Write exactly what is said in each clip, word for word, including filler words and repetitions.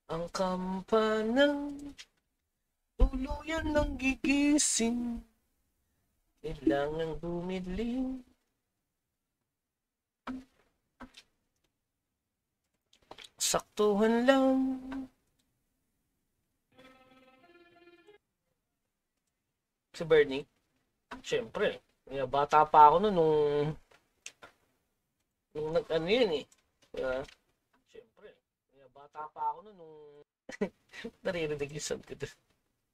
Ang kampanang tuluyan ng gigising. Kailangan bumili. Saktuhan lang. Si Bernie? Siyempre. Kaya bata pa ako nun nung... Nung nag-ano yun eh. Kaya, siyempre. Kaya bata pa ako nun nung... Naririnig yung sound ko doon.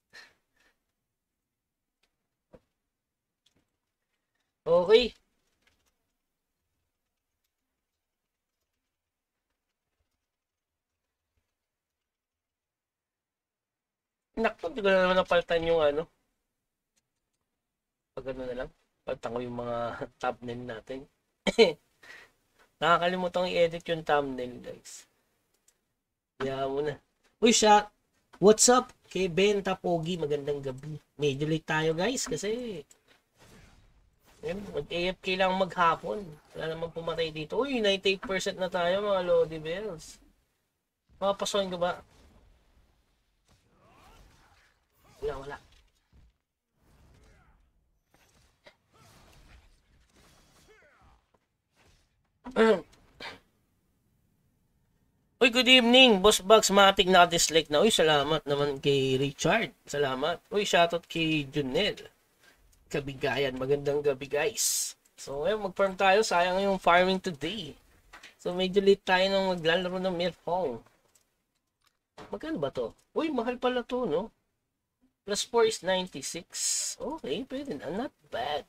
Okay. Nakto, hindi ko na naman napalitan yung ano. Pag ano na lang. Palitan ko yung mga thumbnail natin. Nakakalimutan i-edit yung thumbnail, guys. Kaya mo na. Uy, siya. What's up? Kay Ben Tapogi, magandang gabi. Medyo late tayo, guys, kasi mag-A F K lang maghapon. Wala naman pumatay dito. Uy, ninety-eight percent na tayo, mga Lodi Bells. Mapapasokin ko ba? Wala, wala. Uy, good evening, Boss Bugs, matik naka-dislike na. Uy, salamat naman kay Richard. Salamat. Uy, shoutout kay Junel. Kabigayan, magandang gabi, guys. So, ngayon, mag-farm tayo. Sayang yung farming today. So, medyo late tayo nung maglalaro ng Mirfong. Magkano ba to? Uy, mahal pala to, no? Plus four is ninety-six. Okay, pwede na. Not bad.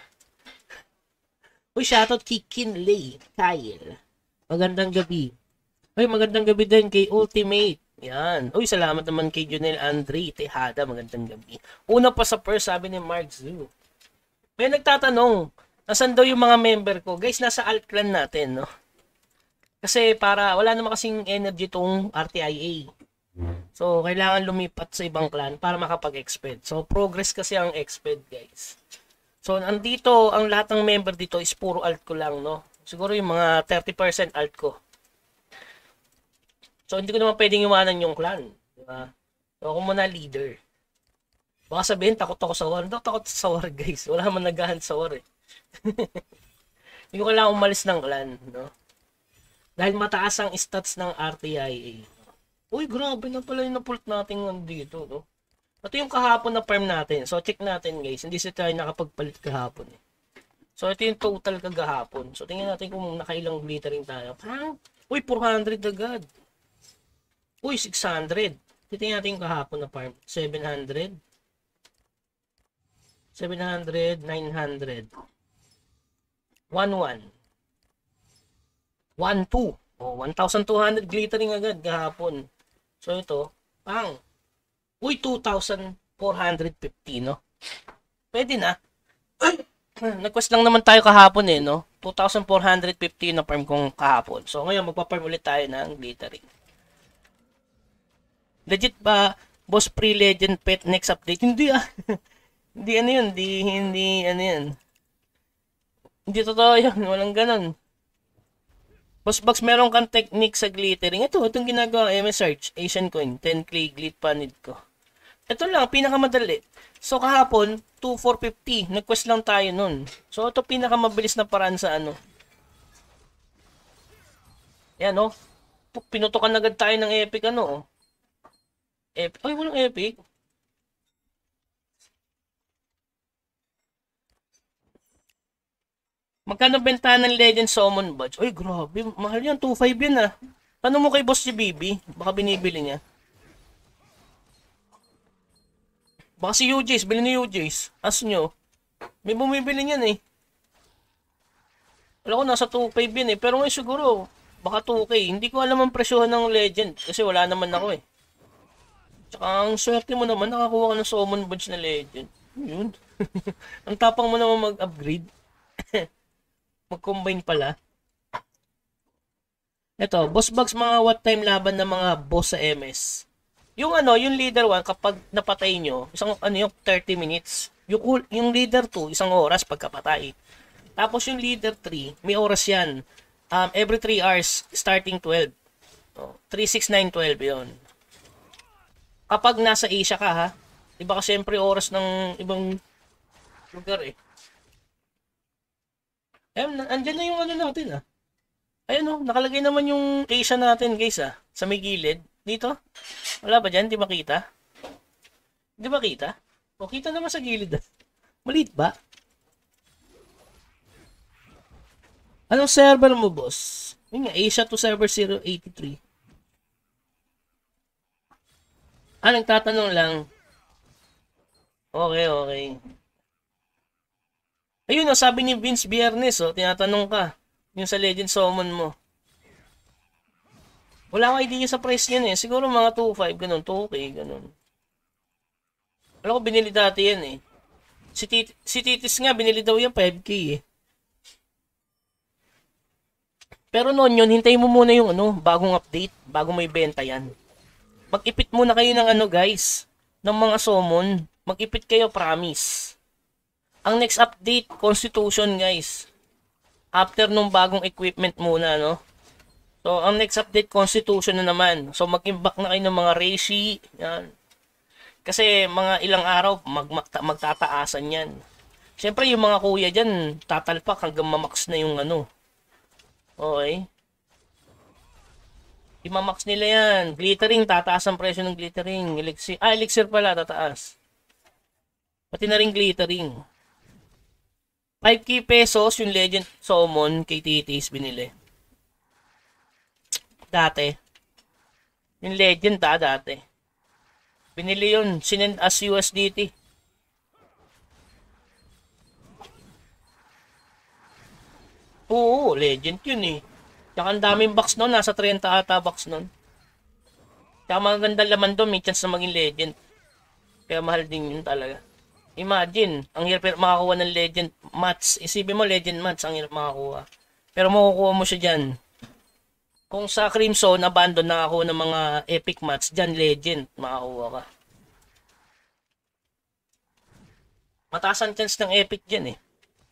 Uy, shoutout kay Kinley. Kyle. Magandang gabi. Uy, magandang gabi din kay Ultimate. Yan. Uy, salamat naman kay Junel Andre Tejada. Magandang gabi. Una pa sa first, sabi ni Mark Zoo. May nagtatanong, nasan daw yung mga member ko? Guys, nasa alt clan natin, no? Kasi para, wala naman kasing energy tong R T I A. So, kailangan lumipat sa ibang clan para makapag-exped. So, progress kasi ang exped, guys. So, andito, ang lahat ng member dito is puro alt ko lang, no? Siguro yung mga thirty percent alt ko. So, hindi ko naman pwedeng iwanan yung clan. Diba? So, ako muna leader. Baka sabihin, takot ako sa war. Hindi ako takot sa war, guys. Wala man nagahan sa war, eh. Hindi ko kailangan umalis ng clan, no? Dahil mataas ang stats ng R T I A. Uy, grabe na pala yung napult natin dito, no? Ito yung kahapon na farm natin. So, check natin, guys. Hindi sila tayo nakapagpalit kahapon, eh. So, ito yung total kagahapon. So, tingnan natin kung nakailang glittering tayo. Parang, uy, four hundred agad. Uy, six hundred. Titingnan natin yung kahapon na farm. seven hundred. seven hundred, nine hundred. one one. one two. Oh, one thousand two hundred glittering agad kahapon. So, ito, pang. Uy, two thousand four hundred fifty, no? Pwede na. Nag-quest lang naman tayo kahapon, eh, no? two thousand four hundred fifty na farm kong kahapon. So, ngayon, magpa-farm ulit tayo ng glittering. Legit ba, boss pre-legend pet next update? Hindi ah. Hindi ano yun. Hindi, hindi ano yun. Hindi totoo yun. Walang ganun. Boss Box, meron kang technique sa glittering. Ito, itong ginagawa M S Search. Asian Coin. ten clay glit panid ko. Ito lang, pinakamadali. So kahapon, two four fifty. Nag-quest lang tayo nun. So ito pinakamabilis na paraan sa ano. Yan oh. Pinutukan agad tayo ng epic ano oh. Epic. Ay, walang epic. Magkano benta ng Legend Summon Badge? Ay, grabe. Mahal yan. two five yan ah. Paano mo kay Boss si Bibi? Baka binibili niya. Baka si U Js. Bili ni U Js. As nyo. May bumibili niyan eh. Alam ko nasa two five yan eh. Pero ngayon siguro, baka two K. Hindi ko alam ang presyohan ng Legend. Kasi wala naman ako eh. Tsaka ang swerte mo naman, nakakuha ka ng Summon Badge na Legend. Yun. Ang tapang mo naman mag-upgrade. Mag-combine pala. Ito, boss bugs mga what time laban ng mga boss sa M S. Yung ano, yung leader one kapag napatay nyo, isang ano yung thirty minutes. Yung, yung leader two, isang oras pagkapatay. Tapos yung leader three, may oras yan. Um, every three hours, starting twelve. Oh, three, six, nine, twelve yun. Kapag nasa Asia ka ha, iba ka syempre oras ng ibang lugar eh. Ayun, andyan na yung ano natin ah. Ayun oh, nakalagay naman yung Asia natin guys ah. Sa may gilid. Dito. Wala ba dyan? Di makita? Di ba kita? O kita naman sa gilid ah. Maliit ba? Anong server mo boss? Yun nga, Asia to server zero eighty-three. Ah, nagtatanong lang. Okay, okay. Ayun oh, sabi ni Vince Biernes oh, tinatanong ka. Yung sa Legend Summon mo. Wala akong idea sa price niyan eh. Siguro mga two point five, ganun, two K, ganun. Alam ko, binili dati yan eh. Si, Tit si Titis nga, binili daw yan five K eh. Pero noon yun, hintayin mo muna yung ano, bagong update, bago may benta yan. Mag-ipit muna kayo ng ano guys, ng mga summon. Mag-ipit kayo, promise. Ang next update, Constitution guys. After nung bagong equipment muna, no? So, ang next update, Constitution na naman. So, mag-imbak na kayo ng mga Reishi. Yan. Kasi, mga ilang araw, mag magtataasan yan. Siyempre, yung mga kuya dyan, tatalpak hanggang mamax na yung ano. Okay. I-mamax nila yan. Glittering, tataas ang presyo ng glittering. Elixir, ah, elixir pala, tataas. Pati na rin glittering. five K pesos yung Legend Summon kay Titis binili. Dati. Yung Legend ta, dati. Binili yun. Sinend as U S D T. Oo, Legend yun eh. Tsaka ang daming box nun. Nasa thirty ata box nun. Tsaka maganda laman doon. May chance na maging Legend. Kaya mahal din yun talaga. Imagine, ang hirap makakuha ng Legend Mats. Isipin mo, Legend Mats, ang hirap makakuha. Pero makukuha mo siya dyan. Kung sa Crimson, abandon nakakuha ng mga Epic Mats, dyan Legend, makakuha ka. Mataas ang chance ng Epic dyan eh.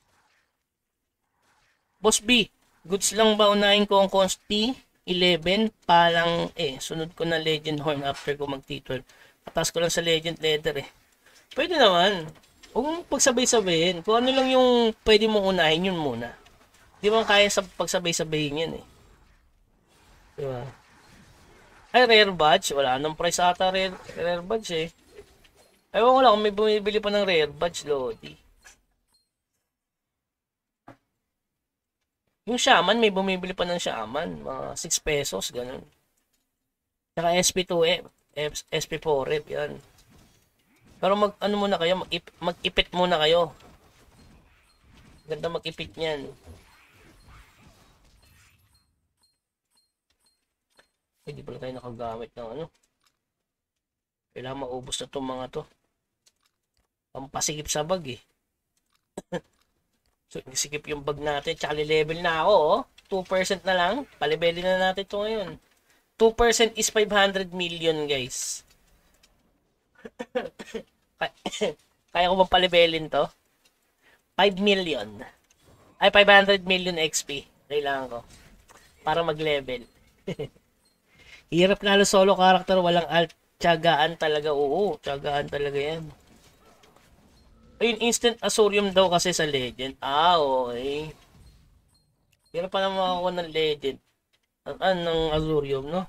Boss B, goods lang ba unahin ko ang Consti eleven? Palang eh, sunod ko na Legend Horn after ko mag-T twelve. Patas ko lang sa Legend Leather eh. Pwede naman. Huwag mong pagsabay-sabayin. Kung ano lang yung pwede mong unahin, yun muna. Di mo kaya sa pagsabay-sabayin yan eh. Diba? Ay, rare badge. Wala nang price ata rare, rare badge eh. Ewan ko lang kung may bumibili pa ng rare badge, Lodi. Yung Shaman, may bumibili pa ng Shaman. Mga six pesos, ganun. Saka S P two F, S P four F, yan. Pero mag ano muna kayo, mag-ip, mag-ipit muna kayo. Ganda mag-ipit niyan. Hindi pala tayo nakagamit ng ano. Kailangan maubos na itong mga to. Pampasikip sa bag eh. So, sikip yung bag natin. Tsaka level na ako oh. two percent na lang. Palibelin na natin ito ngayon. two percent is five hundred million guys. Kaya ko bang palibelin to? five million. Ay, five hundred million X P. Kailangan ko. Para mag-level. Hirap lalo solo character. Walang alt. Tiyagaan talaga. Oo, tiyagaan talaga yan. Ayun, instant Azurium daw kasi sa Legend. Ah, okay. Hirap pa naman makakuha ng Legend. Ano, ng Azurium, no?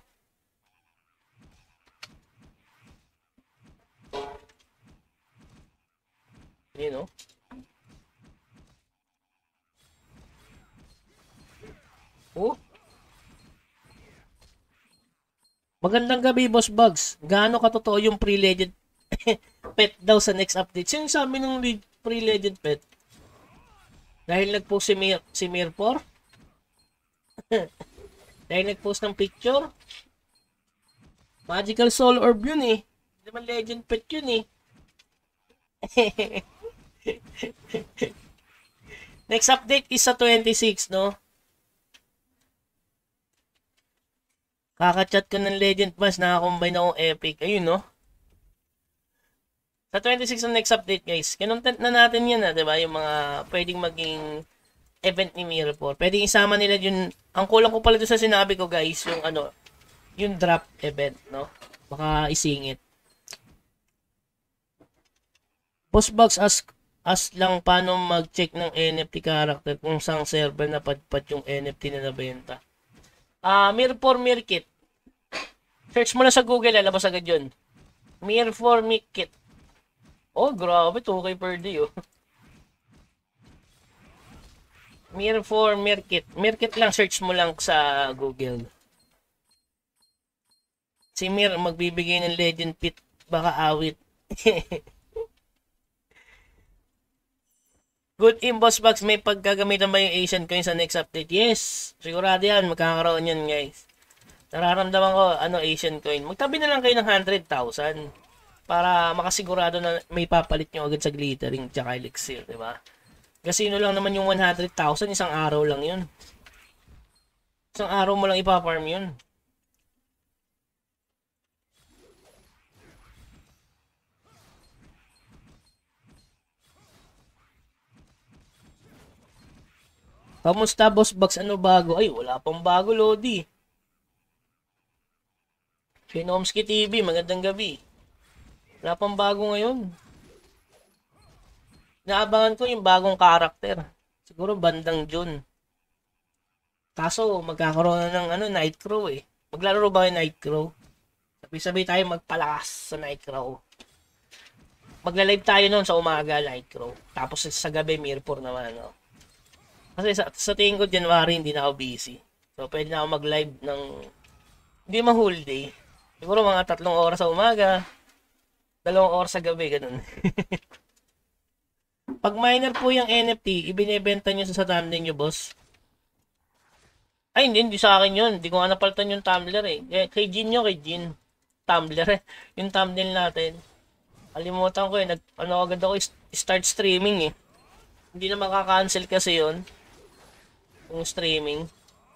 You know? Oh. Magandang gabi, Boss Bugs. Gaano katotoo yung pre-legend pet daw sa next update? Sino sabi ng pre-legend pet? Dahil nag-post si, Mir si Mirpor? Dahil nag-post ng picture? Magical Soul Orb yun eh. Hindi naman legend pet yun eh. Next update is sa twenty-six, no? Kakachat ko ng Legend Pass, nakakombine akong Epic. Ayun, no? Sa twenty-six ang next update, guys. Kinontent na natin yan, ha? Diba? Yung mga pwedeng maging event ni Mirror. Pwedeng isama nila yun. Ang kulang ko pala doon sa sinabi ko, guys, yung ano, yung drop event, no? Baka isingit. Postbox as as lang paano mag-check ng N F T character kung sang server na padpad yung N F T na nabenta. Ah, uh, Mir for Mirkit. Search mo na sa Google, lalabas agad yun. Mir for Mirkit. Oh, grabe, two K per day, oh. Mir for Mirkit. Mirkit lang, search mo lang sa Google. Si Mir, magbibigay ng Legend Pit, baka awit. Good in Boss Box, may pagkagamitan ba yung Asian Coin sa next update? Yes, sigurado yan, magkakaroon yan guys. Nararamdaman ko, ano, Asian Coin. Magtabi na lang kayo ng one hundred thousand para makasigurado na may papalit nyo agad sa glittering tsaka elixir, di ba? Casino lang naman yung one hundred thousand, isang araw lang yun. Isang araw mo lang ipaparm yun. Kamusta, Boss Box? Ano bago? Ay, wala pang bago, Lodi. Finomski T V, magandang gabi. Wala pang bago ngayon. Naabangan ko yung bagong karakter. Siguro bandang June. Kaso, magkakaroon na ng ano, Nightcrow eh. Maglaro ba yung Nightcrow? Sabi-sabi tayo magpalakas sa Nightcrow. Magla-live tayo noon sa umaga, Nightcrow. Tapos sa gabi, Mirror naman, no? Kasi sa, sa tingin ko, January, hindi na ako busy. So, pwede na ako mag-live ng, hindi ma whole day. Siguro mga tatlong oras sa umaga, dalawang oras sa gabi, ganun. Pag miner po yung N F T, ibinebenta nyo sa thumbnail nyo, boss. Ay, hindi, hindi sa akin yun. Hindi ko nga napalitan yung Tumblr eh. eh kay Jin nyo, kay Jin. Tumblr eh. Yung thumbnail natin. Kalimutan ko eh. Nag, ano agad ako, start streaming eh. Hindi na makaka-cancel kasi yun. Yung streaming.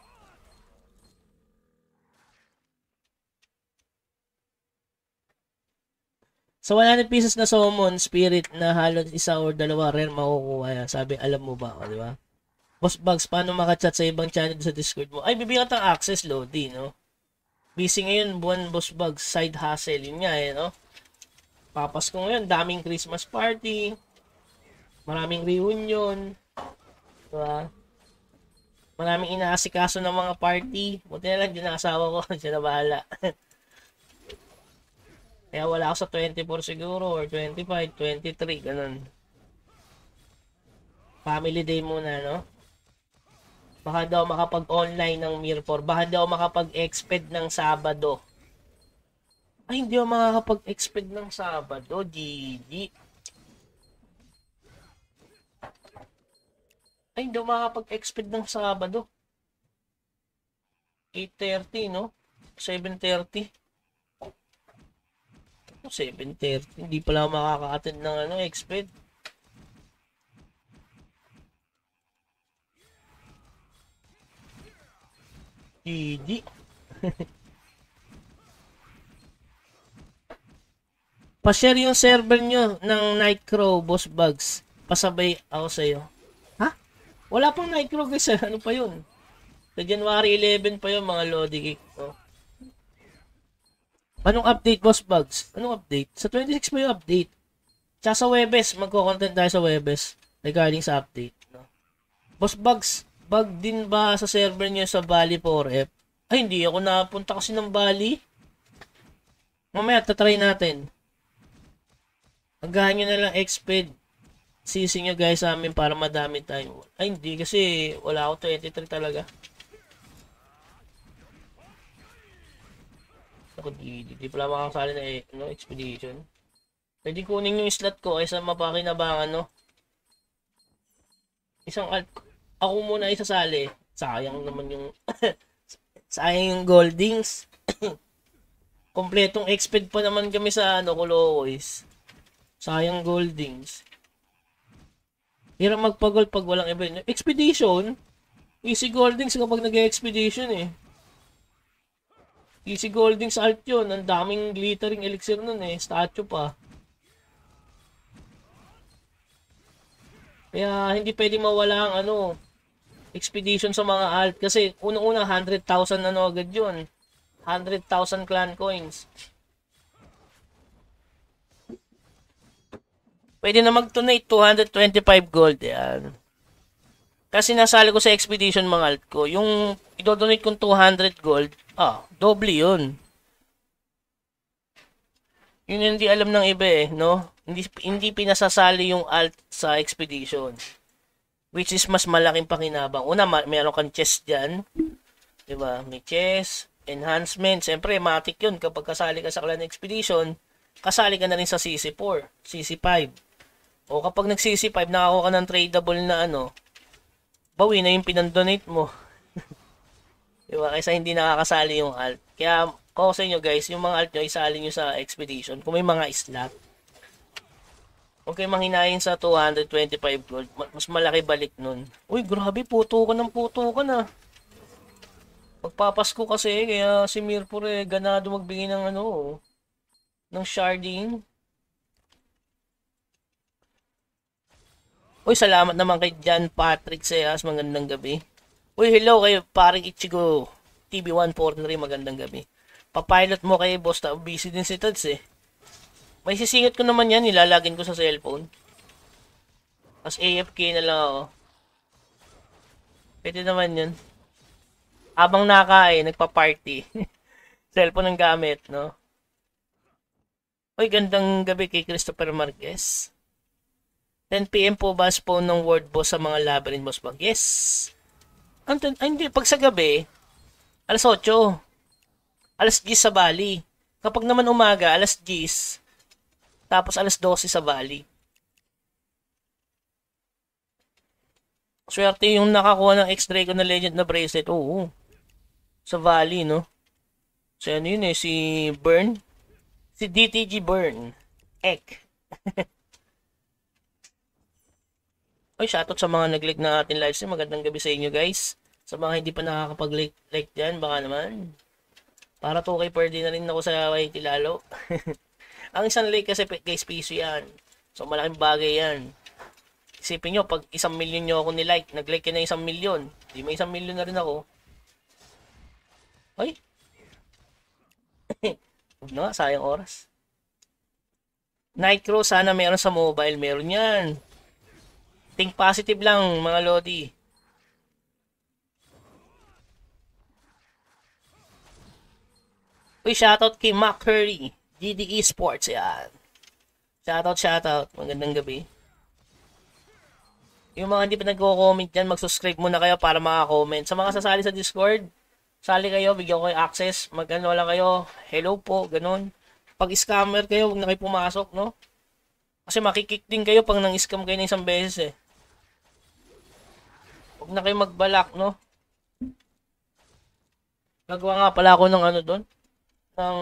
So, one hundred pesos na summon spirit na halos isa or dalawa rare makukuha yan. Sabi, alam mo ba? O, di ba? Boss Bugs, paano makachat sa ibang channel sa Discord mo? Ay, bibigyan ka ng access, Lodi, no? Busy ngayon, buwan Boss Bugs, side hustle. Yun nga, eh, no? Papasko ngayon, daming Christmas party. Maraming reunion. Diba? Maraming inaasikaso ng mga party. Buti na lang, din ang asawa ko. Siya na bahala. Kaya wala ako sa twenty-four siguro or twenty-five, twenty-three, ganun. Family day muna, no? Baka daw makapag-online ng Mirror. Baka daw makapag-exped ng Sabado. Ay, hindi ako makakapag-exped ng Sabado, G G. Ay, hindi ako makakapag-exped ng Sabado. eight thirty, no? seven thirty. seven thirty. Hindi pala makaka-attend ng ano, exped. G G. Pa-share yung server nyo ng Nightcrow, Boss Bugs. Pasabay ako sa'yo. Ha? Wala pang Nightcrow guys. Ano pa yun? Sa January eleven pa yun, mga Lodi Geek. Oh. Anong update, Boss Bugs? Anong update? Sa twenty-six pa yung update. Tsaka sa Webes, magko-content tayo sa Webes regarding sa update. No? Boss Bugs, bug din ba sa server nyo sa Bali four F? Ay, hindi ako napunta kasi ng Bali. Mamaya, tatry natin. Magahan nyo na lang exped. Sisi nyo guys sa amin para madami tayo. Ay, hindi kasi wala ako twenty-three talaga. Ako, di, di, di pala makakasali na eh, no, expedition. Pwede kunin yung slot ko kaysa mapakinabangan, no? Isang alt. Ako muna isasali. Sayang naman yung... sayang yung goldings. Kompletong exped pa naman kami sa ano, Kulokoys. Sayang goldings. Hirap magpagol pag walang event. Expedition? Easy goldings kapag nag-expedition eh. Easy goldings alt yun. Ang daming glittering elixir nun eh. Statue pa. Kaya hindi pwede mawala ang ano, expedition sa mga alt. Kasi unang-una one hundred thousand ano agad yun. one hundred thousand clan coins. Pwede na mag-donate two hundred twenty-five gold. Yan. Kasi nasali ko sa expedition mga alt ko. Yung i-donate kong two hundred gold, ah, doble yun. Yun hindi alam ng iba eh, no? Hindi, hindi pinasasali yung alt sa expedition. Which is mas malaking pakinabang. Una, ma- meron kang chest dyan. Diba? May chest, enhancement. Siyempre, matik yun. Kapag kasali ka sa clan expedition, kasali ka na rin sa C C four, C C five. O kapag nag-C C five, nakakuha ka ng tradable na ano, bawi na yung pinandonate mo. Diba? Kaysa hindi nakakasali yung alt. Kaya, kung sa inyo guys, yung mga alt nyo, isali nyo sa expedition. Kung may mga slot. Huwag kayo manghinayin sa two hundred twenty-five gold. Mas malaki balik nun. Uy, grabe, puto ka ng puto ka na. Magpapasko kasi, kaya si Mirpur eh, ganado magbigay ng ano, ng sharding. Uy, salamat naman kay John Patrick Seas. Magandang gabi. Uy, hello kay paring Ichigo T V one forty-three. Magandang gabi. Papilot mo kay boss na busy din si Tads eh. May sisingit ko naman yan. Nilalagin ko sa cellphone. As A F K na lang ako. Pwede naman yun. Habang nakain, nagpa-party. Cellphone ang gamit, no? Uy, gandang gabi kay Christopher Marquez. ten p m po ba spawn ng word boss sa mga labyrinth boss bag? Yes. Ay, hindi. Pag sa gabi, alas otso. Alas diyes sa Bali. Kapag naman umaga, alas diyes. Tapos alas dose sa Valley. Swerte yung nakakuha ng X-Dragon na Legend na bracelet. Oo. Sa Valley, no? So, ano yun eh? Si Burn? Si D T G Burn. Ek. Oy, shoutout sa mga nag-like na ating live stream. Magandang gabi sa inyo, guys. Sa mga hindi pa nakakapag-like like dyan, baka naman. Para to kay per din na rin ako sa Y T lalo. Ang isang like kasi guys, piso yan. So, malaking bagay yan. Isipin nyo, pag isang milyon nyo ako ni-like, nag-like ka na isang milyon. Di may isang milyon na rin ako. Ay! Huwag na nga, sayang oras. Nightcrow, sana meron sa mobile. Meron yan. Think positive lang, mga Lodi. Uy, shoutout kay Mac Curry. G D E Sports, yan. Shoutout, shoutout. Magandang gabi. Yung mga hindi pa nagko-comment dyan, mag-subscribe muna kayo para maka-comment. Sa mga sasali sa Discord, sali kayo, bigyan ko kayo access. Mag-ano lang kayo, hello po, ganun. Pag scammer kayo, huwag na kayo pumasok, no? Kasi makikick din kayo pag nang-scam kayo ng isang beses, eh. Huwag na kayo magbalak, no? Gagawa nga pala ako ng ano doon. Ng...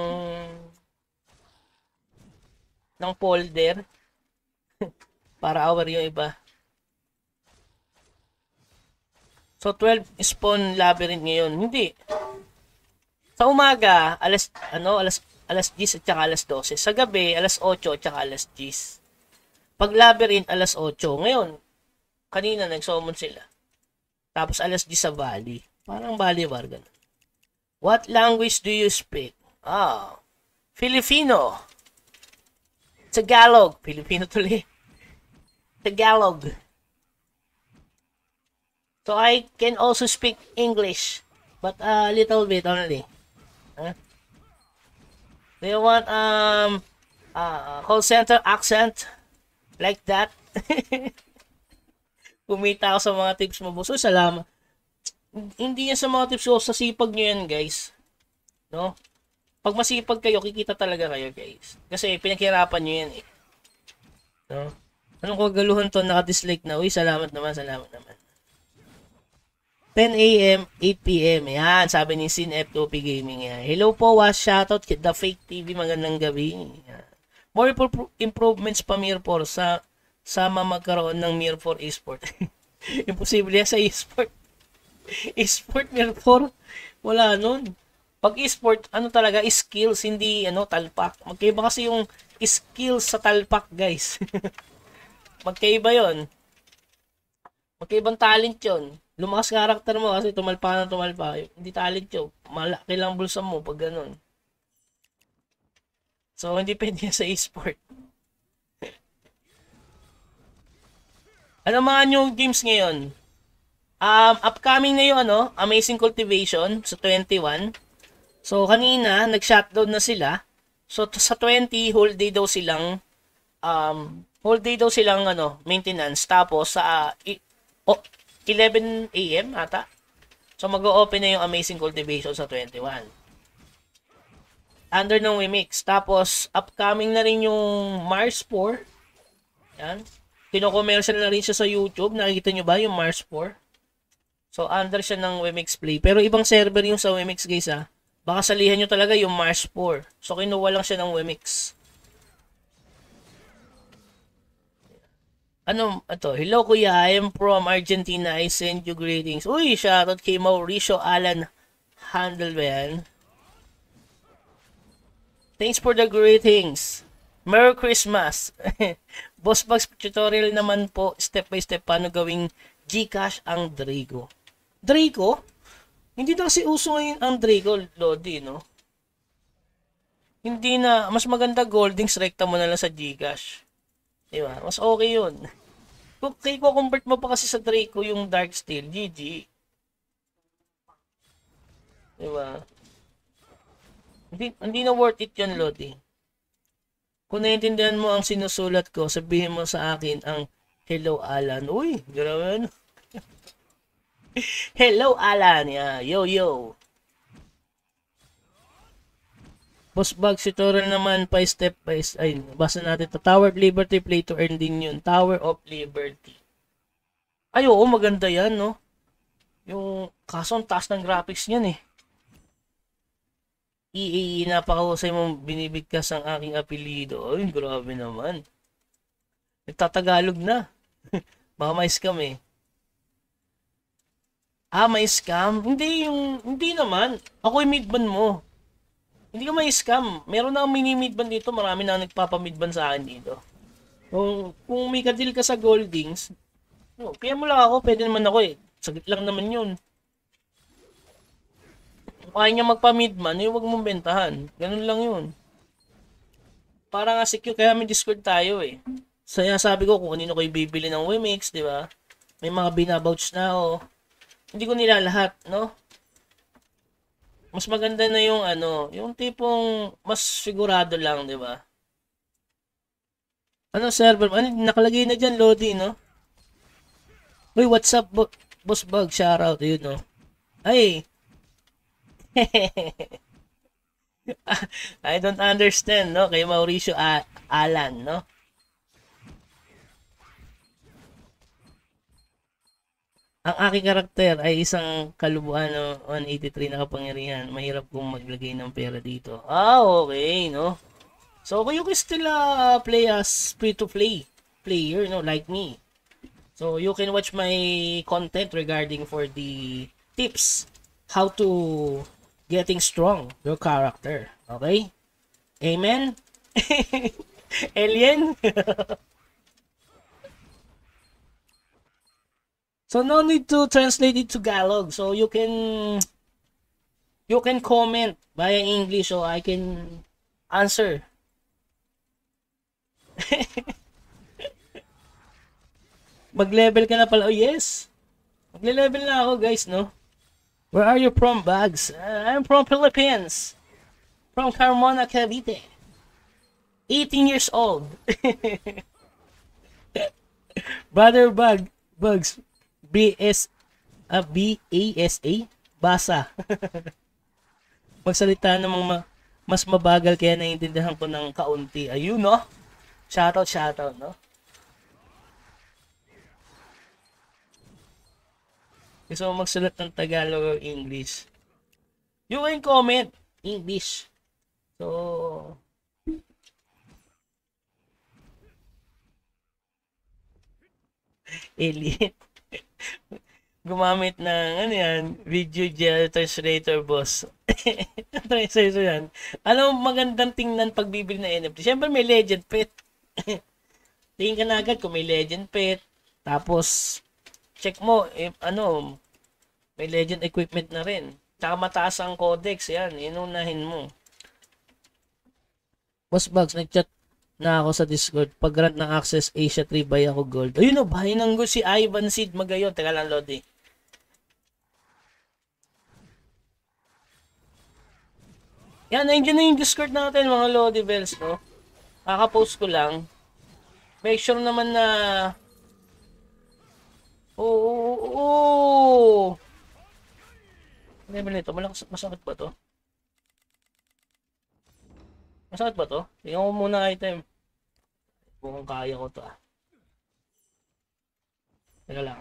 ng folder. Para aware yung iba. So, twelve spawn labyrinth ngayon. Hindi. Sa umaga, alas, ano, alas, alas diyes at saka alas dose. Sa gabi, alas otso at saka alas diyes. Pag labyrinth, alas otso. Ngayon, kanina nag-summon sila. Tapos alas diyes sa Valley. Parang Valley Bar, ganun. What language do you speak? Ah, Filipino. Tagalog. Filipino tuloy. Tagalog. So I can also speak English, but a little bit only. Huh? Do you want um uh, call center accent like that? Kumita ako sa mga tips mo, boss. So, salamat. Hindi yan sa mga tips ko, sa sipag nyo yan, guys. No? Pag masipag kayo, kikita talaga kayo, guys. Kasi pinaghirapan nyo yan, eh. No? Anong kagaluhan to? Naka-dislike na. Uy, salamat naman, salamat naman. ten a m, eight p m Yan, sabi ni Sin F two P Gaming. Yan. Hello po, was shoutout The Fake T V. Magandang gabi. Yan. More improvements pa Mirpor sa sama magkaroon ng Mirpor Esport. Imposible yan sa Esport. Esport Mirpor. Wala nun. Pag esport, ano talaga, skills, hindi ano, talpak. Magkaiba kasi yung skills sa talpak, guys. Magkaiba yon. Magkaibang talent yon. Lumakas karakter mo kasi tumalpa na tumalpa. Hindi talent yun. Malaki lang bulsa mo pag ganun. So, hindi pwede yan sa esport. Ano mga new games ngayon? Um, upcoming na yung ano, Amazing Cultivation sa twenty-one. So, kanina, nag-shutdown na sila. So, sa twenty, whole day daw silang, um, whole day daw silang, ano, maintenance. Tapos, sa uh, i- oh, eleven a m ata. So, mag-o-open na yung Amazing Cultivation sa twenty-one. Under ng Wimix. Tapos, upcoming na rin yung Mars four. Yan. Kino-commercial na rin siya sa YouTube. Nakikita nyo ba yung Mars four? So, under siya ng Wimix Play. Pero ibang server yung sa Wimix, guys, ha. Baka salihan nyo talaga yung Mars four. So, kinuha lang siya ng Wimix. Ano, ito? Hello, kuya. I am from Argentina. I send you greetings. Uy, shoutout kay Mauricio Alan. Handle ba yan? Thanks for the greetings. Merry Christmas. Boss Bugs tutorial naman po, step by step, paano gawing Gcash ang Draco. Draco? Hindi na kasi uso ngayon ang Draco, Lodi, no? Hindi na, mas maganda Goldings, rekta mo na lang sa Gcash. Diba? Mas okay yun. Kung kay ko convert mo pa kasi sa Draco yung Dark Steel, G G. Diba? Hindi, hindi na worth it yun, Lodi. Kung naiintindihan mo ang sinusulat ko, sabihin mo sa akin ang hello, Alan. Uy, gano'n. Hello, Alan. Yeah, yo, yo. Boss Bugs tutorial naman pa step by step. Ay, basa natin ito. Tower of Liberty, play to earn din yun. Tower of Liberty. Ay, oo, maganda yan, no? Yung, kaso ang taas ng graphics niyan, eh. I, I napakahusay mong binibigkas ang aking apelido. Ay, grabe naman. Nagtatagalog na. Baka may scam, eh. Ah, may scam? Hindi yung, hindi naman. Ako yung midban mo. Hindi ka may scam. Meron na akong mini-midban dito. Marami na nagpapamidban sa akin dito. Kung, kung may kadil ka sa Goldings, no, kaya mo lang ako. Pwede naman ako eh. Saglit lang naman yun. Kung kaya niya magpa-midman, eh, huwag mong bentahan. Ganun lang yun. Para nga secure. Kaya may Discord tayo eh. Saya sabi ko kung kanino ko ibibili ng Wimix, di ba? May mga binabouch na ako. Hindi ko nila lahat, no? Mas maganda na yung ano, yung tipong mas sigurado lang, di ba? Ano server? Ano, nakalagay na dyan, Lodi, no? Uy, what's up, bo Boss Bug? Shoutout, yun, no? Ay! I don't understand, no? Kay Mauricio A Alan, no? Ang aking karakter ay isang kalubuan ng one eighty-three na kapangyarihan. Mahirap kong maglagay ng pera dito. Ah, okay, no? So, you can still uh, play as free-to-play player, no? Like me. So, you can watch my content regarding for the tips how to getting strong your character. Okay? Amen? Alien? So no need to translate it to Tagalog. So you can you can comment via English so I can answer. Mag-level ka na pala. Oh yes. Magle-level na ako guys, no? Where are you from, Bags? Uh, I'm from Philippines. From Carmona, Cavite. eighteen years old. Brother Bug, Bugs. B S uh, B A S A basa. Magsalita namang ma mas mabagal kaya naiintindihan ko ng kaunti. Ayun, no? Shoutout, shoutout, no? Gusto mo magsulat ng Tagalog o English? You can comment English. So, Elite. Gumamit ng ano yan, video gel translator boss. Translator yan. Ano magandang tingnan pag bibili ng N F T? Siyempre may legend pet. Tingin ka na agad kung may legend pet. Tapos, check mo, eh, ano, may legend equipment na rin. Tsaka mataas ang codex, yan. Inunahin mo. Boss Bugs, nag-chat na ako sa Discord. Pag grant ng access Asia three, buy ako gold. Ayun o, buy ng gold si Ivan Seed Magayon. Teka lang, Lodi. Yan, nandiyan na yung Discord natin, mga Lodi Bells, no? Kaka-post ko lang. Make sure naman na... Oo, oo, oo! Level nito, malakas, masakit ba to? Masakit ba to? Tingnan ko muna item. Mukhang kaya ko to ah. Teka lang.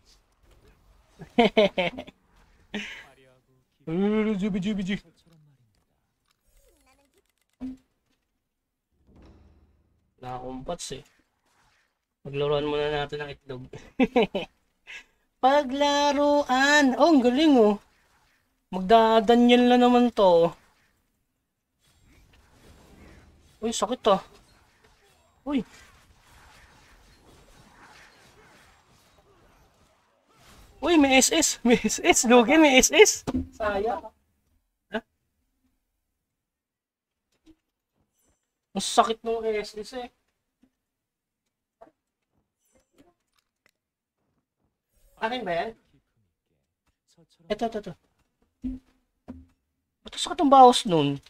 Jubi, jubi, jubi. Nakakumpats eh. Maglaruan muna natin ng itlog. Paglaruan! Oh, ang galing oh. Magdadanyal na naman to. Uy, sakit ah. Uy. Uy, may S S. May S S. Lugi, may S S. Sayang. Ha? Ang sakit ng S S eh. Akin ba yan? Ito, ito, ito. Ba't sakit ang bawas nun?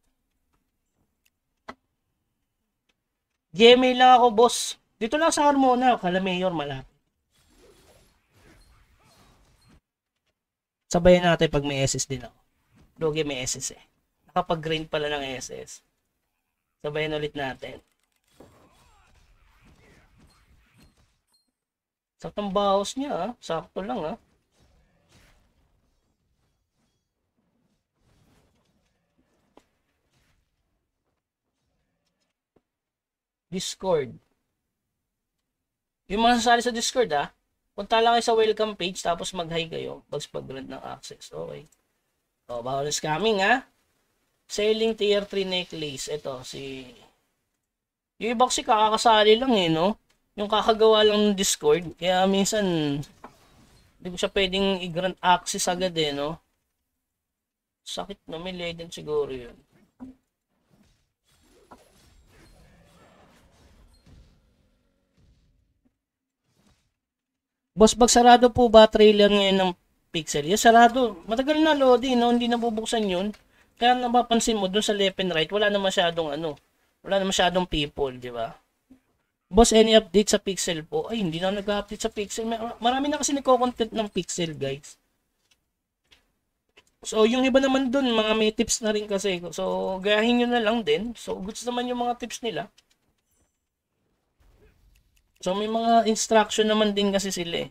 G M A lang ako, boss. Dito lang sa Harmona. Kala Mayor malapit. Sabayan natin pag may S S din ako. Doge may S S eh. Nakapag-grind pala ng S S. Sabayan ulit natin. Saktong bawas niya ah. Sakto lang ah. Discord. Yung mga sasali sa Discord ah. Punta lang kayo sa welcome page tapos mag-hi kayo. Bags pag-grant ng access. Okay. O, bawal scamming ah. Selling tier three necklace. Ito si... Yung iba kasi kakakasali lang eh no. Yung kakagawa lang ng Discord. Kaya minsan, hindi ko siya pwedeng i-grant access agad eh, no? Sakit na, may legend siguro yun. Boss, bag sarado po ba trailer ngayon ng Pixel? Yes, sarado. Matagal na loading, no? Hindi nabubuksan yun. Kaya napapansin mo, dun sa left and right, wala na masyadong ano, wala na masyadong people, di ba? Boss, any update sa Pixel po? Ay, hindi na nag-update sa Pixel. Marami na kasi nagko-content ng Pixel, guys. So, yung iba naman dun, mga may tips na rin kasi. So, gayahin nyo na lang din. So, goods naman yung mga tips nila. So, may mga instruction naman din kasi sila eh.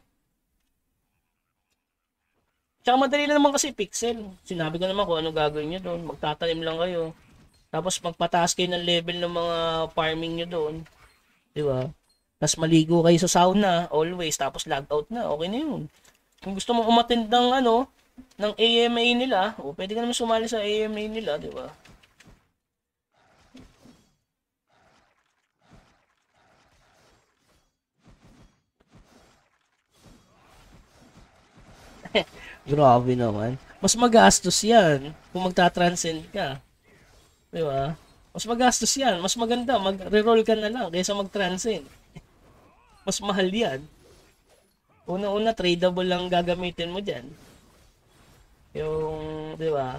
Tsaka madali lang naman kasi Pixel. Sinabi ko naman kung ano gagawin nyo doon. Magtatanim lang kayo. Tapos, magpataas kayo ng level ng mga farming nyo doon. Diba? Tapos maligo kayo sa sauna always, tapos log out na, okay na yun. Kung gusto mo umattend ng ano, ng A M A nila, o pwede ka naman sumali sa A M A nila, diba? Grabe naman. Mas magastos yan kung magta-transcend ka. Diba? Mas magastos yan. Mas maganda, mag-reroll ka na lang kaysa mag-transcend. Mas mahal yan. Una-una, tradable lang gagamitin mo dyan. Yung, di ba?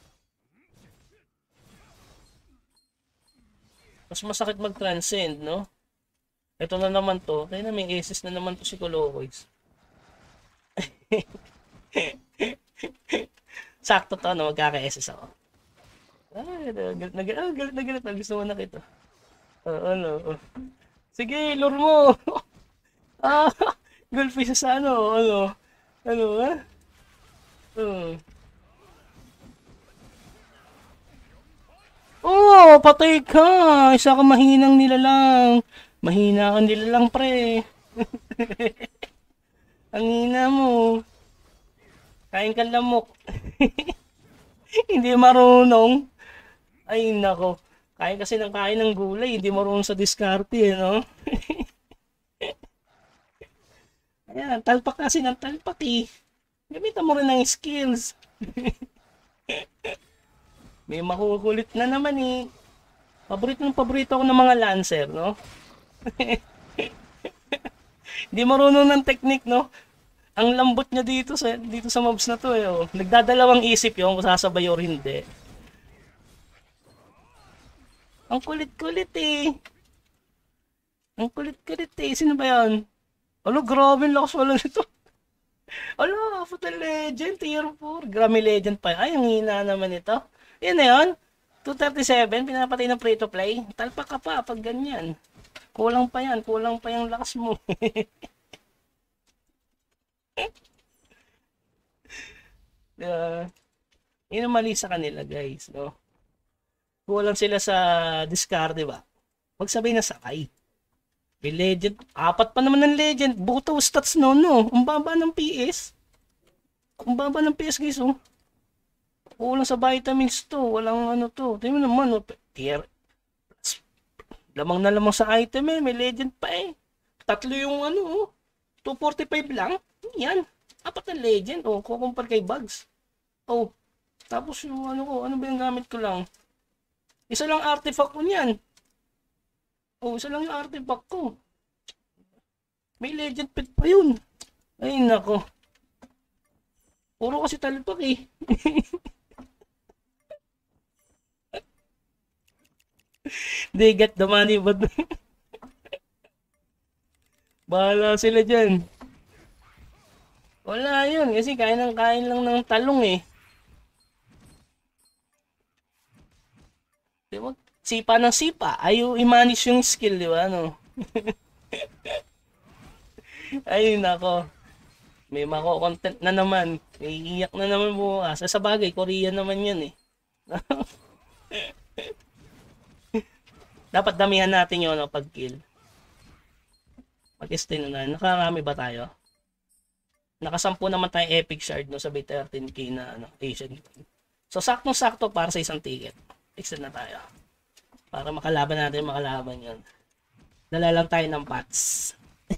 Mas masakit mag-transcend, no? Ito na naman to. Kaya na may aces na naman to si Colocoys. Sakto to, no? Magkaka-aces ako. Ay, galit na galit, galit na galit. Gusto mo na kita. Uh, ano? Uh. Sige, lure mo. ah, goldfish sa ano? Ano? Ano, ha? Uh. Oh, patay ka. Isa ka mahinang nilalang. Mahina kang nilalang, pre. Ang hina mo. Kain ka lamok. Hindi marunong. Ay, nako. Kain kasi ng kain ng gulay. Hindi marunong sa diskarte, eh, no? Ayan, talpak kasi ng talpak, eh. Gamitan mo rin ng skills. May makukulit na naman, eh. Paborito ng paborito ko ng mga Lancer, no? Hindi marunong ng technique, no? Ang lambot niya dito sa dito sa mobs na to, eh. Oh. Nagdadalawang isip 'yung kung sasabay o hindi. Ang kulit-kulit eh. Ang kulit-kulit eh. Sino ba 'yan? Alo, grabe ang lakas wala nito. Alo, Fatal Legend, Tier four. Grammy Legend pa. Ay, ang hina naman ito. Yan na yun. two thirty-seven, pinapatay ng free to play. Talpa ka pa pag ganyan. Kulang pa yan. Kulang pa yung lakas mo. uh, yun ang mali sa kanila, guys. No? Kulang sila sa discard, di ba? Magsabay na sakay. May legend. Apat pa naman ng legend. Buto stats no, no. Ang baba ng P S. Ang baba ng P S, guys, oh. Kulang sa vitamins to. Walang ano to. Tingnan mo naman, oh. Tier. Lamang na lamang sa item, eh. May legend pa, eh. Tatlo yung ano, oh. two forty-five lang. Yan. Apat na legend, oh. Kukumpar kay Bugs. Oh. Tapos yung ano ko. Ano ba yung gamit ko lang? Isa lang artifact ko niyan. Oh, isa lang yung artifact ko. May legend pet pa yun. Ay, nako. Puro kasi talpak eh. They get the money, but bahala sila dyan. Wala yun. Kasi kain ng kain lang ng talong eh. Diba? Sipa ng sipa. Ayaw i-manage yung skill, di ba? Ano? Ay, nako. May mako-content na naman. May iyak na naman bukas. Sa bagay, Korean naman yan eh. Dapat damihan natin yun no, pag-kill. Mag-estin na. Nakarami ba tayo? Nakasampu naman tayong epic shard no, sabi thirteen K na ano, Asian. So, saktong-sakto para sa isang ticket. Extend na tayo. Para makalaban natin, makalaban yun. Dala lang tayo ng pots.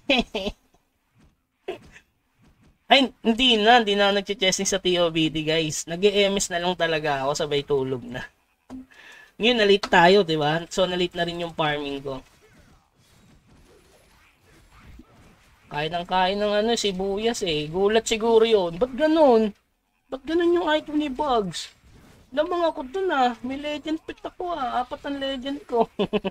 Ay, hindi na. Hindi na nag-chessing sa T O B D, guys. Nag-E M S na lang talaga ako, sabay tulog na. Ngayon, na-late tayo, di ba? So, na-late na rin yung farming ko. Kain ng kain ng ano, sibuyas eh. Gulat siguro yun. Ba't ganun? Ba't ganun yung item ni Bugs? Lamang ako dun ah. May legend pit ako ah. Apat ang legend ko.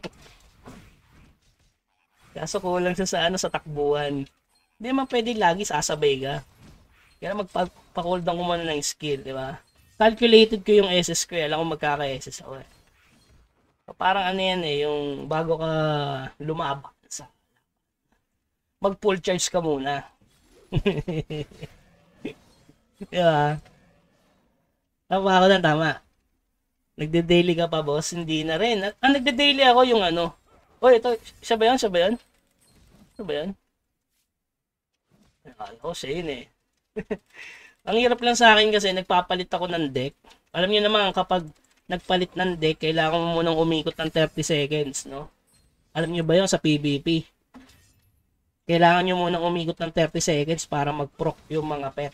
Kaso kulang siya sa ano, sa takbuhan. Hindi man pwede lagi sasabay ka. Kaya magpa-cool down ko muna ng skill, di ba? Calculated ko yung S S ko eh. Alam ko magkaka-S S ako eh. So, parang ano yan eh, yung bago ka lumaban sa mag full charge ka muna. Diba? Tama ako na, tama. Nagde-daily ka pa, boss? Hindi na rin. Ah, nagde-daily ako yung ano. Oy, ito, siya ba yan? Siya ba yan? Siya ba yan? Ako, siya yun eh. Ang hirap lang sa akin kasi nagpapalit ako ng deck. Alam niyo naman, kapag nagpalit ng deck, kailangan mo munang umikot ng thirty seconds, no? Alam niyo ba yun sa P V P? Kailangan nyo munang umikot ng thirty seconds para mag-proc yung mga pet.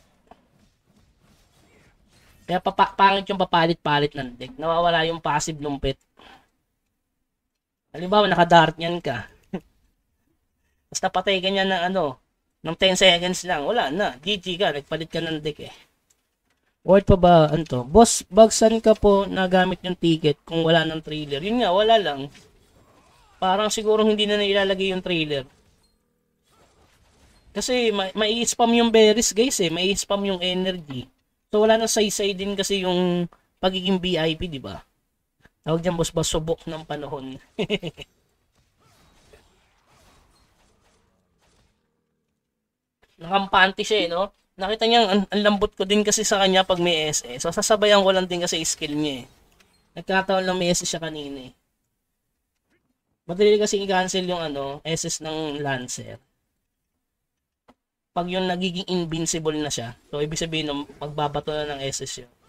Kaya papa pangit yung papalit-palit ng deck. Nawawala yung passive ng pet. Halimbawa, naka-dart yan ka. Basta patay ka niya ng ano, ng ten seconds lang. Wala na. G G ka. Nagpalit ka ng deck eh. Worth pa ba? Ano to? Boss, bagsan ka po nagamit yung ticket kung wala ng trailer. Yun nga, wala lang. Parang siguro hindi na nailalagay yung trailer. Kasi mai-spam yung berries guys eh. Mai-spam yung energy. So wala nang say-say din kasi yung pagiging V I P, di ba? Tawag dyan boss ba, subok ng panahon. Nakampante siya eh, no? Nakita niya, ang, ang lambot ko din kasi sa kanya pag may S S. So sasabayan ko lang din kasi skill niya eh. Nagkataon lang may S S siya kanina eh. Madali kasi i-cancel yung ano, S S ng Lancer. Pag yung nagiging invincible na siya, so ibig sabihin ng pagbabato na ng S S yun.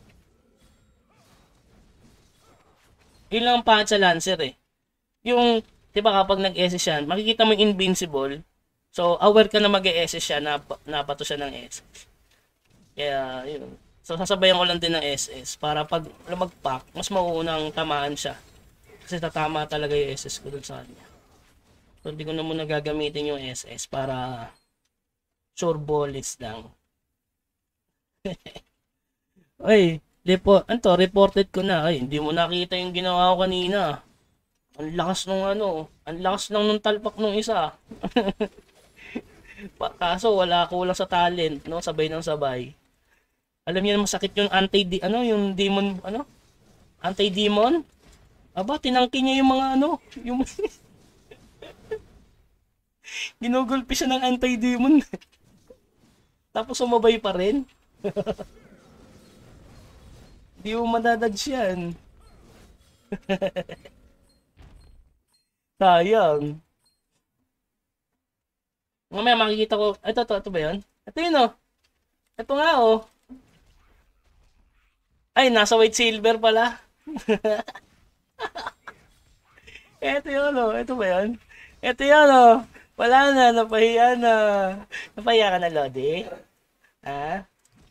Yun lang ang pangit sa Lancer eh. Yung, di ba kapag nag-S S siya, makikita mo yung invincible, so aware ka na mag-S S siya, na nabato siya ng S S. Kaya, yun. So sasabayan ko lang din ng S S para pag lumagpak, mas mauunang tamaan siya. Kasi tatama talaga yung S S ko dun sa kanya. So, hindi ko na muna gagamitin yung S S para sure bullets lang. Ay, report, anto, reported ko na. Ay, hindi mo nakita yung ginawa ko kanina. Ang lakas nung ano, ang lakas lang nung talpak nung isa. Kaso wala, kulang sa talent, no? Sabay ng sabay. Alam niyo na masakit yung anti ano, yung demon ano? Anti-demon? Aba, tinangki niya yung mga ano, yung ginugulpi siya ng anti-demon. Tapos sumabay pa rin. Di mo madadodge yan. Sayang. Mamaya makikita ko, ito, ito, ito ba yun? Ito yun oh. Ito nga oh. Ay, nasa white silver pala. Ito yun oh. Ito ba yun? Ito yun oh. Wala na, napahiya na. Napahiya ka na, Lodi? Ha?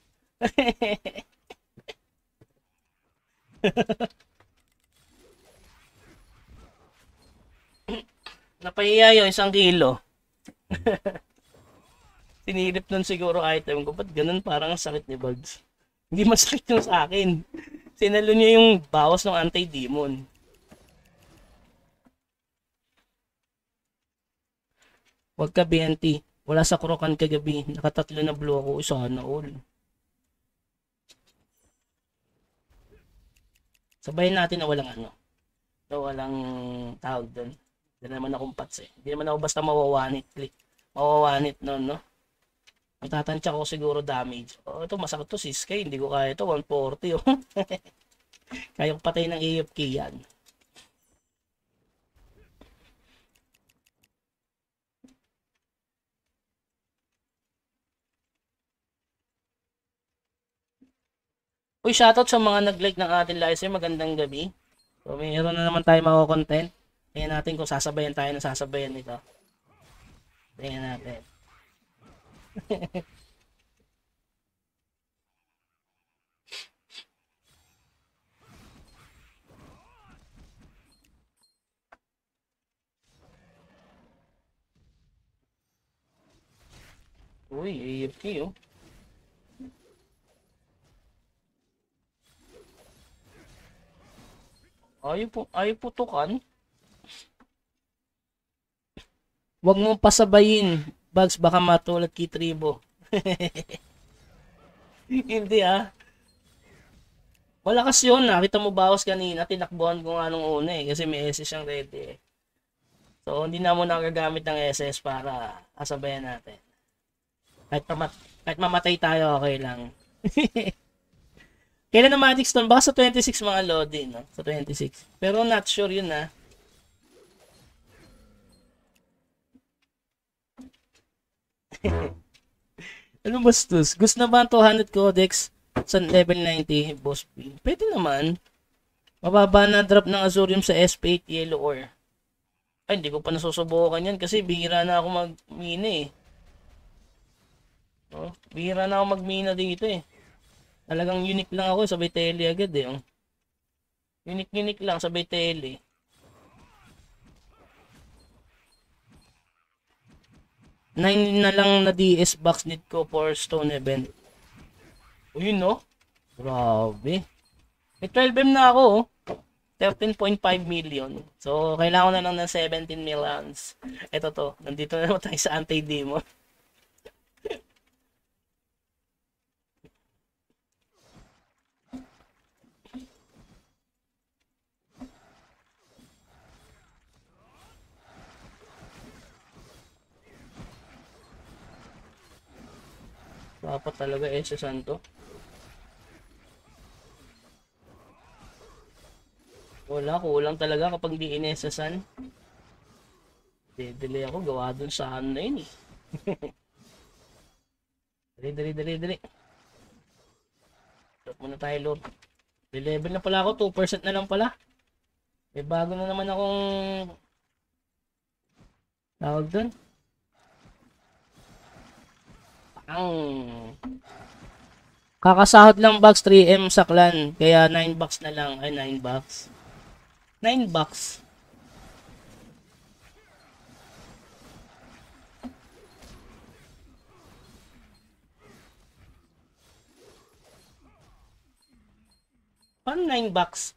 Napahiya yung isang kilo. Sinilip nun siguro item ko. Ba't ganun parang ang sakit ni Bugs? Hindi masakit yung sa akin. Sinalo niya yung bawas ng anti-demon. Huwag ka B N T. Wala sa krokan kagabi. Nakatatlo na blue ako. Sana all. Sabayin natin na walang ano. Na walang tawag doon. Hindi naman akong pats eh. Hindi naman ako basta mawawanit. Click. Mawawanit nun, no? Matatansya ko siguro damage. Oh, ito masakit to six K. Hindi ko kaya ito. one forty oh. Kaya ko patay ng A F K yan. Uy, shoutout sa mga nag-like ng ating live stream. Magandang gabi. So, mayroon na naman tayo mga content. Tingnan natin kung sasabayan tayo ng sasabayan nito. Tingnan natin. Uy, A F K oh. Ayaw po, ayaw putukan. Huwag mong pasabayin. Bugs, baka matulad kay Tribo. Hindi ah. Malakas yun. Nakita mo bawas kanina. Tinakbuhan ko nga nung una eh. Kasi may S S siyang ready eh. So, hindi na mo nagagamit ng S S para kasabayan natin. Kahit, pamat kahit mamatay tayo, okay lang. Kailan na Magic Stone? Baka sa twenty-six mga Lodi, no? Sa twenty-six. Pero not sure yun, ha? Ano bastos? Gusto na ba ang two hundred codex sa level ninety, Boss B? Pwede naman. Mababa na drop ng Azurium sa S P eight Yellow Ore. Ay, hindi ko pa nasusubukan yan kasi bihira na ako mag-mina eh. Oh, bihira na ako mag-mina dito eh. Talagang unique lang ako, sabay tele agad eh. Oh. Unique-unique lang, sabay tele. nine na lang na D S box need ko for stone event. O yun no? Grabe. May twelve M na ako oh. thirteen point five million. So, kailangan ko na lang ng seventeen millions. Ito to, nandito na naman tayo sa anti-demon. Dapat talaga S S to. Wala, kulang talaga kapag di in-S S-an. Delay ako, gawa dun sa ano na yun eh. Dali, dali, dali, dali. Stop muna tayo, Lord. Level na pala ako, two percent na lang pala. May bago na naman akong tawag dun. Ang kakasahod lang box three M sa clan, kaya nine bucks na lang, ay nine bucks. nine bucks. Paano nine bucks?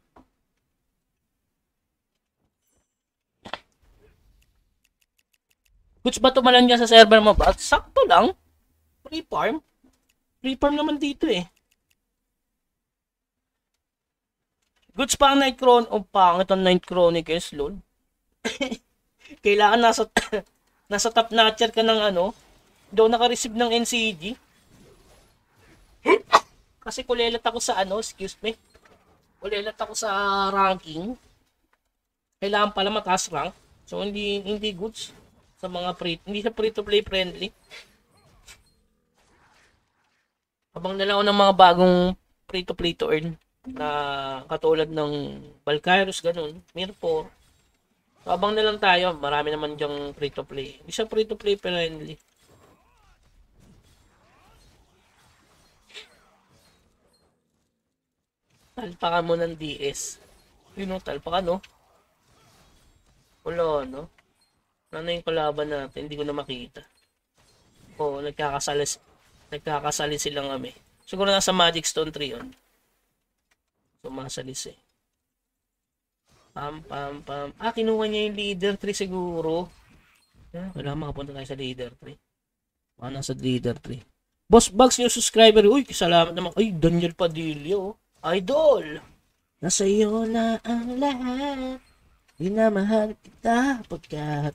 Goods ba tumalan niya sa server mo ba? Sakto lang. Free farm. Free farm naman dito eh. Goods pa ang Night Chron... Oh, pangit ang Night Chronicles, lol. Kailangan nasa... nasa top notcher ka ng ano. Daw naka-receive ng N C G. Kasi kulelat ako sa ano, excuse me. Kulelat ako sa ranking. Kailangan pala mataas rank. So, hindi hindi goods sa mga free... Hindi sa free-to-play friendly. Habang nila ako ng mga bagong free-to-play to earn. Na katulad ng Valkyros, ganun, Mirror. So, abang na lang tayo, marami naman dyang free to play. Hindi siya free to play friendly. Talpakan mo ng D S. Yun o, talpakan no. Wala no. Ano yung kalaban natin? Hindi ko na makita. Oo, nagkakasali, nagkakasali silang kami. Siguro nasa Magic Stone three yun. Sumasalis eh. Pam, pam, pam. Ah, kinuha niya yung leader three siguro. Yeah, wala makapunta tayo sa leader three. Baka nasa leader three. Boss Bugs, yung subscriber. Uy, salamat naman. Ay, Daniel Padillo. Idol. Nasa iyo na ang lahat. Minamahal kita pagkat.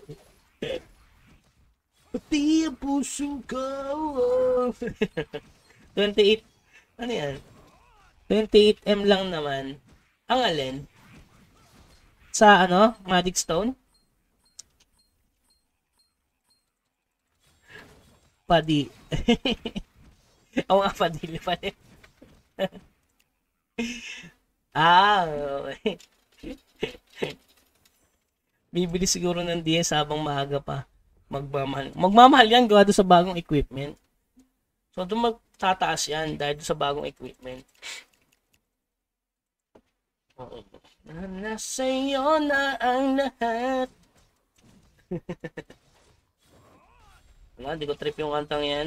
Pati ang puso ko. twenty-eight. Ano yan? twenty-eight M lang naman. Ang alin? Sa ano? Magic Stone? Padi. Oo nga, Padilla pa rin. Ah, okay. Bibili siguro ng D S habang maaga pa. Magmamahal. Magmamahal yan gawa doon sa bagong equipment. So, doon magtataas yan dahil doon sa bagong equipment. Nasa iyo na ang lahat. Wala, di ko trip yung kantang yan.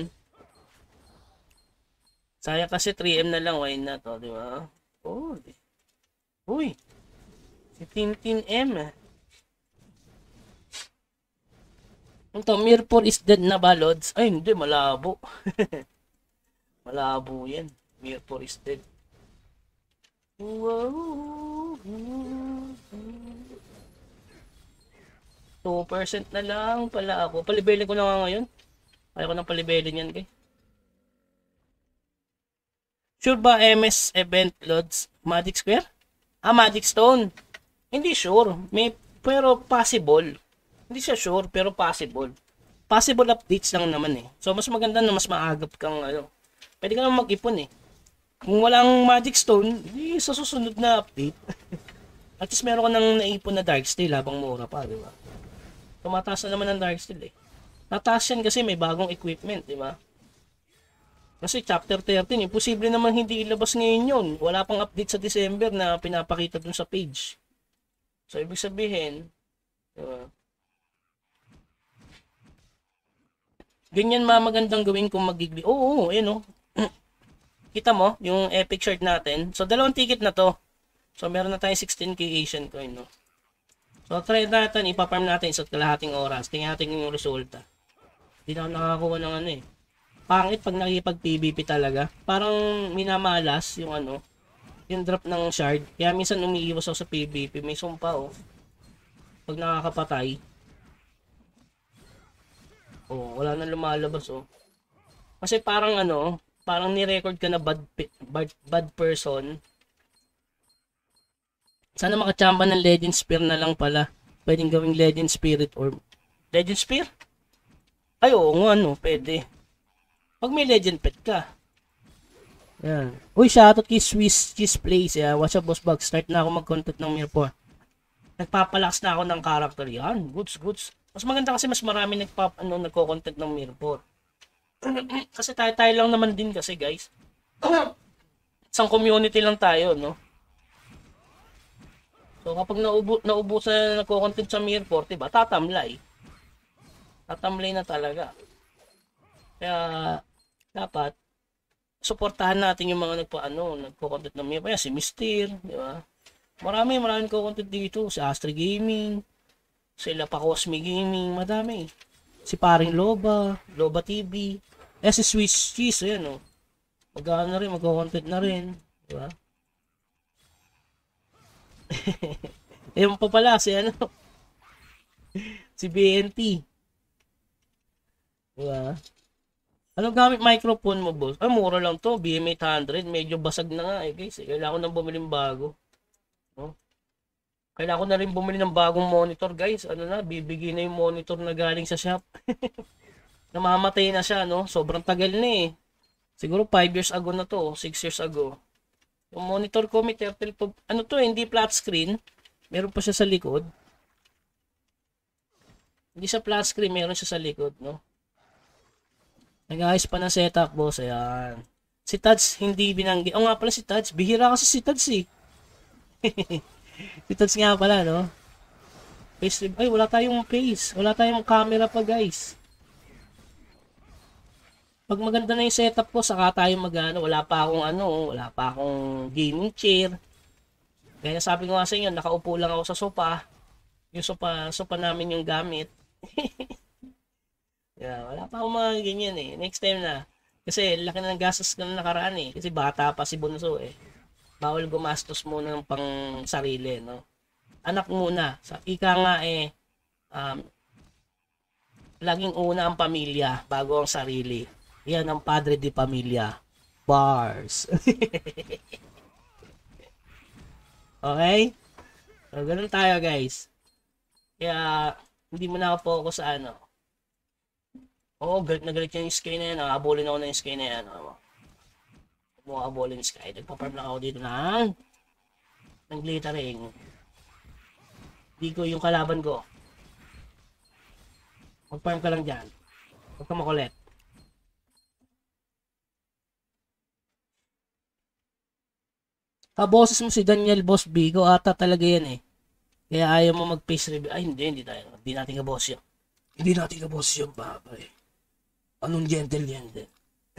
Saya kasi three M na lang, why not, oh, di ba? Oh, di. Uy, si Tintin M. Ito, Mirror is dead na ba, Lods? Ay, hindi, malabo. Malabo yan. Mirror is dead. Wow. two percent na lang pala ako. Palibelin ko na nga ngayon. Kaya ko nang palibelin yan, kay. Sure ba M S event loads Magic Square? Ah, Magic Stone. Hindi sure. May, pero possible. Hindi siya sure, pero possible. Possible updates lang naman eh. So, mas maganda na mas maagap kang ano. Pwede ka naman mag-ipon eh. Kung walang Magic Stone, di sa susunod na update. At least meron ka nang naipon na Darksteel habang mura pa, di ba? Tumataas na naman ang Darksteel eh. Tataas yan kasi may bagong equipment, di ba? Kasi chapter thirteen, imposible naman hindi ilabas ngayon yun. Wala pang update sa December na pinapakita dun sa page. So, ibig sabihin, di ba? Ganyan ma magandang gawin kung magigli. Oo, oo, ayun oh. Kita mo, yung epic shard natin. So, dalawang ticket na to. So, meron na tayong sixteen K Asian coin, no? So, try natin, ipaparm natin sa kalahating oras. Tingnan natin yung resulta. Hindi na ako nakakuha ng ano eh. Pangit pag nakikipag-P V P talaga. Parang minamalas yung ano, yung drop ng shard. Kaya minsan umiiwas ako sa P V P. May sumpa, oh. Pag nakakapatay. Oh, wala na lumalabas, oh. Kasi parang ano, parang ni-record ka na bad, bad, bad person. Sana makachamba ng Legend Spear na lang pala. Pwedeng gawing Legend Spirit or Legend Spear? Ay, oo nga, no, pwede. Pag may Legend Pet ka. Yan. Uy, shoutout kay Swiss Cheese Place. Yeah. What's up, Boss Bug? Start na ako mag-content ng Mirror. Nagpapalakas na ako ng character. Yan, goods, goods. Mas maganda kasi mas marami nagpap ano nagko-content ng Mirror. Kasi tayo-tayo lang naman din kasi, guys. Isang community lang tayo, no? So, So kapag naubo, naubusan na nagko-content sa Mir four, diba, tatamlay. Tatamlay na talaga. Kaya, dapat, suportahan natin yung mga nagpa-ano, nagko-content ng Mir. Kaya si Mister, diba? Marami, marami nagko-content dito. Si Astri Gaming, sila pa Cosmi Gaming, madami. Si Paring Loba, Loba T V. Eh, si Swiss Cheese, ayan o. Oh. Mag-ano na rin, magko-content na rin. Diba? Ayun pa pala, si ano, si B N T. Diba? Anong gamit microphone mo, boss? Ah, mura lang to, B M eight hundred. Medyo basag na nga eh, guys. Kailangan ko nang bumili ng bago. No? Kailangan ko na rin bumili ng bagong monitor, guys. Ano na, bibigay na yung monitor na galing sa shop. Namamatay na siya, no? Sobrang tagal na eh. Siguro five years ago na to, six years ago. Yung monitor ko may turtle to, ano to, hindi flat screen. Meron pa siya sa likod. Hindi sa flat screen, meron siya sa likod, no? Nag-ayos pa ng setup, boss. Ayan. Si Tads, hindi binanggi. O nga pala si Tads. Bihira kasi si Tads eh. Si Tads nga pala, no? Face, ay, wala tayong face. Wala tayong camera pa, guys. Pag maganda na yung setup ko, saka tayo mag-ano. Wala pa akong ano, wala pa akong gaming chair. Kaya sabi ko nga sa inyo, nakaupo lang ako sa sopa. Yung sopa, sopa namin yung gamit. Yeah, wala pa akong mga ganyan eh. Next time na. Kasi laki na ng gastos ko na nakaraan eh. Kasi bata pa si Bunso eh. Bawal gumastos muna ng pang sarili, no? Anak muna. Sa ika nga eh, um, laging una ang pamilya bago ang sarili. Yan ang padre di pamilya. Bars. Okay? So, ganun tayo guys. Kaya, hindi mo na ako focus sa ano. Oo, oh, galit na galit yung sky na yan. Nakabulin ako na yung sky na yan. Mukabulin sky. Nagpa-farm lang ako dito ng ng glittering. Hindi ko yung kalaban ko. Mag-farm ka lang dyan. Huwag ka makulit. Kaboses mo si Daniel Boss Bigo. Ata talaga yan eh. Kaya ayaw mo mag-face review. Ay hindi, hindi tayo. Hindi natin kaboses yun. Hindi natin kaboses yun, babay. Anong gentle yan din?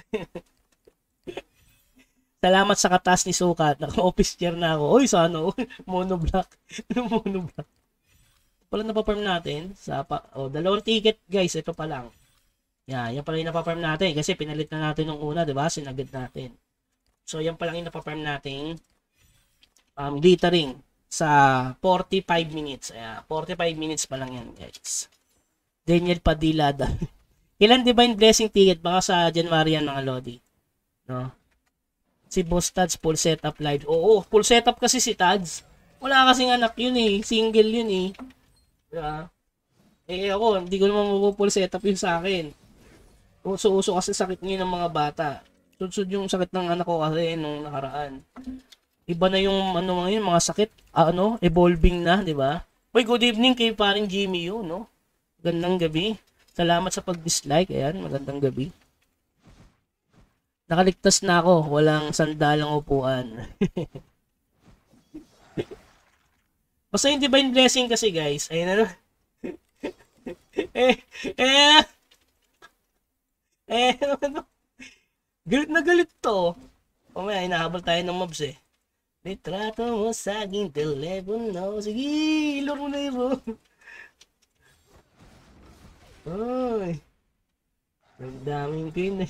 Salamat sa katas ni Sukat. Naka-office chair na ako. Uy, sa ano? Monoblock. Monoblock. Pala napaparm natin. Sa pa oh, dalawang ticket, guys. Ito pa lang. Yan, yan pala yung napaparm natin. Kasi pinalit na natin nung una, diba? Sinagad natin. So, yan pala yung napaparm natin. Um, glittering. Sa forty-five minutes. Ayan, forty-five minutes pa lang yan, guys. Daniel Padilla. Ilan Divine Blessing ticket? Baka sa January yan mga Lodi. No? Si Boss Tads, full setup live. Oo, full setup kasi si Tads. Wala kasing anak yun eh. Single yun eh. Diba? Eh ako, hindi ko naman full setup yun sa akin. Uso-uso kasi sakit ngayon ng mga bata. Sudsud yung sakit ng anak ko kasi nung nakaraan. Iba na yung ano ngayon, mga sakit. Ano, evolving na, di ba? Uy, good evening kay paring Jimmy yun, no? Gandang gabi. Salamat sa pag-dislike. Ayan, magandang gabi. Nakaligtas na ako. Walang sandalang upuan. Basta yung Divine Blessing kasi, guys. Ayun ano. eh, eh, eh, ano, galit na galit to. O may, hinahabol tayo ng mobs eh. Litrato mo sa aking telepono. Sige, laro na yun. Ay. Ang daming pin.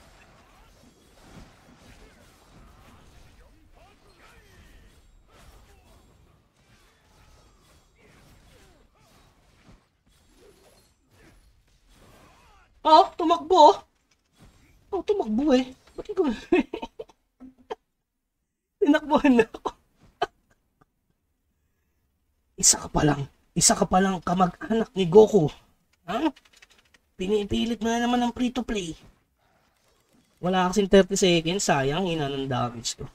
Oh, tumakbo. Oh, tumakbo eh. Ba't ko? Tinakbuhan na ako. Isa ka pa lang. Isa ka pa lang kamag-anak ni Goku. Ha? Pinipilit mo na naman ang free to play. Wala kasing thirty seconds. Sayang, ina ng damage ko.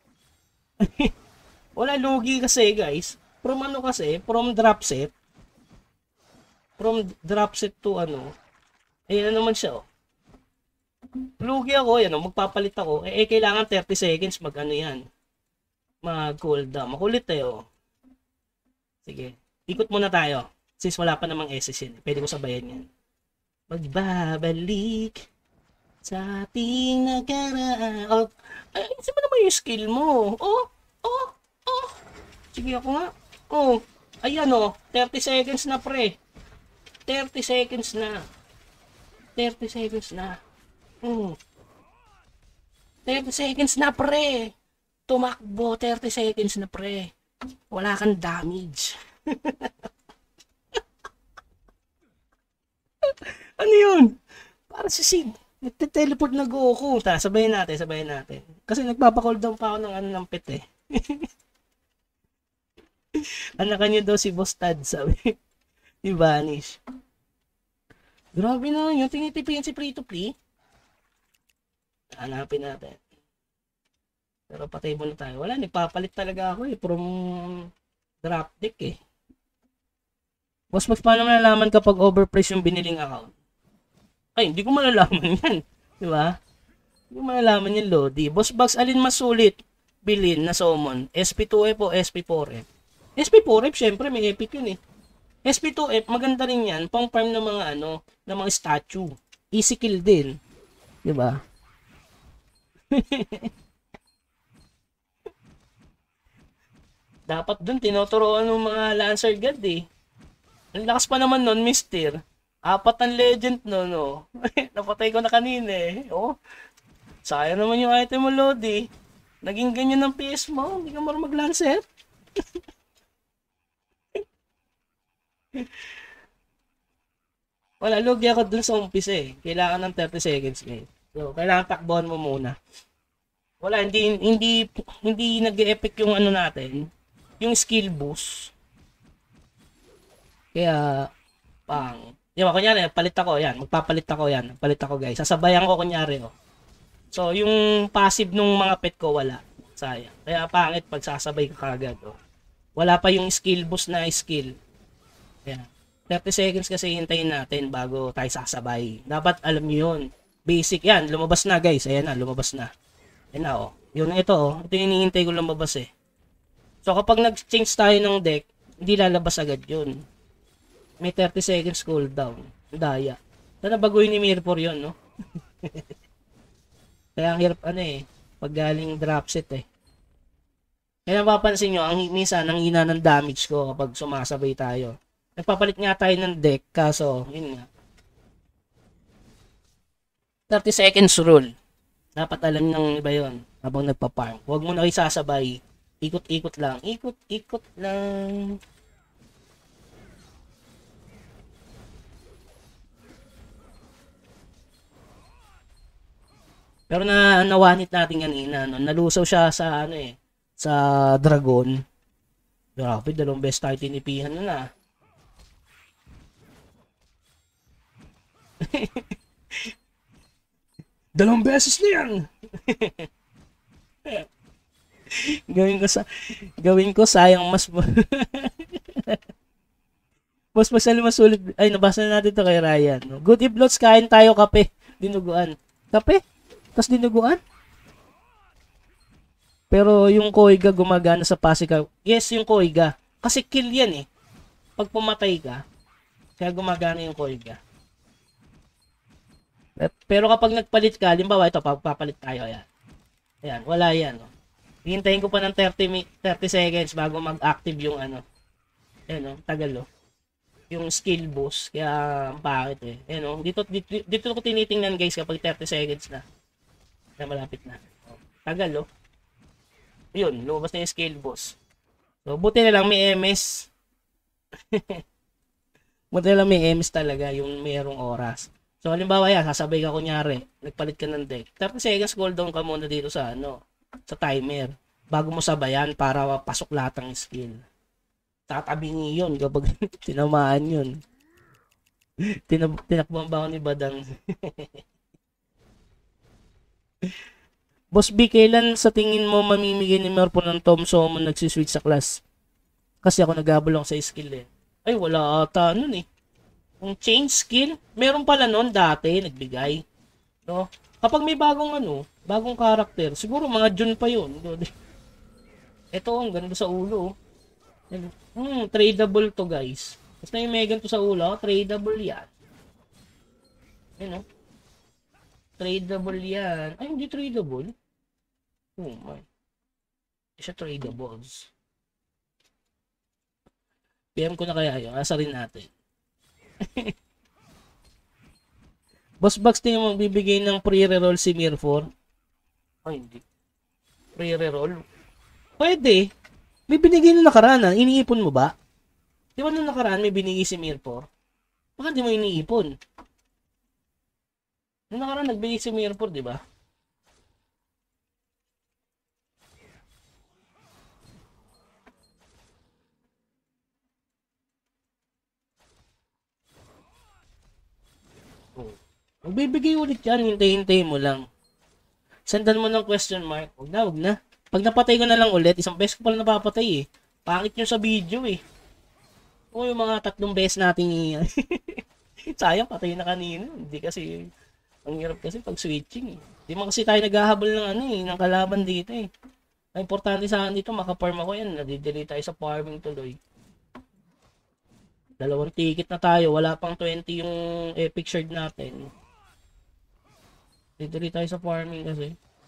Wala, lugi kasi guys. From ano kasi, from drop set. From drop set to ano. Ayun na naman siya oh. Lugi ako, yan oh, magpapalit ako. Eh, eh kailangan thirty seconds mag ano yan. Mag cooldown. Makulit eh oh. Sige. Ikot muna tayo. Since wala pa namang S S yun. Pwede ko sabayan yan. Magbabalik sa ating nakaraan. Oh, ay, saan mo naman yung skill mo? Oh, oh, oh. Sige ako nga. Oh, ayan oh. thirty seconds na pre. thirty seconds na. thirty seconds na. Hmm. thirty seconds na pre. Tumakbo. thirty seconds na pre. Wala kang damage. Ano yun? Para si Sid. Nagte-teleport na Goku. Ta, sabayin natin, sabayin natin. Kasi nagpapa-call down pa ako ng ano ng pet eh. Anakan nyo daw si Boss Tad, sabi. I-vanish. Grabe na yun. Tinitipin si Free to Play. Hanapin natin. Pero patay muna tayo. Wala, nagpapalit talaga ako eh. From drop deck eh. Boss Max, paano malalaman kapag overpriced yung biniling account? Ay, hindi ko malalaman yan. Di ba? Hindi ko malalaman yan, Lodi. Boss Max, alin mas sulit bilhin na summon? S P two F o S P four F? S P four F, syempre, may epic yun eh. S P two F, maganda rin yan. Pang farm ng mga ano, ng mga statue. Easy kill din. Di ba? Dapat dun, tinuturoan ng mga Lancer God eh. Ang lakas pa naman nun, Mister. Apat ang legend no, no. Napatay ko na kanina eh. Oh. Sayang naman yung item mo, Lodi. Naging ganyan ng P S mo. Hindi ka marunong mag-Lancer. Wala, lugi ako dun sa umpisa eh. Kailangan ng thirty seconds ngayon. So, kailangan takbuhan mo muna. Wala, hindi hindi hindi nag-e-epic yung ano natin. Yung skill boost. Kaya pang, di ba, kunyari, palit ako, yan, magpapalit ako yan, palit ako guys, sasabayan ko kunyari, oh. So, yung passive nung mga pet ko, wala, sayang, kaya pangit pag sasabay ka kagad, oh. Wala pa yung skill boost na skill, yan, thirty seconds kasi hintayin natin bago tayo sasabay, dapat alam nyo yun, basic, yan, lumabas na guys, ayan na, lumabas na, yan na, oh, yun na ito, oh, ito yung hinihintay ko lumabas eh, so kapag nag-change tayo ng deck, hindi lalabas agad yun. May thirty seconds cooldown. Daya. Sana baguhin ni Mirror yun, no? Kaya ang hirap, ano eh, pag galing drop set eh. Kaya mapapansin nyo, ang minsan, ang hina ng damage ko kapag sumasabay tayo. Nagpapalit nga tayo ng deck, kaso, yun nga. thirty seconds rule. Dapat alam ng iba yun, habang nagpa-farm. Huwag mo na kayo sasabay. Ikot-ikot lang. Ikot-ikot lang. Pero na nawanit natin kanina, no? Nalusaw siya sa ano eh, sa dragon. Grabe, dalawang best tayo tinipihan na na. Dalawang beses na yan. gawin ko sa gawin ko sayang mas mas masali mas sulit. Ay, nabasa na natin to kay Ryan. No? Good ifloats, kain tayo kape. Dinuguan. Kape? Tapos dinuguan? Pero yung Koiga gumagana sa Pasica. Yes, yung Koiga. Kasi kill yan eh. Pag pumatay ka, kaya gumagana yung Koiga. Pero kapag nagpalit ka, limbawa ito, papalit tayo. Ayan. Ayan, wala yan. No? Hintayin ko pa ng thirty, thirty seconds bago mag-active yung ano. Ayan, no? Tagal, no? Yung skill boost. Kaya, ang pangit eh. Ayan, no? Dito, dito, dito ko tinitingnan guys kapag thirty seconds na. Na malapit na. Tagal, oh. Yun, lumabas na yung skill boss. So, buti na lang may M S. Buti na lang may M S talaga yung mayroong oras. So, halimbawa yan, sasabay ka kunyari, nagpalit ka ng deck. thirty seconds cooldown ka muna dito sa ano, sa timer. Bago mo sabayan para pasok lahat ng skill. Tatabingi yun kapag tinamaan yun. Tinab tinakbuhan ba ako ni Badang? Boss B, kailan sa tingin mo mamimigay ni Merpo ng Tom Summon nagsiswitch sa class? Kasi ako naghabol ako sa skill eh. Ay, wala ata nun eh. Kung change skill, meron pala nun dati, nagbigay. No? Kapag may bagong ano, bagong karakter, siguro mga June pa yun. Ito, ang ganda sa ulo. Hmm, tradable to guys. Basta yung Megan to sa ulo, tradable yan. Ayun o. Tradable yan. Ay, hindi tradable. Oh my. Hindi siya tradables. P M ko na kaya yun. Asa rin natin. Boss Bucks din yung magbibigay ng pre-reroll si Mir four. Ay, hindi. Pre-reroll? Pwede. May binigay na nakaraan. Iniipon mo ba? Di ba nung nakaraan may binigay si Mir four? Baka di mo iniipon. Nung nakaraan nagbigay si Mir four, di ba? Oh. Magbibigay ulit yan. Hintay-hintay mo lang. Sendan mo ng question mark. Huwag na, huwag na. Pag napatay ko na lang ulit, isang beses ko pala napapatay eh. Pangit nyo sa video eh. O yung mga tatlong beses natin sayang, patay na kanina. Hindi kasi, ang hirap kasi pag switching eh. Hindi man kasi tayo naghahabol ng ano eh, ng kalaban dito eh. Ang importante sa akin dito, makaparm ako yan. Nadidili tayo sa farming tuloy. Dalawang ticket na tayo, wala pang twenty yung epic shard natin. Didili tayo sa farming kasi.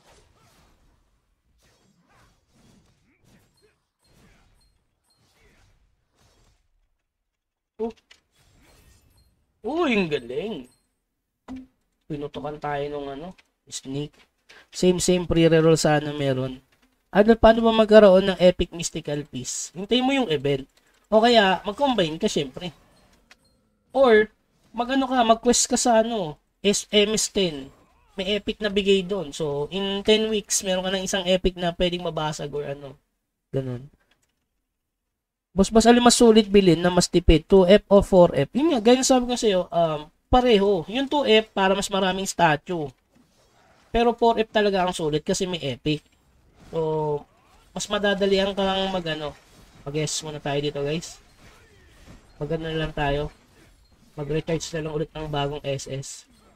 Oh. Uy, ang galing. Pinutukan tayo nung ano, sneak. Same same pre-reroll sana meron. Ano, paano ba magkaroon ng epic mystical piece? Hintay mo yung event. O kaya, mag-combine ka syempre. Or, mag-ano ka, mag-quest ka sa ano, S M S ten. May epic na bigay doon. So, in ten weeks, meron ka ng isang epic na pwedeng mabasag or ano. Ganun. Boss, boss, alin mas sulit bilhin na mas tipid? two F o four F? Yun nga, ganyan sabi ko sa'yo, um, pareho. Yung two F para mas maraming statue. Pero four F talaga ang sulit kasi may epic. So, mas madadalihan ka lang mag ano. Mag-guess muna tayo dito guys. Mag ano na lang tayo. Mag-recharge na lang ulit ng bagong S S.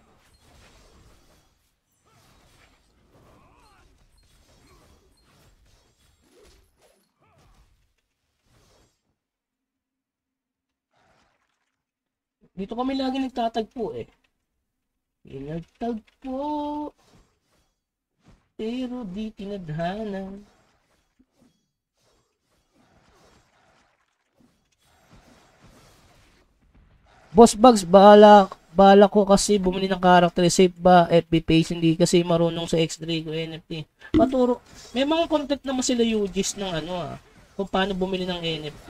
Dito kami lagi nagtatagpo eh. Nagtagpo. Pero di tinadhana. Boss Bugs, bahala, bahala ko kasi bumili ng character. Safe ba? F B page, hindi kasi marunong sa X three ko N F T. Paturo. May mga content naman sila U Gs ng ano ah. Kung paano bumili ng N F T.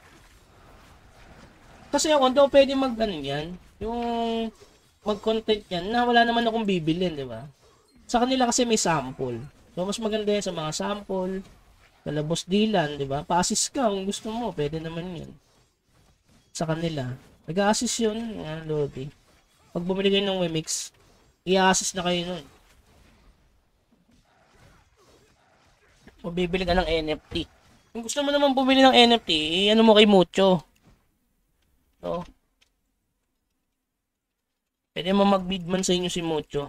Kasi ako, hindi ako pwede mag ano yan. Yung mag-content yan na wala naman akong bibilin, di ba? Sa kanila kasi may sample. So, mas maganda yan sa mga sample. Talabos dilan, di ba? Pa-assist ka kung gusto mo. Pwede naman yan. Sa kanila. Nag-assist yun. Yan, Lodi. Pag bumili kayo ng Wemix, i-assist na kayo nun. O bibili ka ng N F T. Kung gusto mo naman bumili ng N F T, ano mo kay Mucho. So, pwede mo mag-bid man sa inyo si Mucho.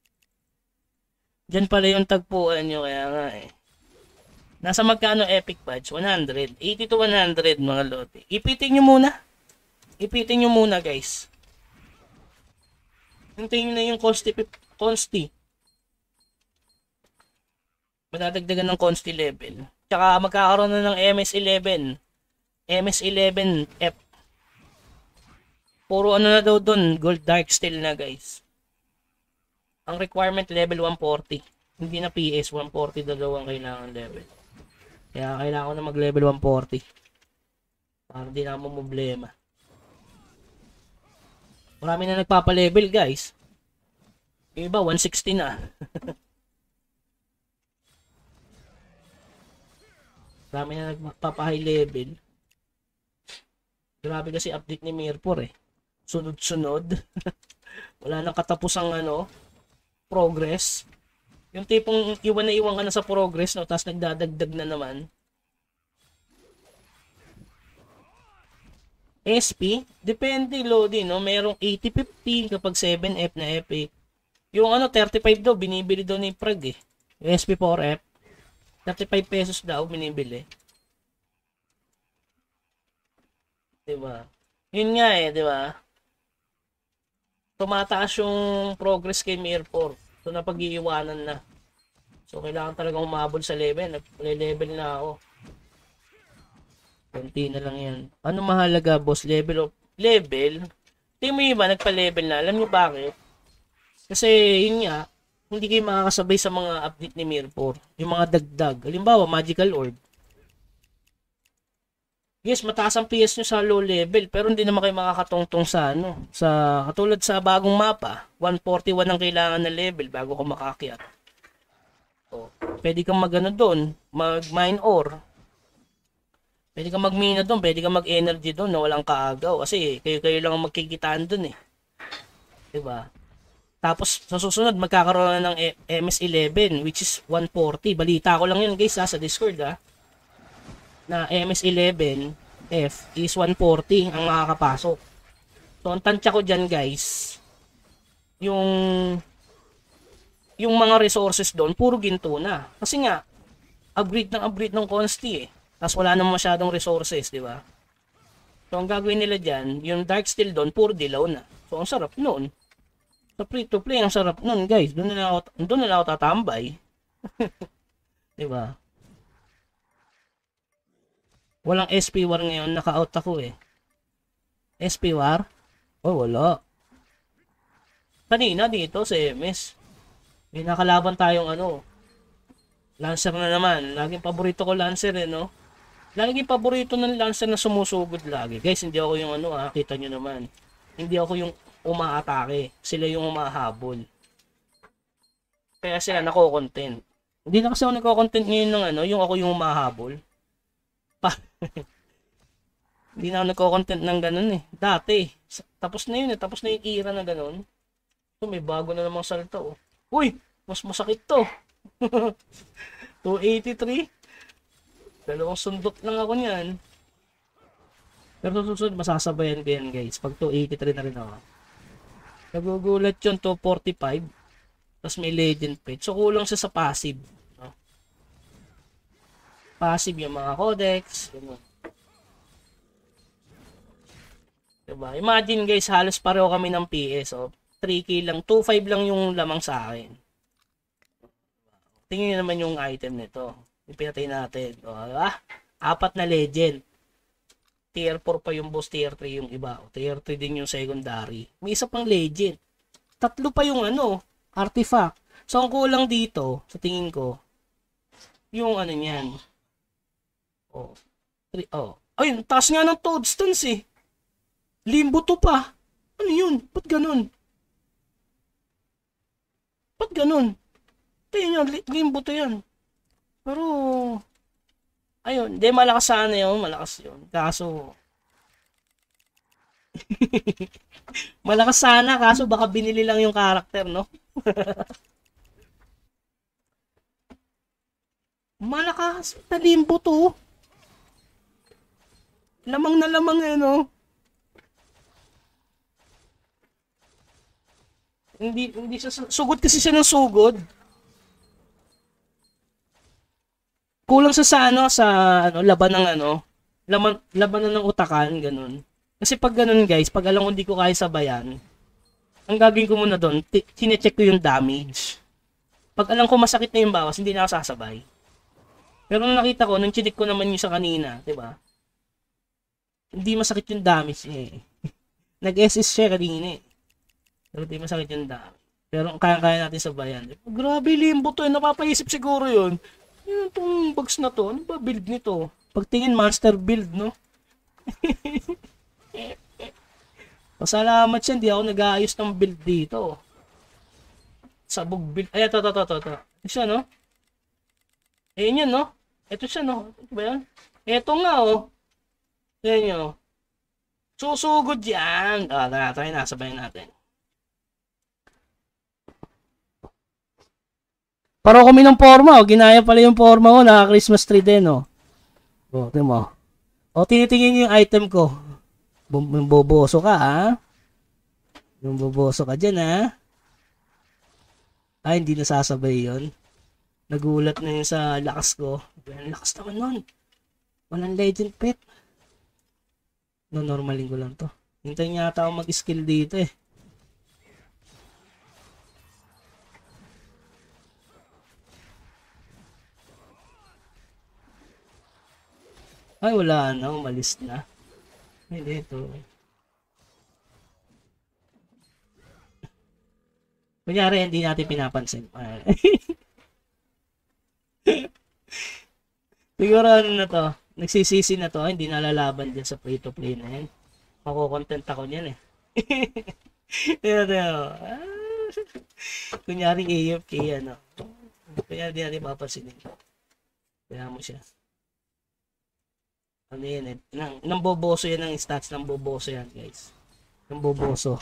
Diyan pala yung tagpuan nyo, kaya nga eh. Nasa magkano epic badge? one hundred. eighty to one hundred mga lote. Ipitin nyo muna. Ipitin nyo muna guys. Hintayin nyo na yung consti. Consti. Madadagdagan ng consti level. Tsaka magkakaroon na ng M S eleven. M S eleven F. Puro ano na daw dun. Gold dark steel na guys. Ang requirement level one forty. Hindi na P S. one forty daw ang kailangan level. Kaya kailangan ko na mag level one forty. Para di na mo problema. Marami na nagpapa-level guys. Yung iba one sixty na. Marami na nagpapa-high level. Grabe kasi update ni Mirpor eh. Sunod-sunod. Wala nang katapusang ano, progress. Yung tipong iwan na iwan ka na sa progress, no, tapos nagdadagdag na naman. S P, depende Lodi, no? Merong eighty fifteen kapag seven F na epic. Yung ano, thirty-five daw, binibili daw ni Prag eh. Yung S P four F, thirty-five pesos daw binibili. 'Di ba? Yun nga eh, 'di ba? Tumataas yung progress kay Mirror. So napag-iiwanan na. So kailangan talagang umabol sa level. Nag-level na ako. Konti na lang yan. Ano mahalaga, boss? Level of level? Tingin mo iba, nagpa-level na. Alam niyo bakit? Kasi yun nga, hindi kayo makakasabay sa mga update ni Mirror. Yung mga dagdag. Halimbawa, Magical Orb. Yes, mataas ang P S nyo sa low level, pero hindi naman kayo makakatungtong sa ano. Sa, katulad sa bagong mapa, one forty-one ang kailangan na level bago ka makakyat. O, pwede kang magano doon, mag-mine ore. Pwede kang mag-mina doon, pwede kang mag-energy doon na walang kaagaw. Kasi kayo-kayo lang ang magkikitaan doon eh. Diba? Tapos sa susunod, magkakaroon na ng M S eleven, which is one forty. Balita ko lang yun guys ha, sa Discord ha. Na M S eleven F is one forty ang makakapasok. So ang tansya ko dyan guys, yung yung mga resources doon puro ginto na. Kasi nga upgrade ng upgrade ng consti eh. Tapos wala naman masyadong resources, di ba? So ang gagawin nila dyan, yung dark steel doon puro dilaw na. So ang sarap noon. Sa free to play ang sarap noon guys. Doon na ako doon na ako tatambay. Di ba? Walang S P war ngayon, naka-out ako eh. S P war? Oh, wala. Kanina dito sa M S. May nakalaban tayong ano. Lancer na naman. Laging paborito ko Lancer eh, no? Laging paborito ng Lancer na sumusugod lagi. Guys, hindi ako yung ano ah, kita nyo naman. Hindi ako yung umaatake. Sila yung umahabol. Kaya sila nako-content. Hindi na kasi ako nako-content ngayon ng ano, yung ako yung umahabol. Pa. Hindi na ako nagko-content ng ganun eh. Dati. Tapos na yun eh. Tapos na yung era na ganun. So may bago na namang salta oh. Uy! Mas masakit to. two eighty-three. Dalawang sundot lang ako niyan. Pero susunod masasabayan ko yan guys. Pag two eighty-three na rin ako. Nagugulat yun two forty-five. Tapos may legend page. So kulang siya sa passive. Passive yung mga codex. Ganun. Diba? Imagine guys, halos pareho kami ng P S. Oh. three K lang. two five lang yung lamang sa akin. Tingnan nyo naman yung item nito. Yung pinatay natin. O, diba? Apat na legend. Tier four pa yung boss, tier three yung iba. O, tier three din yung secondary. May isa pang legend. Tatlo pa yung ano, artifact. So, ang kulang dito, sa tingin ko, yung ano niyan. Oh. Oh. Ayun, taas nga ng toadstones eh. Limbo to pa. Ano yun? Ba't ganun? Ba't ganun? Tingnan nyo, limbo to yan. Pero, ayun, di malakas sana yun, malakas yun. Kaso, malakas sana, kaso baka binili lang yung karakter, no? Malakas, na limbo to. Lamang na lamang eh, no? Hindi, hindi siya, sugod kasi siya ng sugod. Kulang sa sa ano, sa ano, laban ng ano, laban, laban ng utakan, ganun. Kasi pag ganun guys, pag alam ko hindi ko kaya sabayan, ang gagawin ko muna doon, sinecheck ko yung damage. Pag alam ko masakit na yung bawas, hindi na ako sasabay. Pero nung nakita ko, nung chinik ko naman yung sa kanina, di ba? Hindi masakit yung damage eh. Nag-S S siya kanina eh. Pero hindi masakit yung damage. Pero kaya-kaya natin sabayan. Grabe, limbo to eh. Napapaisip siguro yun. Yun itong bugs na to. Ano ba build nito? Pagtingin, monster build, no? Pasalamat siya. Hindi ako nag-aayos ng build dito. Sabog build. Ay, ito, ito, ito, ito. Ito siya, no? Ayun yan, no? Ito siya, no? Ito ba yan? Ito nga, oh. Yan nyo. Susugod yan. Ah, tara, try na. Sabayan natin. Paro kami ng forma, oh. Ginaya pala yung forma ko. Naka-Christmas tree din, oh. O, ito mo. O, tinitingin yung item ko. Boboso ka, ha? Yung boboso ka dyan, ha? Ay, hindi nasasabay yun. Nagulat na yun sa lakas ko. Ang lakas naman nun. Walang legend pet. No, normalin ko lang to. Hintayin niya ata ako mag-skill dito eh. Ay, wala na. Umalis na. Ay, dito. Kunyari, hindi natin pinapansin. Siguro ano na to. Nagsisisi na to. Hindi nalalaban din sa free-to-play na yan. Makukontent ako niyan eh. Yan, yan. Ah, kunyari A F K ano. Kunyari di natin papansinin. Kaya mo siya. Ano yan eh. Nang, nang boboso yan ang stats. Nang boboso yan guys. Nang boboso.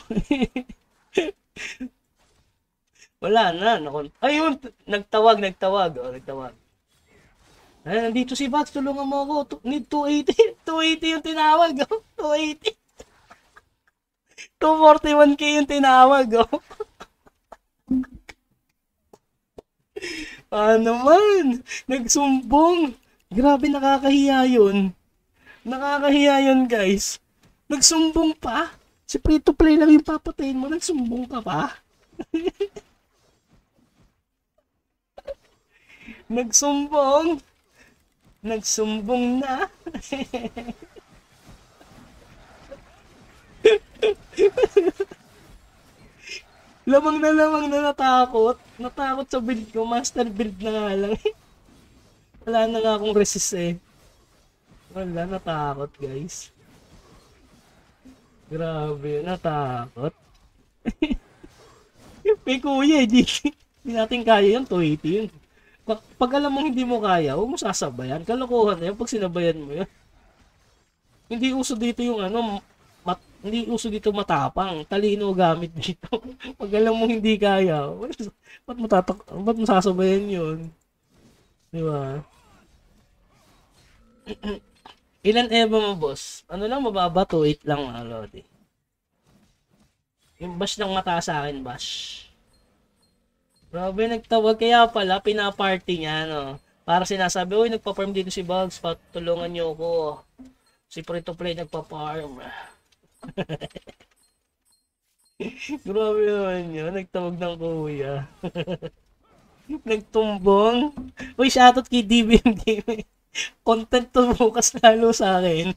Wala na. Nakon ayun. Nagtawag, nagtawag. O, nagtawag. Ay, nandito si Vax. Tulungan mo ako. Need two eighty. two eighty yung tinawag. Oh. two eighty. two forty-one K yung tinawag. Oh. Ano man? Nagsumbong. Grabe, nakakahiya yun. Nakakahiya yun, guys. Nagsumbong pa. Si free to play lang yung papatayin mo. Nagsumbong ka pa. Nagsumbong. Nagsumbong na. Lamang na lamang na natakot. Natakot sa build ko. Master build na nga lang. Wala na nga akong resist eh. Wala, natakot guys. Grabe, natakot. May kuya, hindi, hindi natin kaya yan, two eighty yun. Pag, pag alam mong hindi mo kaya, huwag mo sasabayan. Kalokohan na yan pag sinabayan mo yan. Hindi uso dito yung ano, mat, hindi uso dito matapang. Talino gamit dito. Pag alam mong hindi kaya, ba't mo, tatak, ba't mo sasabayan yun? Diba? Ilan eba mo, boss? Ano lang, mababa, two eight lang mga lodi. Yung bash ng mata sa akin, bash. Grabe, nagtawag. Kaya pala, pinaparty niya, no? Para sinasabi, uy, nagpa-farm dito si Bugs, patulungan niyo ako. Si free to play nagpa-farm. Grabe naman yun, nagtawag ng kuya. Nagtumbong. Uy, shoutout kay D B M Game. Content to bukas lalo sa akin.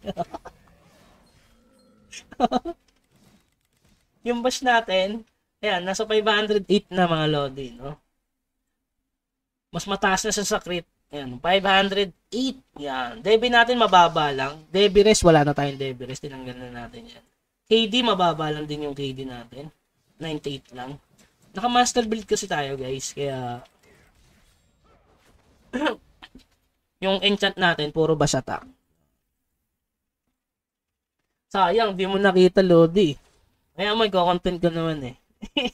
Yung bash natin, ayan, nasa five hundred eight na mga lodi, no? Mas mataas na sa crit. Ayan, five hundred eight. Yan. Debi natin mababa lang. Debi rest, wala na tayong Debi rest. Tinanggal na natin yan. K D, mababa lang din yung K D natin. ninety-eight lang. Naka-master build kasi tayo, guys. Kaya, yung enchant natin, puro bash attack. Sayang, di mo nakita, Lodi. Kaya mag-content ka naman eh.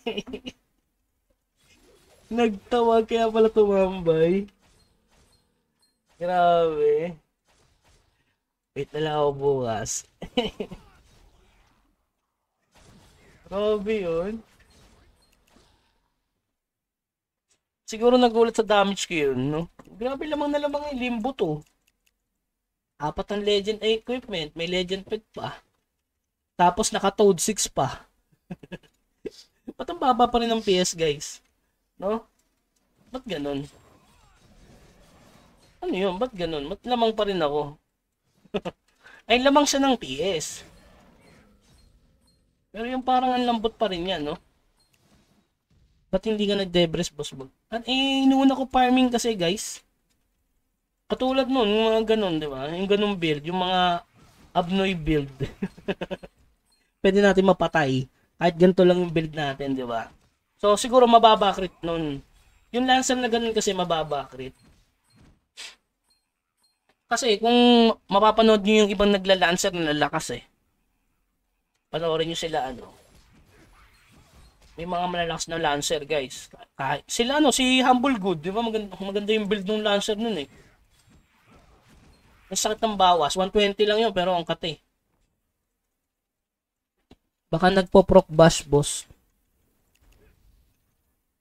Nagtawag kaya pala tumambay. Grabe. Wait na lang ako bukas. Grabe yun. Siguro nagulat sa damage ko yun, no? Grabe lamang na lamang yung limbo to. Apat ang legend equipment, may legend pet pa. Tapos naka-toad six pa. Ba't ang baba pa rin ng P S, guys? No? Ba't ganun? Ano yun? Ba't ganun? Ba't lamang pa rin ako? Ay, lamang siya ng P S. Pero yung parang ang lambot pa rin yan, no? Ba't hindi ka nag-debres, boss bag? At eh, inuuna ko farming kasi, guys. Katulad nun, yung mga ganun, di ba? Yung ganun build, yung mga abnoy build. Pwede natin mapatay. Kahit ganito lang yung build natin, di ba? So, siguro mababa crit nun. Yung lancer na ganun kasi mababa crit. Kasi kung mapapanood nyo yung ibang nagla-lancer na lalakas eh. Panoorin nyo sila ano. May mga malalakas na lancer, guys. Kahit, sila ano, si Humble Good, di ba? Maganda, maganda yung build ng lancer nun eh. Ang sakit ng bawas, one twenty lang yun, pero ang kate. Baka nagpo-proc bash, boss.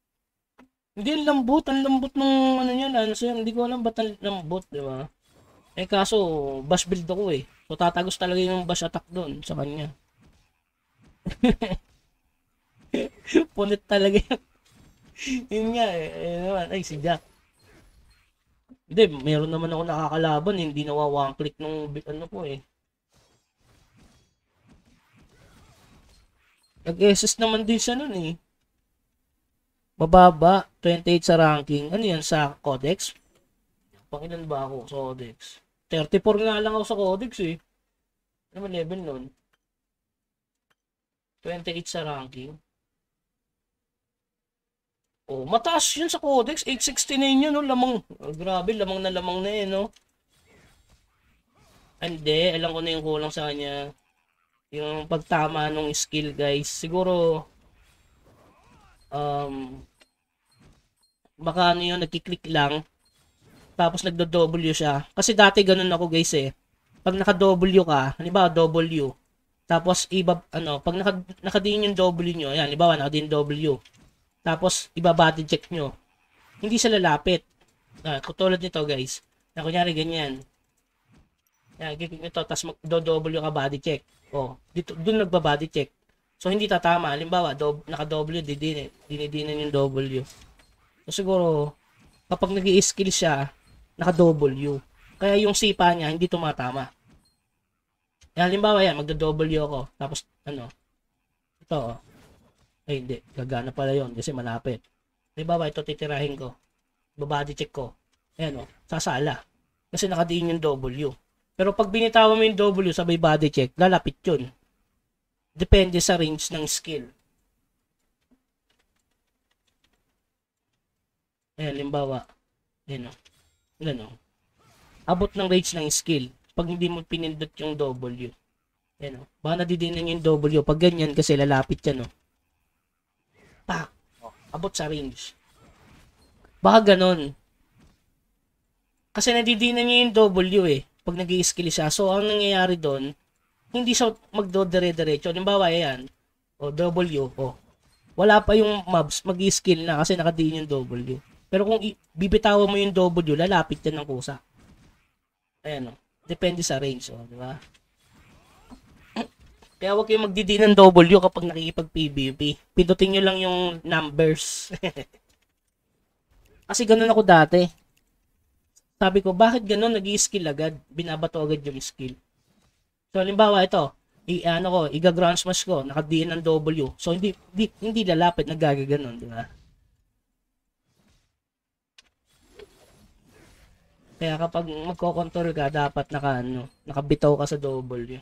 Hindi, ang lambot. Ang lambot ng ano niya, lancer. Hindi ko alam ba't ang lambot, di ba? Eh kaso, bash build ako eh. So tatagos talaga yung bash attack doon sa kanya. Punit talaga yan. Yun nga eh. Ayun naman. Ay, si Jack. Hindi, meron naman ako nakakalaban. Hindi nawa one click nung ano ko eh. Nag-S S naman din siya nun eh. Mababa, twenty-eight sa ranking. Ano yan sa Codex? Pangilan ba ako sa Codex? thirty-four nga lang ako sa Codex eh. Ano level nun? twenty-eight sa ranking. Oh, mataas yun sa Codex. eight sixty-nine yun, no? Lamang. Oh, grabe, lamang na lamang na yun, no? Hindi, alam ko na yung kulang sa kanya. Yung pagtama nung skill, guys. Siguro, um, baka ano yun, nagkiklik lang. Tapos nagdo-W siya. Kasi dati ganun ako, guys, eh. Pag naka-W ka, halimbawa W, tapos iba, ano, pag naka, nakadiin yung W nyo, ayan, halimbawa nakadiin W, tapos iba-body check nyo, hindi siya lalapit. Ah, katulad nito guys, na kunyari ganyan. Yan, gigit nito, tapos mag-W ka body check. Oh, dito, dun nagba-body check. So, hindi tatama. Halimbawa, naka-W, didin, dinidinan yung W. So, siguro, kapag nag-i-skill siya, naka-W. Kaya yung sipa niya, hindi tumatama. Yan, halimbawa yan, magda-W ako. Tapos, ano, ito, oh. Ay, hindi. Gagana pala yun kasi malapit. Halimbawa, ito titirahin ko. Babody check ko. Ayan, oh, sasala. Kasi nakadiin yung W. Pero pag binitawan mo yung W sabay body check, lalapit yun. Depende sa range ng skill. Ayan, halimbawa. Ayan, oh. Ayan, oh. Abot ng range ng skill. Pag hindi mo pinindot yung W. Ayan, oh. Baka nadidinan yung W. Pag ganyan kasi lalapit yan, oh. Pak! Oh, abot sa range. Baka ganon. Kasi nadidinan niya yung W eh. Pag nag-i-skill siya. So, ang nangyayari doon, hindi siya magdo-dire-diretso. Halimbawa, ayan. O, W. O. Wala pa yung mobs. Mag-i-skill na kasi nakadiin yung W. Pero kung bibitawan mo yung W, lalapit yan ng kusa. Ayan o. Depende sa range. O, di ba? Kaya huwag kayong magdidi ng W kapag nakikipag-PvP. Pindutin nyo lang yung numbers. Kasi ganun ako dati. Sabi ko, bakit ganun? Nag-i-skill agad. Binabato agad yung skill. So, halimbawa, ito. I, ano ko, iga-ground smash ko. Nakadiin ng W. So, hindi, hindi, hindi lalapit. Nagagaganon, di ba? Kaya kapag magko-control ka, dapat naka, ano, nakabitaw ka sa W.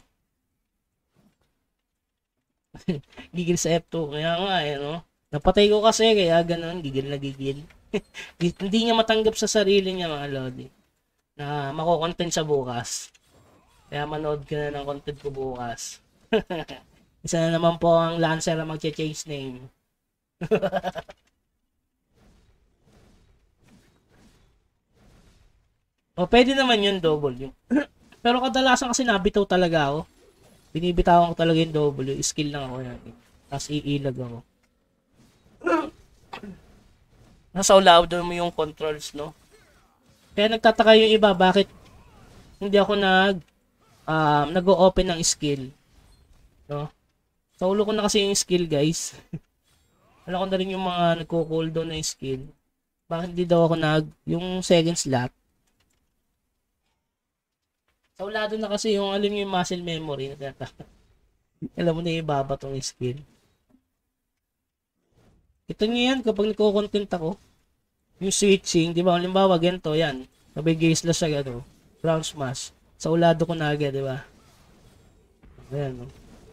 Gigil sa F two. Kaya nga, eh, no? Napatay ko kasi, kaya ganun, gigil na gigil. Hindi niya matanggap sa sarili niya, mga lodi. Na mako-content sa bukas. Kaya manood ka na ng content ko bukas. Isa na naman po ang Lancer na mag-change name. O, pwede naman yun, W. Pero kadalasan kasi nabitaw talaga ako. Binibitawan ko talaga yung W. Skill lang ako yan. Tapos iilag ako. Nasa louder mo yung controls, no? Kaya nagtataka yung iba, bakit hindi ako nag um, nag-o-open ng skill. No? Sa ulo ko na kasi yung skill, guys. Alam ko na rin yung mga nagko-cooldown na skill. Bakit hindi daw ako nag yung second slot? Sa ulado na kasi yung alam yung muscle memory. Alam mo na yung ibaba tong skill. Ito nyo yan kapag nagko-content ako. Yung switching, di ba? Halimbawa, ganito, yan. Sabay gaze lang siya, ano, ground smash. Sa ulado ko na agad, di ba? Ayan, no?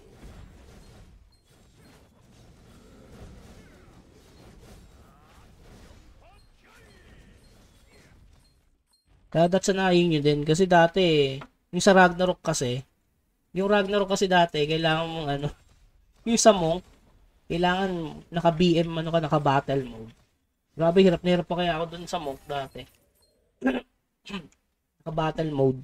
Kaya that's sanayin nyo din. Kasi dati, yung sa Ragnarok kasi, yung Ragnarok kasi dati, kailangan mong ano, yung sa Monk, kailangan naka-B M, ano ka, naka-battle mode. Grabe, hirap na hirap pa kaya ako dun sa Monk dati. Naka-battle mode.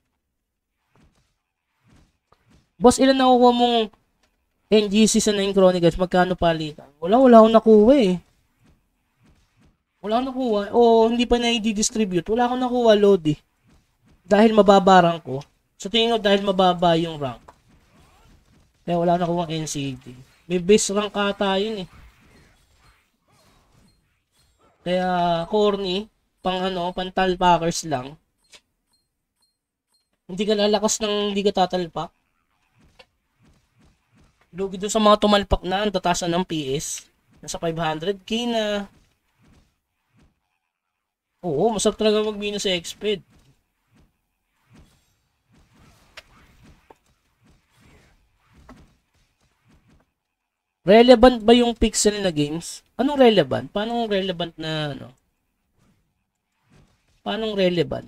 Boss, ilan nakukuha mong N G C sa Nine Chronicles? Magkano palitan? Wala, wala akong nakuha eh. Wala akong nakuha. O, hindi pa na i-distribute. Wala akong nakuha, load eh. dahil mababa rank ko. Sa tingin ko dahil mababa yung rank. Kaya wala na akong N C D. May base rank ata yun eh. Kaya corny, pang ano, pantalpakers lang. Hindi ka lalakas ng hindi ka tatalpak. Lugi doon sa mga tumalpak na, ang tatasan ng P S. Nasa five hundred K na. Oo, masarap talaga mag-mina sa X P E D. Relevant ba yung pixel na games? Anong relevant? Paano relevant na ano? Paano relevant?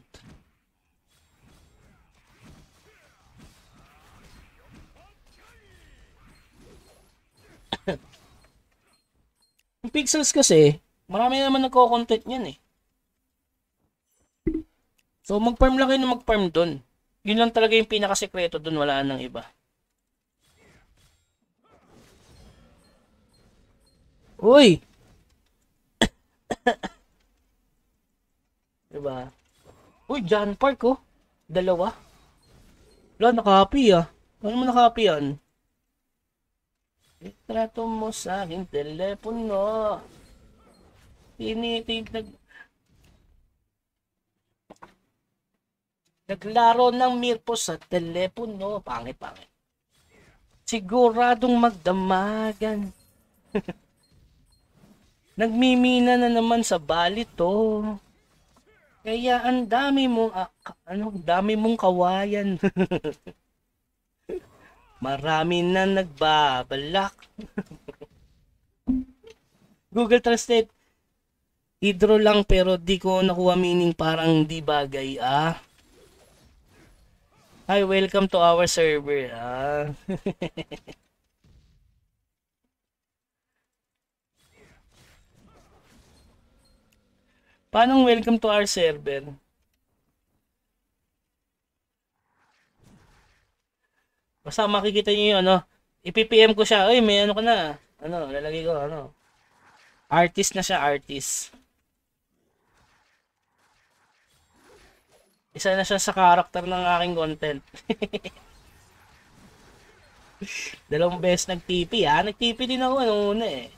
Yung pixels kasi, marami naman nagko-content yan eh. So mag-farm lang kayo na mag-farm dun. Yun lang talaga yung pinakasekreto dun, wala nang iba. Uy! Diba? Uy, John Park oh. Dalawa. Wala, naka-copy ah. Paano mo naka-copy yan? Itrato mo sa aking telepono. Tinitig nag... Naglaro ng Mirpo sa telepono. Pangit-pangit. Siguradong magdamagan. Nagmimina na naman sa balito. Kaya ang dami mong ah, ano, dami mong kawayan. Marami na nagbabalak. Google Translate. Hydro lang pero di ko nakuha meaning, parang di bagay ah. Hi, welcome to our server ah. Paano welcome to our server? Basta makikita niyo yung ano, i-P P M ko siya. Oy, may ano ka na. Ano, lalagay ko ano. Artist na siya, artist. Isa na siya sa character ng aking content. Dalawang beses nag-T P ha. Nag-T P din ako ano una eh.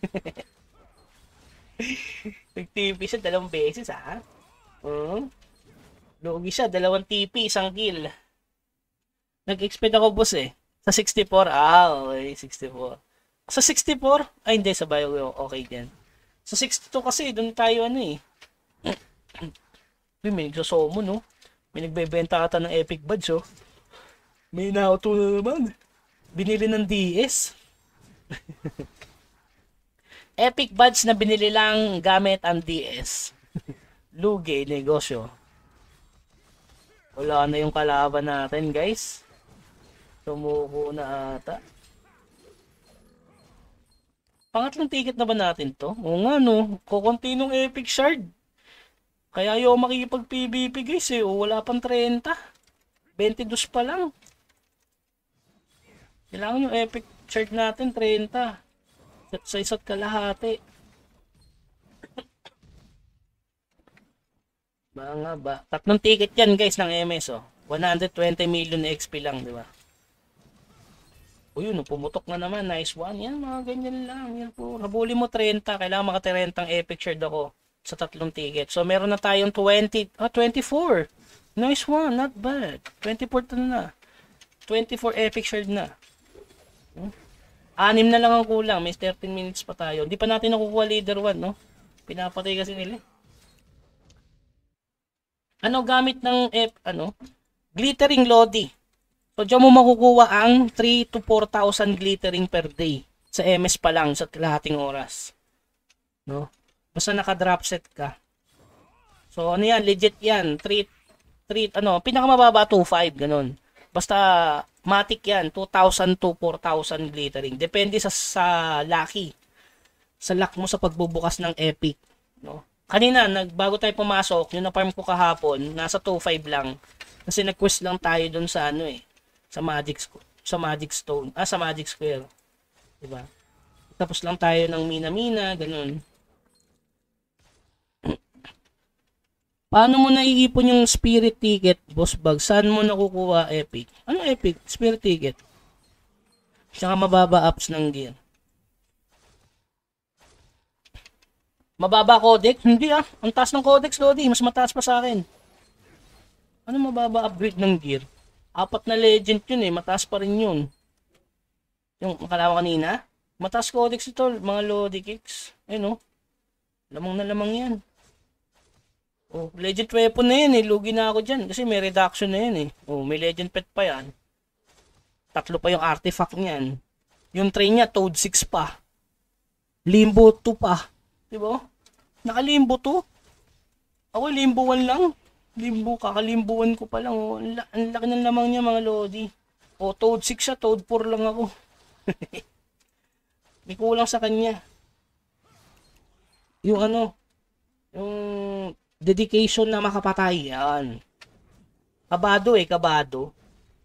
Nag-T P siya dalawang beses ha. Uh, Lugi siya, dalawang T P, isang kill. Nag-expect ako boss eh. Sa sixty-four, ah okay, sixty-four. Sa sixty-four, ay hindi, sa bio okay din. Sa sixty-two kasi, doon tayo ano eh. Uy, may nagsasomo no. May nagbebenta ata ng epic badge oh. May nauto na naman. Binili ng D S. Epic badge na binili lang gamit ang D S. Lugi, negosyo. Wala na yung kalaban natin guys. Sumuko na ata. Pangatlong ticket na ba natin to? Oo nga no. Kukunti nung epic shard. Kaya ayaw makikipag-P V P guys eh. O, wala pang thirty. twenty-two pa lang. Kailangan yung epic shard natin thirty. Sa isa't kalahati. Mga ba? Tatlong ticket yan guys ng M S oh. one hundred twenty million X P lang, di ba? O yun, pumutok na naman. Nice one. Yan, mga ganyan lang. Yan po. Habuli mo thirty. Kailangan maka-thirty ang epic shard ako sa tatlong ticket. So, meron na tayong twenty. Ah, twenty-four. Nice one. Not bad. twenty-four na na. twenty-four epic shard na. Hmm? Anim na lang ang kulang. May thirteen minutes pa tayo. Hindi pa natin nakukuha leader one, no? Pinapatay kasi nila. Ano gamit ng F, ano? Glittering Lodi. So, diyan mo makukuha ang three to four thousand glittering per day. Sa M S pa lang, sa kalahating oras. No? Basta naka-drop set ka. So, ano yan? Legit yan. three, three, ano? Pinakamababa, two point five. Ganun. Basta, matic yan. two thousand to four thousand glittering. Depende sa, sa lucky. Sa luck mo sa pagbubukas ng epic. No? Kanina, nagbago tayo pumasok, yung na-farm ko kahapon, nasa two point five lang. Kasi nag-quest lang tayo dun sa ano eh, sa Magic sa Magic Stone, ah sa Magic Square. Diba? Tapos lang tayo ng mina-mina, ganun. Paano mo naiipon yung spirit ticket, boss bag? Saan mo nakukuha epic? Ano epic? Spirit ticket. Tsaka mababa ups ng gear. Mababa codex? Hindi ah. Ang taas ng codex, Lodi. Mas mataas pa sa akin. Ano mababa upgrade ng gear? Apat na legend yun eh. Mataas pa rin yun. Yung makalawa kanina. Mataas codex ito. Mga Lodi kicks. Ayun oh. Lamang na lamang yan. Oh, legend weapon na yan eh. Lugi na ako dyan. Kasi may reduction na yan eh. Oh, may legend pet pa yan. Tatlo pa yung artifact niyan. Yung train niya, Toad six pa. Limbo two pa. Diba? Naka-limbo two. Ako, limbo one lang. Limbo, kakalimbo one ko pa lang. Oh. Ang, la ang laki ng lamang niya, mga Lodi. Oh, Toad six siya, Toad four lang ako. May kulang sa kanya. Yung ano, yung dedication na makapatay. Yan. Kabado eh, kabado.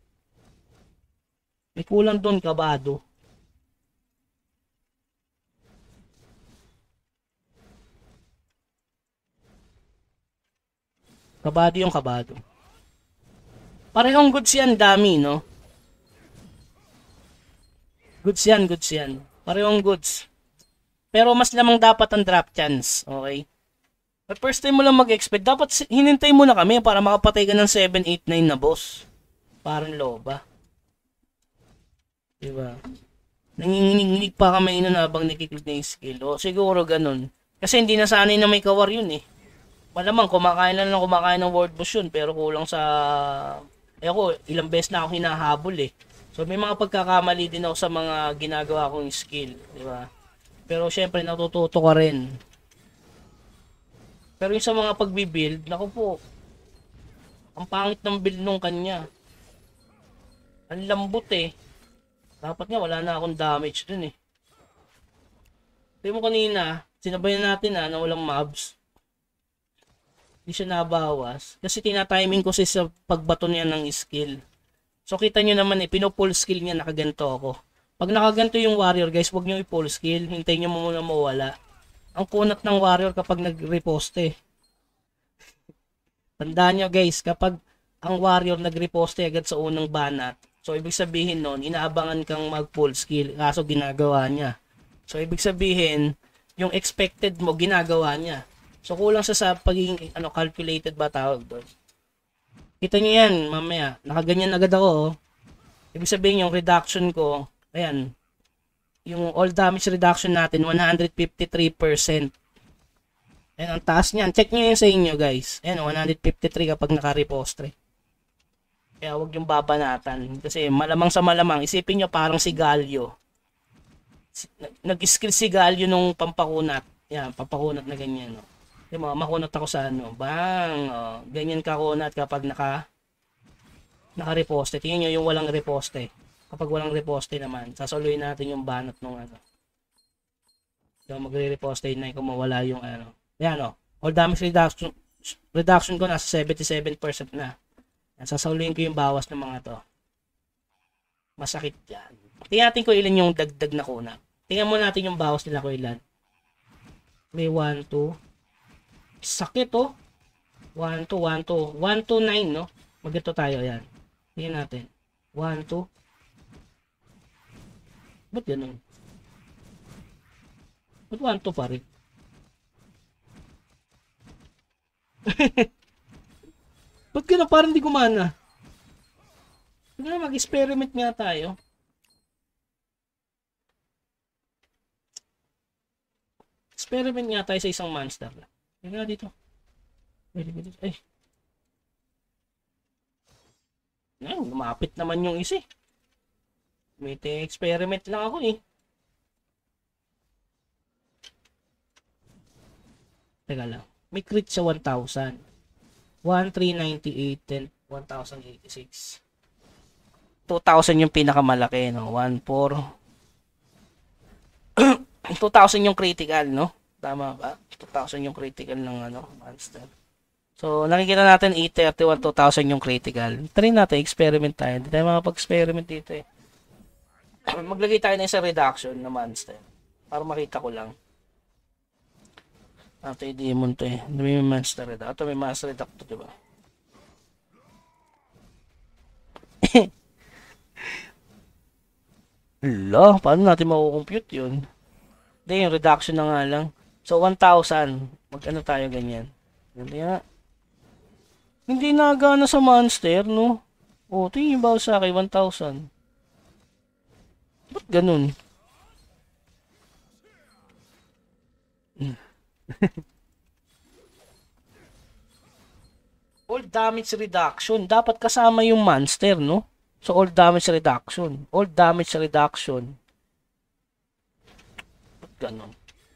May kulang doon, kabado. Kabado yung kabado. Parehong goods yan, dami, no? Goods yan, goods yan. Parehong goods. Pero mas lamang dapat ang drop chance, okay? But first time mo lang mag-expect, dapat hinintay mo na kami para makapatay ka ng seven, eight, nine na boss. Parang loba. Diba? Nanginginig pa kami ino na habang nakiklik na yung skill. O siguro ganun. Kasi hindi nasanay na may kawar yun eh. Malamang kumakain na lang kumakain ng word boss yun. Pero kulang sa... Eh ako, ilang beses na ako hinahabol eh. So may mga pagkakamali din ako sa mga ginagawa kong skill. Diba? Pero syempre natututo ka rin. Pero yung sa mga pagbibuild, naku po. Ang pangit ng build nung kanya. Ang lambot eh. Dapat nga wala na akong damage dun eh. Tingnan mo kanina, sinabayan natin ah, na walang mobs. Hindi siya nabawas. Kasi tinatiming ko siya sa pagbato niya ng skill. So kita nyo naman eh, pino-full skill niya, nakaganto ako. Pag nakaganto yung warrior guys, huwag nyo i-full skill. Hintayin nyo muna mawala. Ang kunat ng warrior kapag nag-reposte. Tandaan nyo guys, kapag ang warrior nag-reposte agad sa unang banat, so, ibig sabihin nun, inaabangan kang mag-full skill, kaso ginagawa niya. So, ibig sabihin, yung expected mo, ginagawa niya. So, kulang siya sa pagiging, ano, calculated ba tawag doon. Kita niyo yan, mamaya. Nakaganyan agad ako, oh. Ibig sabihin, yung reduction ko, ayan, yung all damage reduction natin, one hundred fifty-three percent. Ayan, ang taas niyan. Check niyo yan sa inyo, guys. Ayan, one hundred fifty-three kapag naka-repostre. Kaya huwag yung babanatan. Kasi malamang sa malamang, isipin nyo parang si Galio. Nag-skill si Galio nung pampakunat. Yan, pampakunat na ganyan. No? Di ba, makunat ako sa ano. Bang! Oh, ganyan kakunat kapag naka naka-reposte. Tingnan nyo yung walang reposte. Kapag walang reposte naman, sasuluin natin yung banat nung ano. So, magre-reposte na kung mawala yung ano. Yan o. All damage reduction, reduction ko nasa seventy-seven percent na. Sasauluin ko yung bawas ng mga to. Masakit yan. Tingnan natin ko ilan yung dagdag na kuna. Tingnan mo natin yung bawas nila ko ilan. May one, two. Sakit oh. one, two, one, two. one, two, nine no? Magito tayo yan. Tingnan natin. one, two. Ba't ganun? Ba't one, two pa rin? Ba't gano'n? Parang di gumana. Sige, mag-experiment nga tayo. Experiment nga tayo sa isang monster. Sige nga dito. Ay. Ay, lumapit naman yung isa eh. May experiment lang ako eh. Teka lang. May crit sa one thousand. one three ninety-eight and one thousand eighty-six. two thousand yung pinakamalaki, no? one four. two thousand yung critical, no? Tama ba? two thousand yung critical ng ano, monster. So, nakikita natin eight thirty-one, two thousand yung critical. Try natin, experiment tayo. Hindi tayo makapag-experiment dito eh. Maglagay tayo na sa reduction na monster. Para makita ko lang. Anti-demon to eh. May monster reduct. Ito may monster reduct to, diba? Hala, paano natin makukompute yun? Hindi, yung reduction na nga lang. So, one thousand. Mag-ano tayo ganyan? Hindi nga. Hindi nagana sa monster, no? O, tingin ba sa akin, one thousand? Ba't ganun? All damage reduction. Dapat kasama yung monster, no? So, all damage reduction. All damage reduction. Ba't ganun?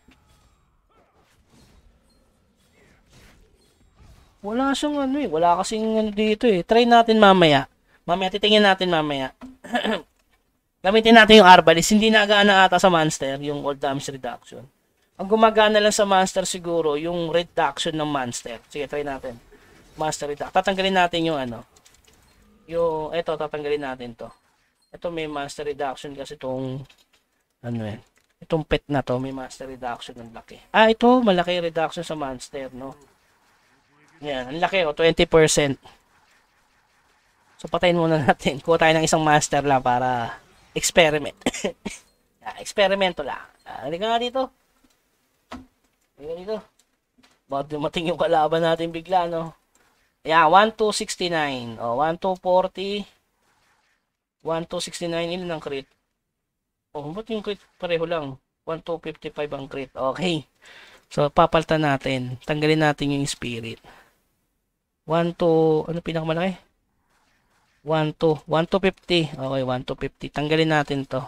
Wala siyang ano eh. Wala kasing ano dito eh. Try natin mamaya. Mamaya, titingin natin mamaya. Gamitin natin yung Arbalist. Hindi nagana ata sa monster yung all damage reduction. Ang gumagana lang sa monster siguro yung reduction ng monster. Sige, try natin. Monster reduction. Tatanggalin natin yung ano. Yung, eto, tatanggalin natin to. Ito may monster reduction kasi itong, ano eh. Itong pet na to, may monster reduction ng laki. Ah, ito, malaki reduction sa monster, no? Yan, ang laki, oh, twenty percent. So, patayin muna natin. Kuha tayo ng isang master lang para experiment. Yeah, eksperimento lang. Ah, halika nga dito. Halika dito. Bakit dumating yung kalaban natin bigla, no? Yeah, one two sixty-nine. Oh, one two forty. one two sixty-nine. Ilan ang crit? Oh, ba't yung crit pareho lang? one two fifty-five ang crit. Okay. So, papaltan natin. Tanggalin natin yung spirit. one two, ano pinakamalaki? one two, one two fifty. Okay, one two fifty. Tanggalin natin to.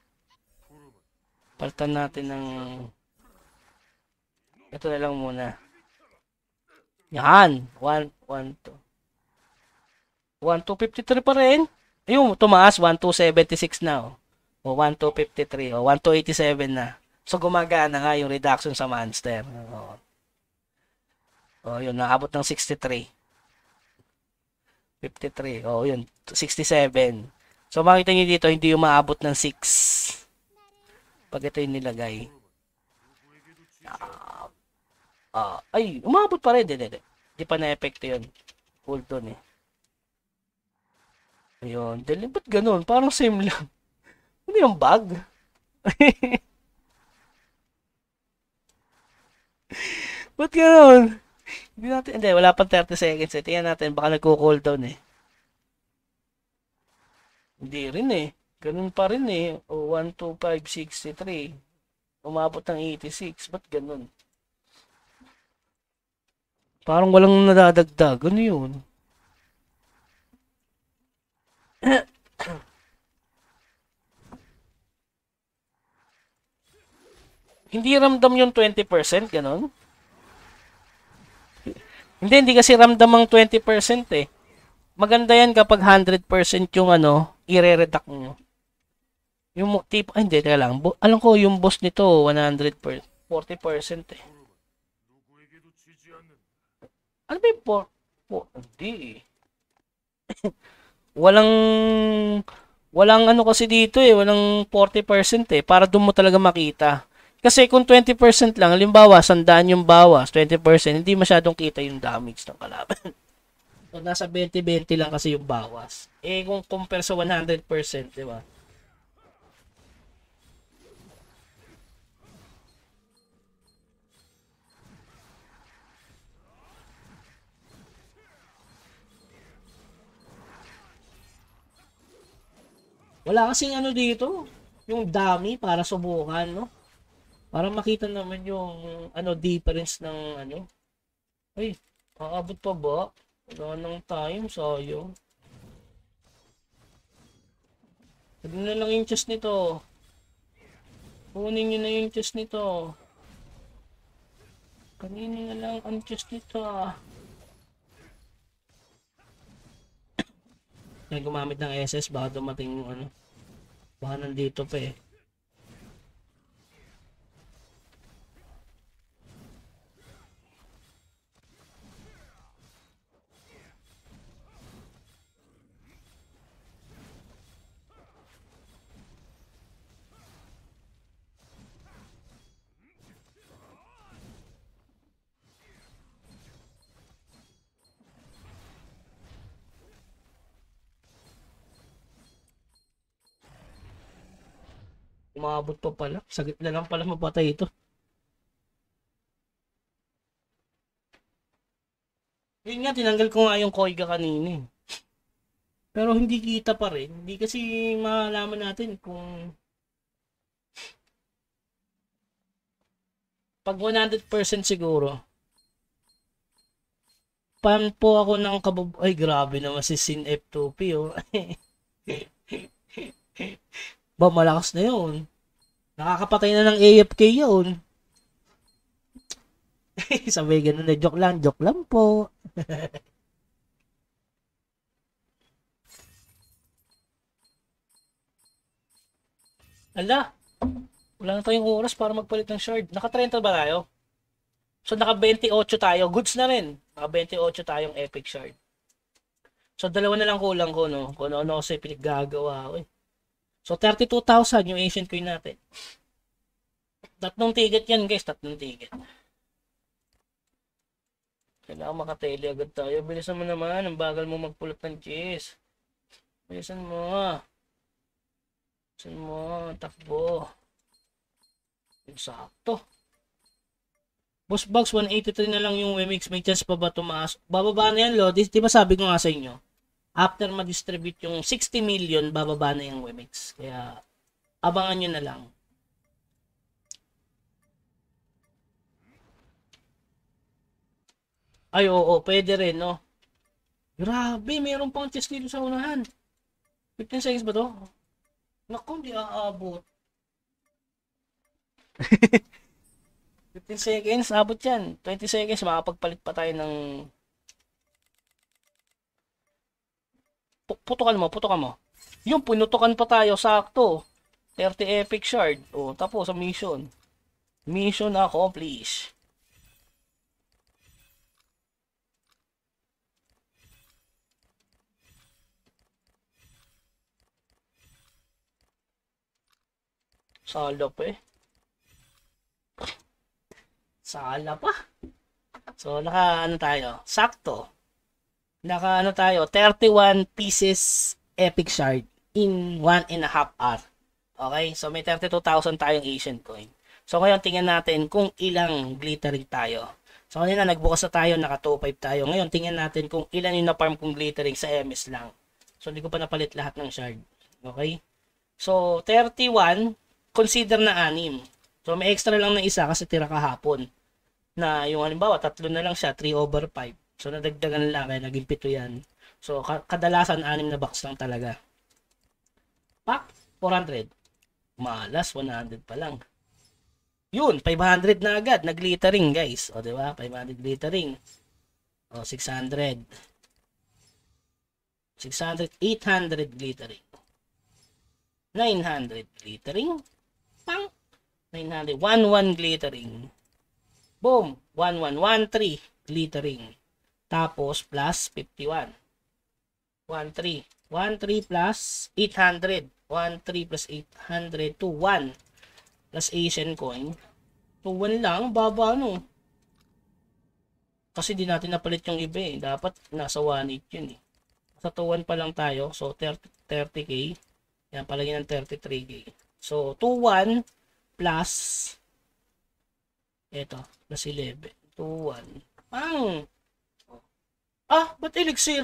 Paltan natin ng ito na lang muna. Yan. one, one, two. one two fifty-three pa rin. Ayun, tumaas. one two seventy-six na. Oh. O one two fifty-three. O one two eighty-seven na. So, gumagana nga yung reduction sa monster. O, o yun. Naabot ng sixty-three. fifty-three. O, yun. sixty-seven. So, makita nyo dito, hindi yung maabot ng six. Pag ito yung nilagay. Ah, ah, ay, umabot pa rin. Hindi, hindi. Hindi pa na-epekto yun. Hold on eh. Ayun. Dali, ba't ganun? Parang same lang. Ano yung bug? Ba't ganun? Hindi natin, hindi, wala pang thirty seconds eh. Tingnan natin, baka nagko-cooldown eh. Hindi rin eh. Ganun pa rin eh. O, one two five sixty-three. Umabot ng eighty-six. Ba't ganun? Parang walang nadadagdag. Ano yun? Hindi ramdam yung twenty percent, ganun? Hindi, hindi kasi ramdam ang twenty percent eh. Maganda yan kapag one hundred percent yung ano, i-reduct mo. Yung tip, ay hindi, teka lang. Bo, alam ko yung boss nito, one hundred percent, forty percent eh. Ano ba yung por, por, hindi eh. walang, walang ano kasi dito eh, walang forty percent eh, para doon mo talaga makita. Kasi kung twenty percent lang, halimbawa, sandaan yung bawas, twenty percent, hindi masyadong kita yung damage ng kalaban. So, nasa twenty twenty lang kasi yung bawas. Eh, kung compare sa one hundred percent, di ba? Wala kasing ano dito, yung dami para subukan, no? Para makita naman yung ano difference ng ano. Ay, aabot pa ba? Wala nang time, sayang. Sabi na lang yung chest nito. Kunin nyo na yung chest nito. Kanina na lang ang chest nito ah. Kaya gumamit ng S S baka dumating yung ano. Baka nandito pa eh. Umabot pa pala. Saglit na lang pala mapatay ito. Yun nga, tinanggal ko nga yung Koiga kanina eh. Pero hindi kita pa rin. Hindi kasi malaman natin kung pag one hundred percent siguro. Pan po ako ng kabab... Ay, grabe naman si Sin F two P, oh. Ba, malakas na yun. Nakakapatay na ng A F K yun. Sabi ganun na, joke lang, joke lang po. Ala, wala na tayong oras para magpalit ng shard. Naka-trenta ba tayo? So, naka-twenty-eight tayo. Goods na rin. Naka-twenty-eight tayong epic shard. So, dalawa na lang kulang ko, no? Kung ano-ano kasi pinaggagawa ko, eh. So, thirty-two thousand yung Ancient Coin natin. Tatlong ticket yan, guys. Tatlong ticket. Kailangan makateli agad tayo. Bilisan mo naman. Ang bagal mo magpulot ng cheese. Bilisan mo. Bilisan mo. Takbo. Sakto. Boss Bugs, one eighty-three na lang yung W M X. May chance pa ba tumaas? Bababa na yan, lo. Di, di ba sabi ko nga sa inyo? After ma-distribute yung sixty million, bababa na yung W M X. Kaya, abangan nyo na lang. Ay, oo, pwede rin, no? Grabe, mayroon pang chest dito sa unahan. fifteen seconds ba to? Naku, di aabot. fifteen seconds, abot yan. twenty seconds, makapagpalit pa tayo ng... Putukan mo, putukan mo. Yung pinutukan pa tayo, sakto. thirty epic shard. O, tapos sa mission. Mission accomplished. Sala pa eh. Sala pa. So, naka ano tayo? Sakto. Naka ano tayo? thirty-one pieces epic shard in one and a half hour. Okay? So, may thirty-two thousand tayong Ancient Coin. So, ngayon tingnan natin kung ilang glittering tayo. So, kanina nagbukas na tayo, naka two point five tayo. Ngayon, tingnan natin kung ilan yung na-farm kong glittering sa M S lang. So, hindi ko pa napalit lahat ng shard. Okay? So, thirty-one, consider na anim. So, may extra lang na isa kasi tira kahapon. Na yung halimbawa, tatlo na lang siya, three over five. So, nadagdagan lang, kaya naging pito yan. So, kadalasan, anim na box lang talaga. Pak, four hundred. Malas, one hundred pa lang. Yun, five hundred na agad, nag-glittering, guys. O, diba? five hundred glittering. O, six hundred. six hundred, eight hundred glittering. nine hundred glittering. Pang! nine hundred. one one glittering. Boom! one one one three glittering. Tapos, plus fifty-one. one three. one three plus eight hundred. one three plus eight hundred to one. Plus Asian coin. To one lang. Baba ano. Kasi di natin napalit yung iba eh. Dapat nasa one eight yun eh. Sa two one pa lang tayo. So, thirty K. Yan, palagyan ng thirty-three K. So, two one plus eto, plus eleven. two one. Pang! Ah, ba't elixir?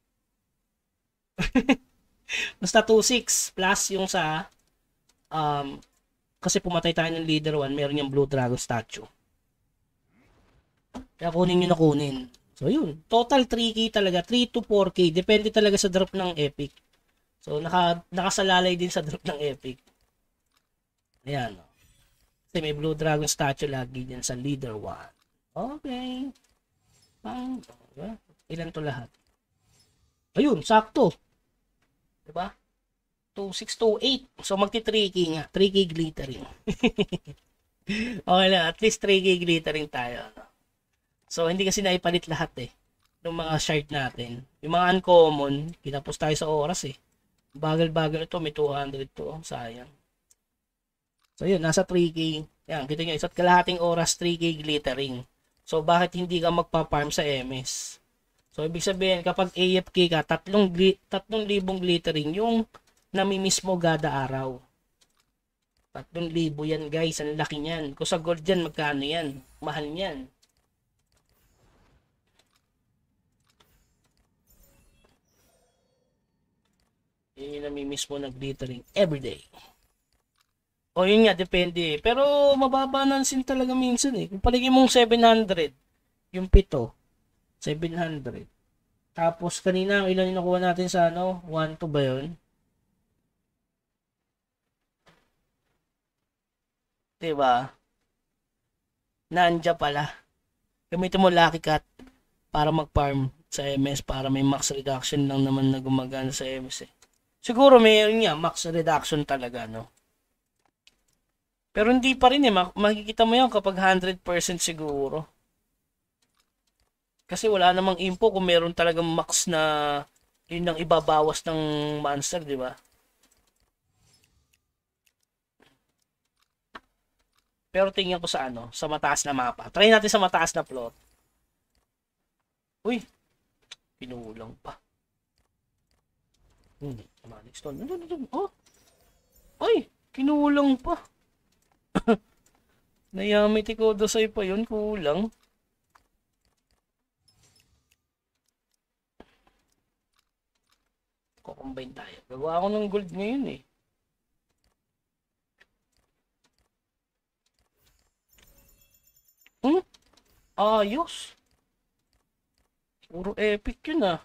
Basta two six plus yung sa um, kasi pumatay tayo ng leader one, meron yung blue dragon statue. Kaya kunin nyo na kunin. So, yun. Total three K talaga. three to four K. Depende talaga sa drop ng epic. So, naka, nakasalalay din sa drop ng epic. Ayan. Kasi may blue dragon statue lagi din sa leader one. Okay. Pang, ilan to lahat? Ayun, sakto. Diba? two six two eight. So, magti three K nga. three K glittering. Okay lang. At least three K glittering tayo. So, hindi kasi naipalit lahat eh. Ng mga shard natin. Yung mga uncommon, kinapos tayo sa oras eh. Bagal-bagal ito, may two hundred to. Sayang. So, yun, nasa three K. Yan, kita nyo, isa't kalahating oras, three K glittering. So, bakit hindi ka magpa-farm sa M S? So, ibig sabihin, kapag A F K ka, tatlong, tatlong libong glittering yung namimiss mo gada araw. tatlong libo yan guys, ang laki niyan. Kung sa gold yan, magkano yan? Mahal niyan. Yun yung namimiss mo nag-glittering everyday. O yun nga, depende. Pero mababa na sin talaga minsan eh. Kung paligin mong seven hundred, yung pito, seven hundred. Tapos kanina, ilan yung nakuha natin sa ano? one two ba yun? Diba? Nandya pala. Gamitin mo Lucky Cat para mag-farm sa M S para may max reduction lang naman na gumagana sa M S eh. Siguro mayroon nga max reduction talaga, no? Pero hindi pa rin eh. Makikita mo yan kapag one hundred percent siguro. Kasi wala namang info kung meron talagang max na yun ang ibabawas ng monster, di ba? Pero tingnan ko sa ano, sa mataas na mapa. Try natin sa mataas na plot. Uy, pinulang pa. Hmm, Manic Stone. Ano, ano, ano? Oh. Ay, kinulang pa. Nayamiti ko do sa'yo pa yun, kulang. Kukombine tayo. Gagawa ako ng gold ngayon eh. Hmm? Ayos. Puro epic yun ah.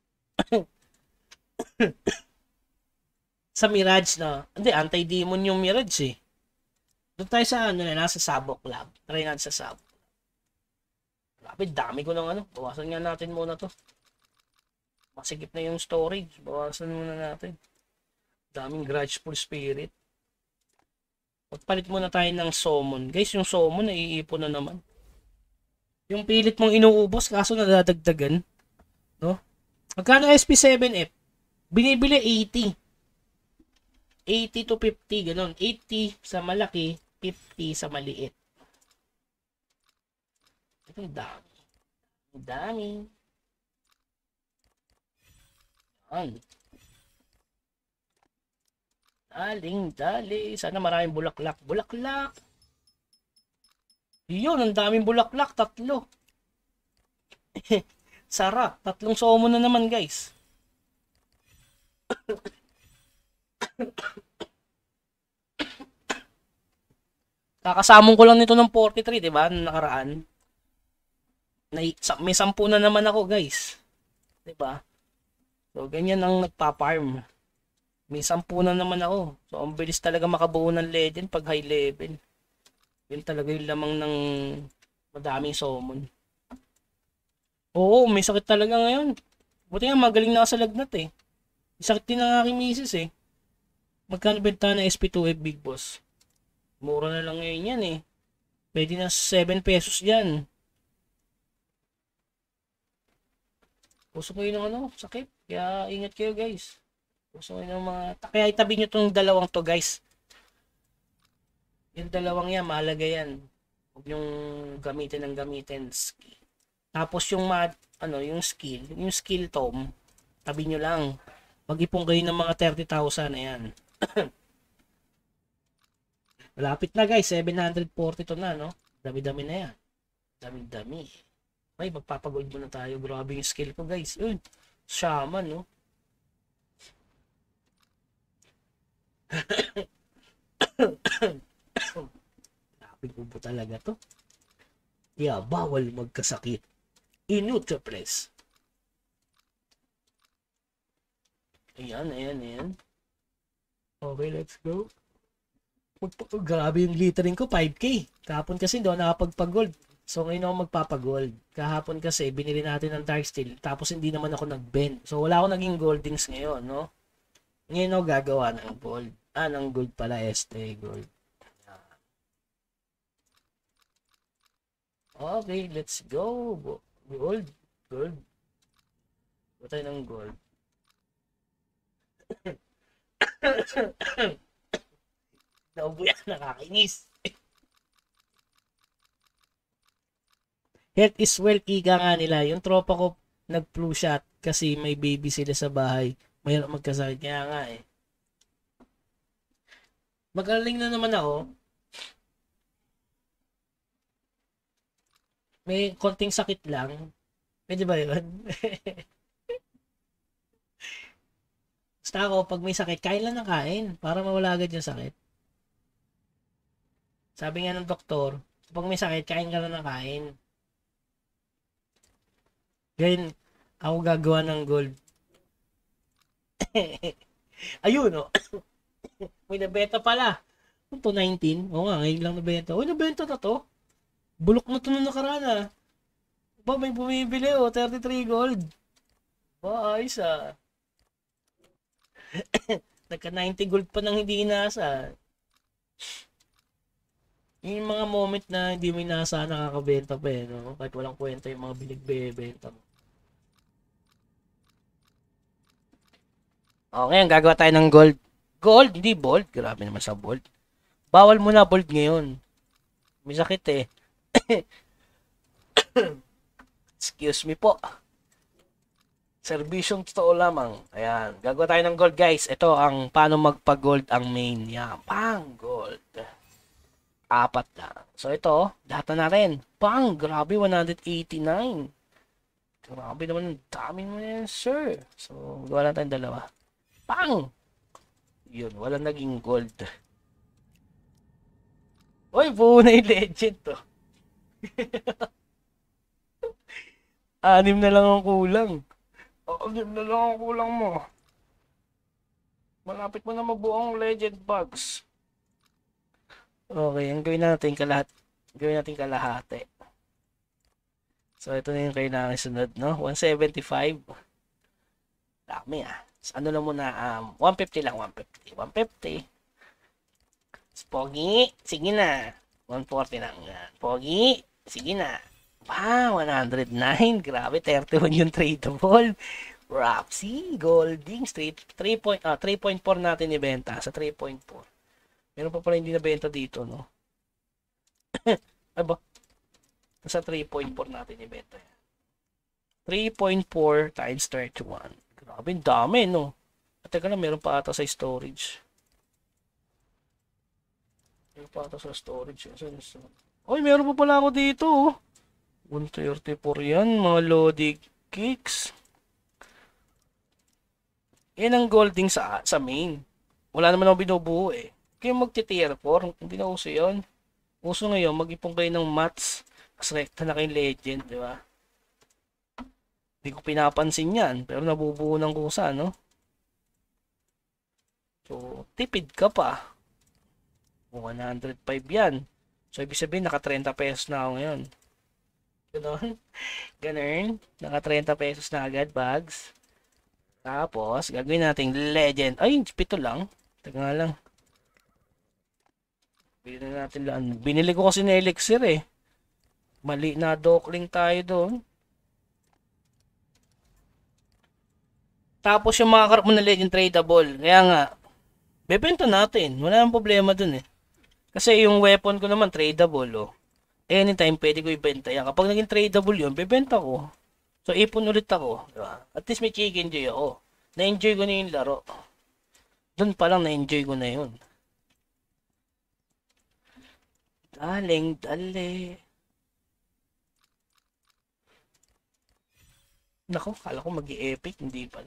Sa Mirage na. Hindi, anti-demon yung Mirage eh. Doon tayo sa ano na, nasa Sabok Lab. Try natin sa Sabok. Grabe, dami ko ng ano. Bawasan nga natin muna to. Masigip na yung storage. Bawasan muna natin. Daming Grudgeful Spirit. Magpalit muna tayo ng Summon. Guys, yung Summon naiipon na naman. Yung pilit mong inuubos kaso nadadagdagan. No? Magkano S P seven F? Binibili eighty. eighty to fifty, ganun. eighty sa malaki, fifty sa maliit. Ito ang dami. Ang dami. Yan. Daling, dali. Sana maraming bulaklak. Bulaklak. Yun, ang daming bulaklak. Tatlo. Sarap. Tatlong somo na naman, guys. Kakasamong ko lang nito ng forty-three, di ba? Nakaraan. May sampu na naman ako, guys. Di ba? So, ganyan ang nagpa-farm. May sampu na naman ako. So, ang bilis talaga makabuo ng legend pag high level. Yun talaga yung lamang ng madaming summon. Oo, may sakit talaga ngayon. Buti nga magaling na ako sa lagnat eh. May sakit din ang aking misis eh. Magkano benta na S P two F Big Boss? Mura na lang ngayon yan eh. Pwede na seven pesos yan. Puso ko yun ng ano, sakit. Kaya ingat kayo guys. Puso ko yun ng mga... Kaya itabi nyo itong dalawang to guys. Yung dalawang yan, mahalaga yan. Huwag yung gamitin ng gamitin. Tapos yung mat, ano, yung skill, yung skill tom, tabi nyo lang. Mag-ipon kayo ng mga thirty thousand na yan. Malapit na guys, seven hundred forty to na, no? Dami-dami na yan. Dami-dami. Ay, magpapagold muna tayo. Grabe yung skill ko guys. Yun, shaman, no? Grabe po talaga to. Yeah, bawal magkasakit. Inutrapress. Ayan, ayan, ayan. Okay, let's go. Magpa Grabe yung glittering ko, five K. Kahapon kasi doon nakapagpag-gold. So ngayon ako magpapagold. Kahapon kasi binili natin ng dark steel. Tapos hindi naman ako nag-bend. So wala ako naging goldings ngayon, no? Ngayon ako gagawa ng gold. Ah, ng gold pala, este gold. Okay, let's go. Gold. Gold. Buta tayo ng gold. Naubo yan, nakakainis. Health is wealth, ika nga nila. Yung tropa ko nag-flu shot kasi may baby sila sa bahay. Mayroon magkasakit. Kaya nga eh. Magaling na naman ako. May konting sakit lang. Pwede ba yun? Basta ako, pag may sakit, kain lang ng kain. Para mawala agad yung sakit. Sabi nga ng doktor, pag may sakit, kain ka lang ng kain. Ganyan, ako gagawa ng gold. Ayun, no? May nabenta pala. two nineteen. Oo nga, ngayon lang nabenta. Uy, nabenta na to. Bulok na to nung nakaraan, ah. Ba, may bumibili, oh. thirty-three gold. Ba, ayos, ah. Nagka ninety gold pa nang hindi inasa. Yung mga moment na hindi mo inasa nakakabenta pa, eh, no? Kahit walang kwenta yung mga binigbebenta mo. Okay, ngayon gagawa tayo ng gold. Gold, hindi bold. Grabe naman sa bold. Bawal mo na bold ngayon. May sakit eh. Excuse me po. Serbisyong totoo lamang. Ayan. Gagawa tayo ng gold, guys. Ito ang paano magpa-gold ang main. Yan. Pang gold. Apat na. So ito, data na rin. Pang, grabe, one eighty-nine. Grabe naman. Dami mo yan, sir. So, gawa lang tayong dalawa. Pang! Yun, wala naging gold. Uy, buo na yung legend to. Anim na lang ang kulang. Anim na lang ang kulang mo. Malapit mo na mabuo ang legend box. Okay, ang gawin natin kalahat. Gawin natin kalahati. So, ito na yung kailangan sunod, no? one seventy-five. Dami ah. So, ano lang muna, um, one fifty lang, one fifty. one fifty. Pogi, sige na. one forty lang yan. Pogi, sige na. Wow, one oh nine. Grabe, thirty-one yung tradable. Rapsy, Golding, three point four natin ibenta sa three point four. Meron pa pala hindi nabenta dito, no? Ay ba? Sa three point four natin ibenta. three point four times thirty-one. Grabe, dami, no? At teka lang, meron pa ata sa storage. Meron pa ata sa storage. Uy, meron pa pala ako dito, oh. one thirty-four yan, mga Lodi Kicks. Yan ang golding sa, sa main. Wala naman ako binubuo, eh. Kaya magti-tier four, hindi na uso yun. Uso ngayon, mag-ipon kayo ng mats. Mas rekta na kayong legend, di ba? Hindi ko pinapansin yan, pero nabubuo ng kusa, no? So, tipid ka pa. one oh five yan. So, ibig sabihin, naka thirty pesos na ako ngayon. Ganon. Ganon. Naka thirty pesos na agad, bags. Tapos, gagawin natin legend. Ay, pito lang. Taga nga lang. Binili natin lang. Binili ko kasi na elixir eh. Mali na dokling tayo doon. Tapos yung mga karap mo na legend tradable. Kaya nga, bebenta natin. Wala nang problema dun eh. Kasi yung weapon ko naman tradable oh. Anytime pwede ko ibenta yan. Kapag naging tradable yun, bebenta ko. So ipon ulit ako. Diba? At least may chicken joy ako. Na-enjoy ko na yung laro. Dun pa lang na-enjoy ko na yun. Daling, dali. Nako, kala ko mag-i-epic. Hindi pala.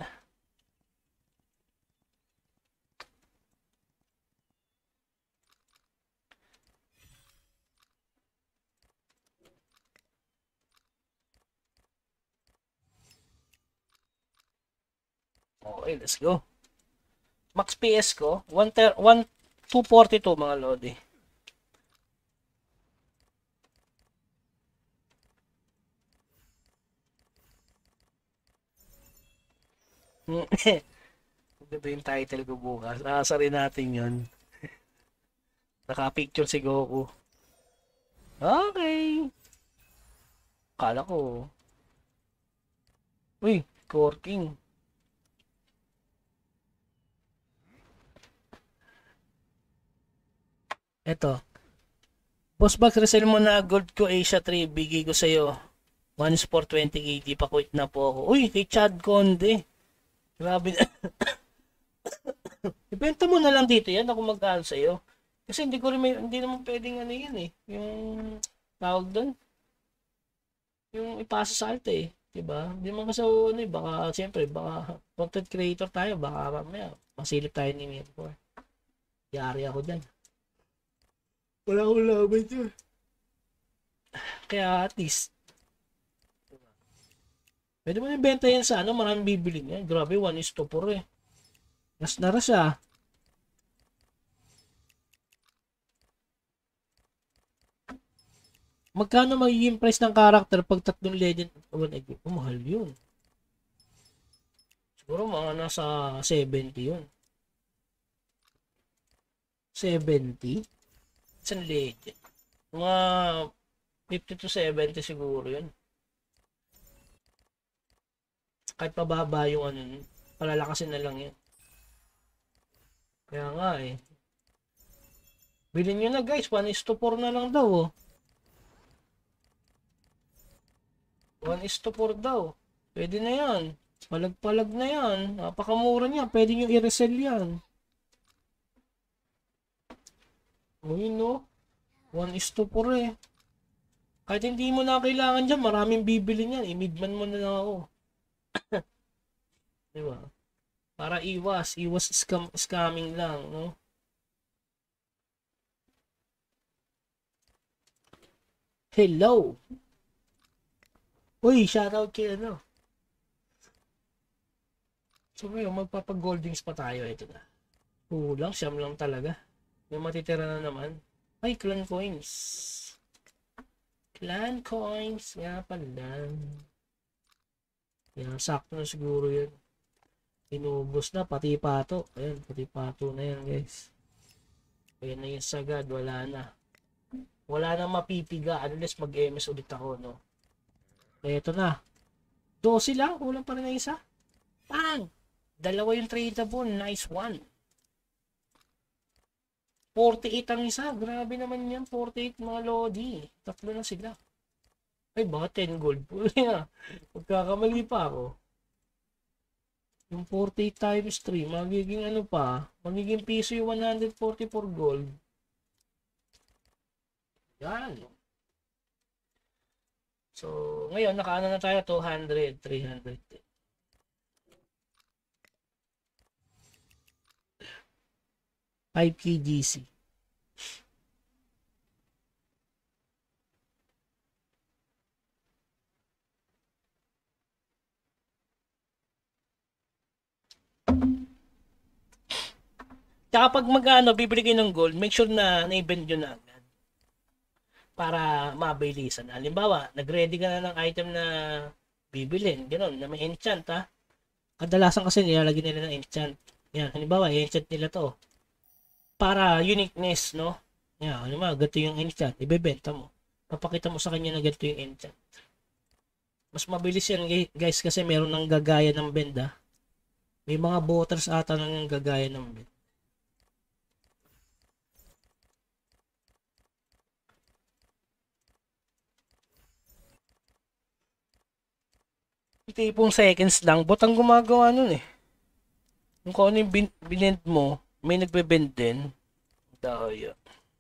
Okay, let's go. Max P S ko, two forty-two mga lodi. Ganda yung title ko bukas. Asa rin natin yun. Naka-picture si Goku. Okay. Kala ko. Uy, Corking. Eto. Boss Bucks, resell mo na gold ko Asia three. Bigay ko sa'yo. Once for twenty K. Di pa quit na po ako. Uy, kay Chad Conde. Grabe na. Ibenta mo na lang dito yan. Ako magkano sa'yo. Kasi hindi ko rin may, hindi naman pwedeng ano yan eh. Yung tawag doon, yung ipasa sa alta eh. Diba? Hindi naman kasi ano eh, baka siyempre, baka content creator tayo, baka mamaya masilip tayo ni Mirko. Yari ako dyan. Wala akong laban dyan. Kaya at least, pwede mo yung benta yan sa ano, maraming bibili niya. Grabe, one is to four eh. Ras na ras ah. Magkano magiging price ng character pag tatlong legend? Oh, oh, mahal yun. Siguro mga nasa seventy yun. seventy? Isang legend. Mga fifty to seventy siguro yun. Kahit pababa yung ano, palalakasin na lang yun. Kaya nga eh. Bilhin nyo na guys, one is to four na lang daw oh. one is to four daw. Pwede na yan. Palag-palag na yan. Napakamura niya. Pwede nyo i-resell yan. Uy no. one is to four eh. Kahit hindi mo na kailangan dyan, maraming bibili niyan. I-midman mo na lang ako. Diba? Para iwas. Iwas scam scamming lang, no? Hello! Uy, shoutout kay ano. So ngayon, magpapag-goldings pa tayo. Ito na. Kulang, siyam lang talaga. Yung matitira na naman. Ay, clan coins. Clan coins. Nga pala. Yan, sakto na siguro yun. Inubos na, pati pato. Ayan, pati pato na yan, guys. Ayan na yung sagad, wala na. Wala na mapipiga, unless mag-M S ulit ako, no? Ito na. twelve lang, kulang pa rin na isa. Bang! Dalawa yung tradable, nice one. forty-eight ang isa, grabe naman yan, forty-eight mga lodi. Tatlo na sila. Ay, baka ten gold po. Magkakamali pa ako. Yung forty-eight times three, magiging ano pa, magiging piso yung one hundred forty-four gold. Yan. So, ngayon, nakaano na tayo, two hundred, three hundred. five K G C. Tsaka pag mag-ano, bibili kayo ng gold, make sure na na-bend nyo na agad. Para mabilisan. Halimbawa, nag-ready ka na ng item na bibilin. Ganon, na may enchant ha. Kadalasan kasi nilalagay nila ng enchant. Yan, halimbawa, enchant nila to. Para uniqueness, no? Yan, halimbawa, ganito yung enchant. Ibebenta mo. Papakita mo sa kanya na ganito yung enchant. Mas mabilis yan guys kasi meron ng gagaya ng bend ha. May mga botters ata ng gagaya ng bend. Tipong seconds lang, bot ang gumagawa nun eh. Kung ano yung bin binend mo, may nagbe-bend din. Dahaya.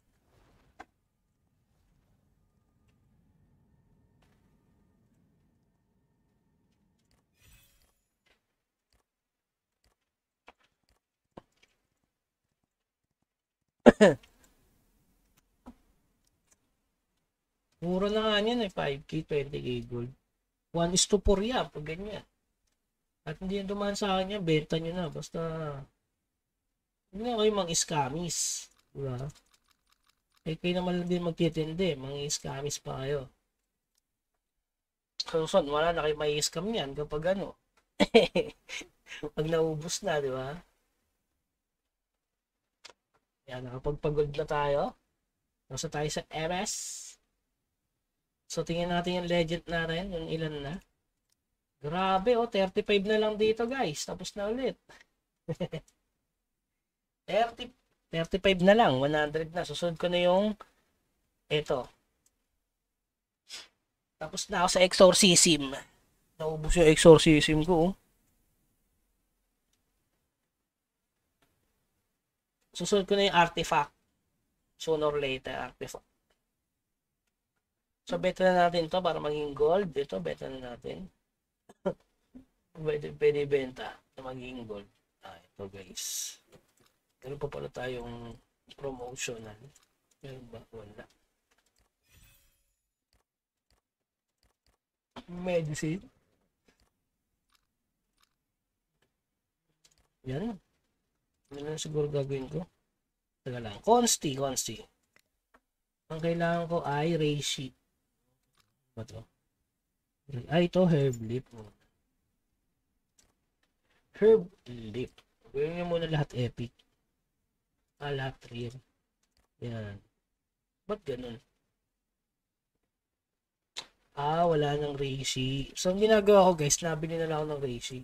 Mura na nga yan eh, five K, twenty K gold. one is to four yan, pag ganyan. At hindi yan dumaan sa akin yan, benta nyo na. Basta, hindi na kayo mga scammies. Diba? Eh, kayo naman din magtitindi, mga scammies pa kayo. So, son, wala na kayo may scam yan kapag ano. Pag naubos na, di ba? Yan, nakapagpagod na tayo. Nasa tayo sa M S. So, tingnan natin yung legend na rin, yung ilan na. Grabe, oh, thirty-five na lang dito, guys. Tapos na ulit. thirty, thirty-five na lang, one hundred na. Susunod ko na yung ito. Tapos na ako sa exorcism. Naubos yung exorcism ko, oh. Susunod ko na yung artifact. sooner or later active. So, beta na natin to para maging gold. Ito, beta na natin. Pwede, pwede benta na maging gold. Ah, ito guys. Meron pa pala tayong promotional. Meron ba? Wala. Medicine. Yan. Yan lang siguro gagawin ko. Taga lang. Consti, consti. Ang kailangan ko ay reishi. Ano to? Ay, ito herb leaf. Herb leaf. Gawin nyo muna lahat epic. Ah, lahat real. Yan. Ba't ganun? Ah, wala nang reishi. So, ang ginagawa ko guys, nabili na lang ako ng reishi.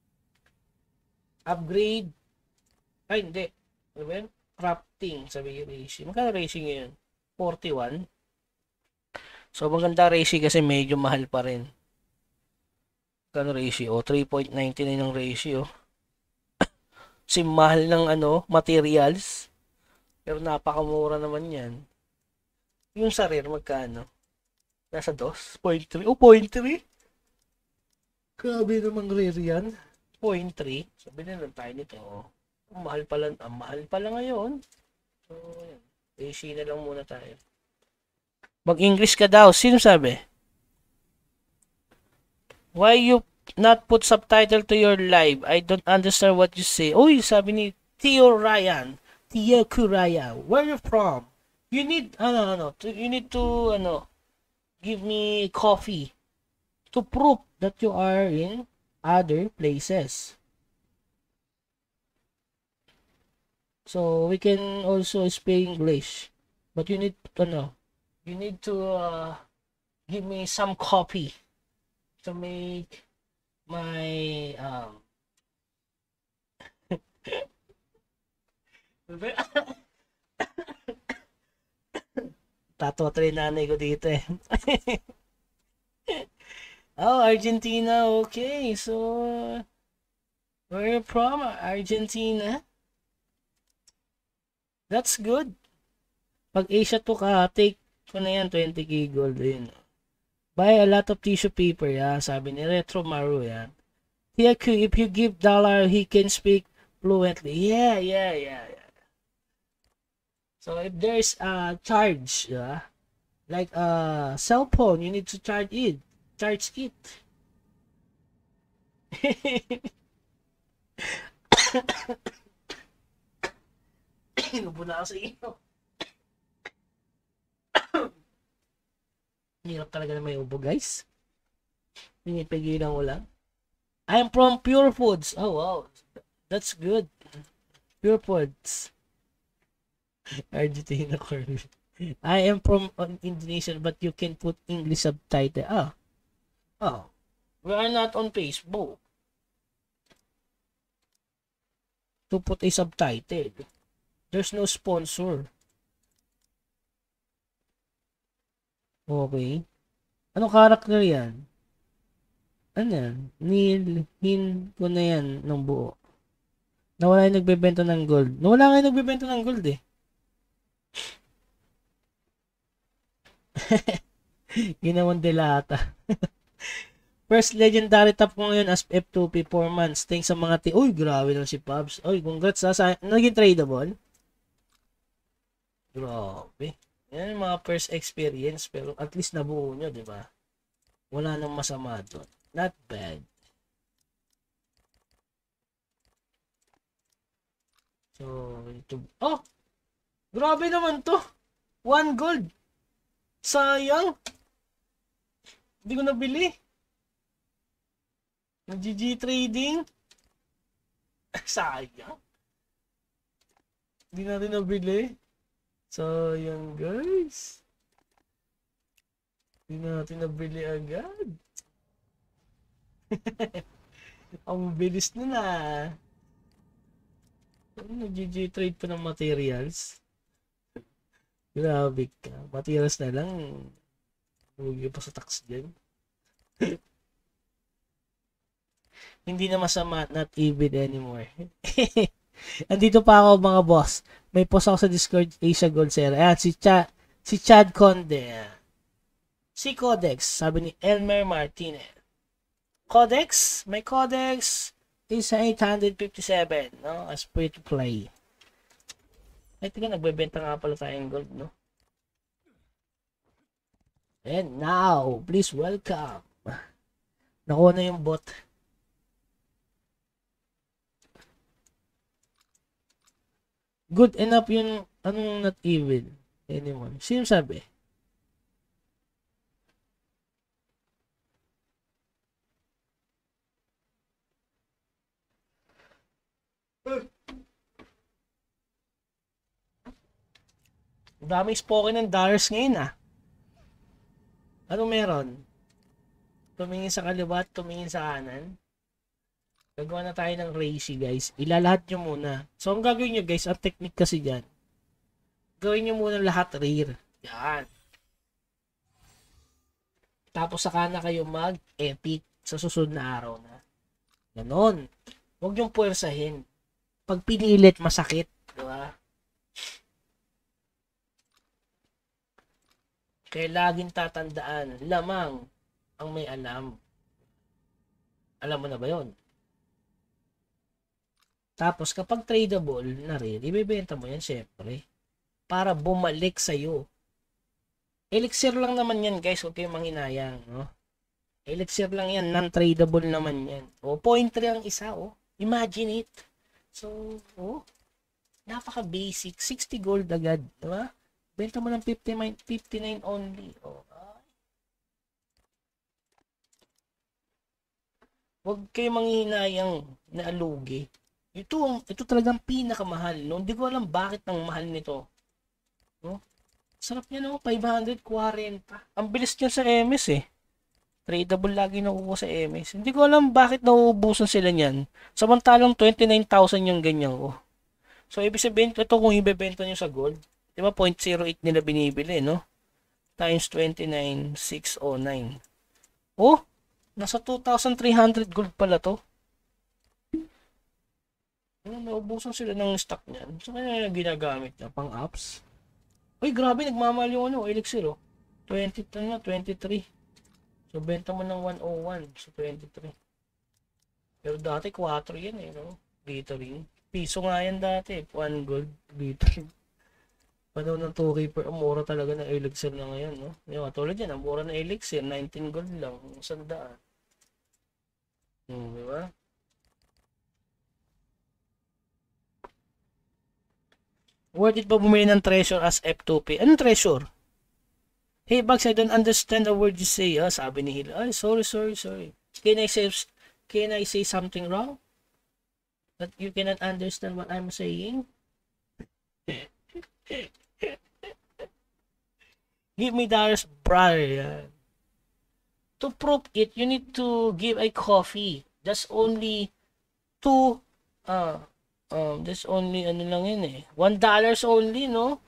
Upgrade. Ay, hindi. Ano ba yun? Crafting. Sabi yung reishi. Magkano reishi ngayon? forty-one. So, maganda reishi kasi medyo mahal pa rin. Magkano reishi? O, oh, three point nine nine ang reishi, oh. Kasi mahal ng ano, materials. Pero napakamura naman yan. Yung sa rare, magkano? Nasa two point three. Oh, zero point three? Grabe namang rare yan. zero point three. Sabi na lang tayo nito. Oh. Mahal pala, ah, mahal pala ngayon. So, yan. Reishi na lang muna tayo. Mag-English ka daw. Sino sabi? Why you not put subtitle to your live? I don't understand what you say. Uy, sabi ni Theo Ryan. Theo Kuraya. Where you from? You need, ano, ano, to, you need to, ano, give me coffee to prove that you are in other places. So, we can also speak English. But you need, ano, you need to uh, give me some coffee to make my, um, tato rin nanay ko dito eh. Oh, Argentina, okay. So, where you from? Argentina? That's good. Pag Asia to ka, take ko na yan, twenty K gold. Yun. Buy a lot of tissue paper, yan. Sabi ni Retro Maru, yan. T Q, if you give dollar, he can speak fluently. Yeah, yeah, yeah, yeah. So, if there's a charge, yeah, like a cell phone, you need to charge it. Charge it. Inubo na ako sa iyo. Hirap talaga na may ubo, guys. Pinipigilan ko lang. I'm from Pure Foods. Oh, wow. That's good. Pure Foods. Argentina corn. I am from Indonesia, but you can put English subtitle. Ah. Oh. We are not on Facebook to put a subtitle. There's no sponsor. Okay. Anong character yan? Ano yan? Nilhin ko na yan ng buo. Nawala yung nagbebenta ng gold. Nawala nga yung nagbebenta ng gold eh. Ginawang delata. First legendary top ko ngayon as F two P four months. Thanks sa mga ti... Uy, grabe lang si Pabs. Uy, congrats ha. Sa... Naging tradable. Grabe. Yan yung mga first experience. Pero at least nabuo nyo, di ba? Wala nang masama doon. Not bad. So, ito... Oh! Grabe naman to. One gold. Sayang. Hindi ko nabili. G G trading. Sayang. Hindi natin nabili. Sayang guys. Hindi natin nabili agad. Ang bilis na na. Nag-G G trade pa ng materials. Grabe ka. Materials na lang. Huwag pa sa tax dyan. Hindi na masama. Not even anymore. Andito pa ako mga boss. May post ako sa Discord Asia Gold Sir. Ayan, si, Cha, si Chad Conde. Si Codex, sabi ni Elmer Martinez. Codex, may Codex is eight fifty-seven, no? As free to play. Ay, tingnan, nagbebenta nga pala tayong gold, no? And now, please welcome. Nakuha na yung bot. Good enough yun, anong not even anyone. Sino sabi? Daming spoken ng dollars ngayon ah. Ano meron? Tumingin sa kaliwa at tumingin sa kanan. Gagawa na tayo ng racy guys. Ilalahat nyo muna. So ang gagawin nyo guys, ang technique kasi dyan. Gawin nyo muna lahat rear. Yan. Tapos saka na kayo mag-epic sa susunod na araw na. Ganon. Huwag nyong puwersahin. Pag pinilit, masakit. Diba? Kaya laging tatandaan, lamang ang may alam. Alam mo na ba yon? Tapos kapag tradable na rin, ibebenta mo yan syempre. Para bumalik sa'yo. Elixir lang naman yan guys, huwag kayong manghinayang. No? Elixir lang yan, non-tradable naman yan. O, point three ang isa, oh. Imagine it. So, oh, napaka-basic. sixty gold agad, diba? Benta mo ng fifty-nine, fifty-nine only. Oh, ay. Huwag kayo manghihinayang na alugi. Ito, ito talagang pinakamahal. No? Hindi ko alam bakit ang mahal nito. No? Sarap niya no, five forty. Ang bilis niya sa M S eh. Tradable lagi nakukuha sa M S. Hindi ko alam bakit nauubusan sila niyan. Samantalang twenty-nine thousand yung ganyan ko. So, ibig sabihin, ito kung ibebenta nyo sa gold. Di ba, zero point zero eight nila binibili, no? Times twenty-nine, six oh nine. Oh, nasa two thousand three hundred gold pala to. Ano, naubusan sila ng stock niyan. So, kaya ginagamit niya pang apps. Uy, grabe, nagmamahal yung ano, elixir, oh. twenty, ano, twenty-three. So, benta mo ng one oh one. So, twenty-three. Pero dati, four yan, eh, no? Glittering. Piso nga yan dati. one gold, glittering. Panahon ng two K per, mura talaga ng elixir na ngayon, no? Yung katulad yan, ang mura ng elixir, nineteen gold lang, sandaan. Hmm, di ba? Worth it ba bumili ng treasure as F two P? Anong treasure? Hey, Bugs, I don't understand the word you say, ah, sabi ni Hill. Ay, sorry, sorry, sorry. Can I say, can I say something wrong? That you cannot understand what I'm saying? Give me dollars, brother. To prove it, you need to give a coffee. That's only two, uh, um, that's only, ano lang yun eh. One dollars only, no?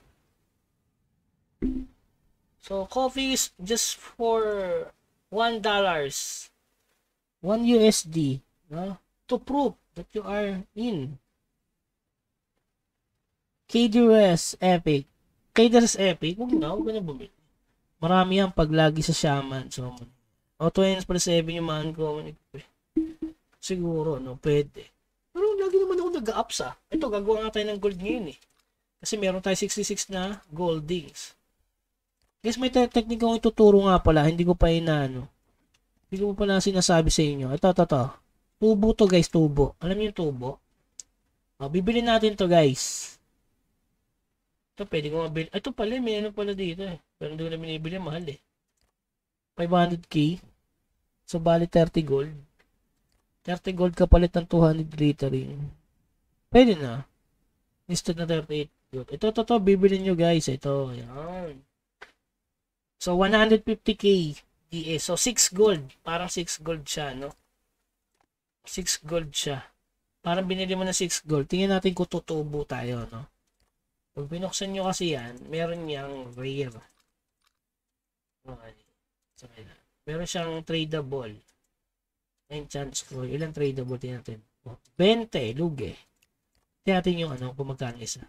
So, coffee is just for one dollars. One U S D, no? To prove that you are in. K D R S Epic. K D R S Epic, huwag na, huwag na bumili. Marami yan pag lagi sa shaman. So, o, twenty plus seven yung man ko. Siguro, no, pwede. Pero lagi naman ako nag-ups ah. Ito, gagawa nga tayo ng gold ngayon eh. Kasi meron tayo sixty-six na goldings. Guys, may technique akong ituturo nga pala. Hindi ko pa inaano. Hindi ko pa pala sinasabi sa inyo. Ito, ito, ito. Tubo to guys, tubo. Alam niyo yung tubo? O, bibili natin to guys. Ito, pwede ko mabili. Ito pala, may ano pala dito eh. Pero hindi ko na binibili, mahal eh. five hundred K. So, bali thirty gold. thirty gold kapalit ng two hundred glittering. Pwede na. Instead na thirty-eight gold. Ito, ito, ito. Bibili nyo guys. Ito. Yan. So, one hundred fifty K D S. So, six gold. Parang six gold siya, no? six gold siya. Parang binili mo na six gold. Tingnan natin kung tutubo tayo, no? Pag binuksan nyo kasi yan, meron niyang rare. Okay. So, meron siyang tradable. Enchant scroll. Ilang tradable din natin? twenty, lugi. Tingnan natin yung ano, kung magkano isa.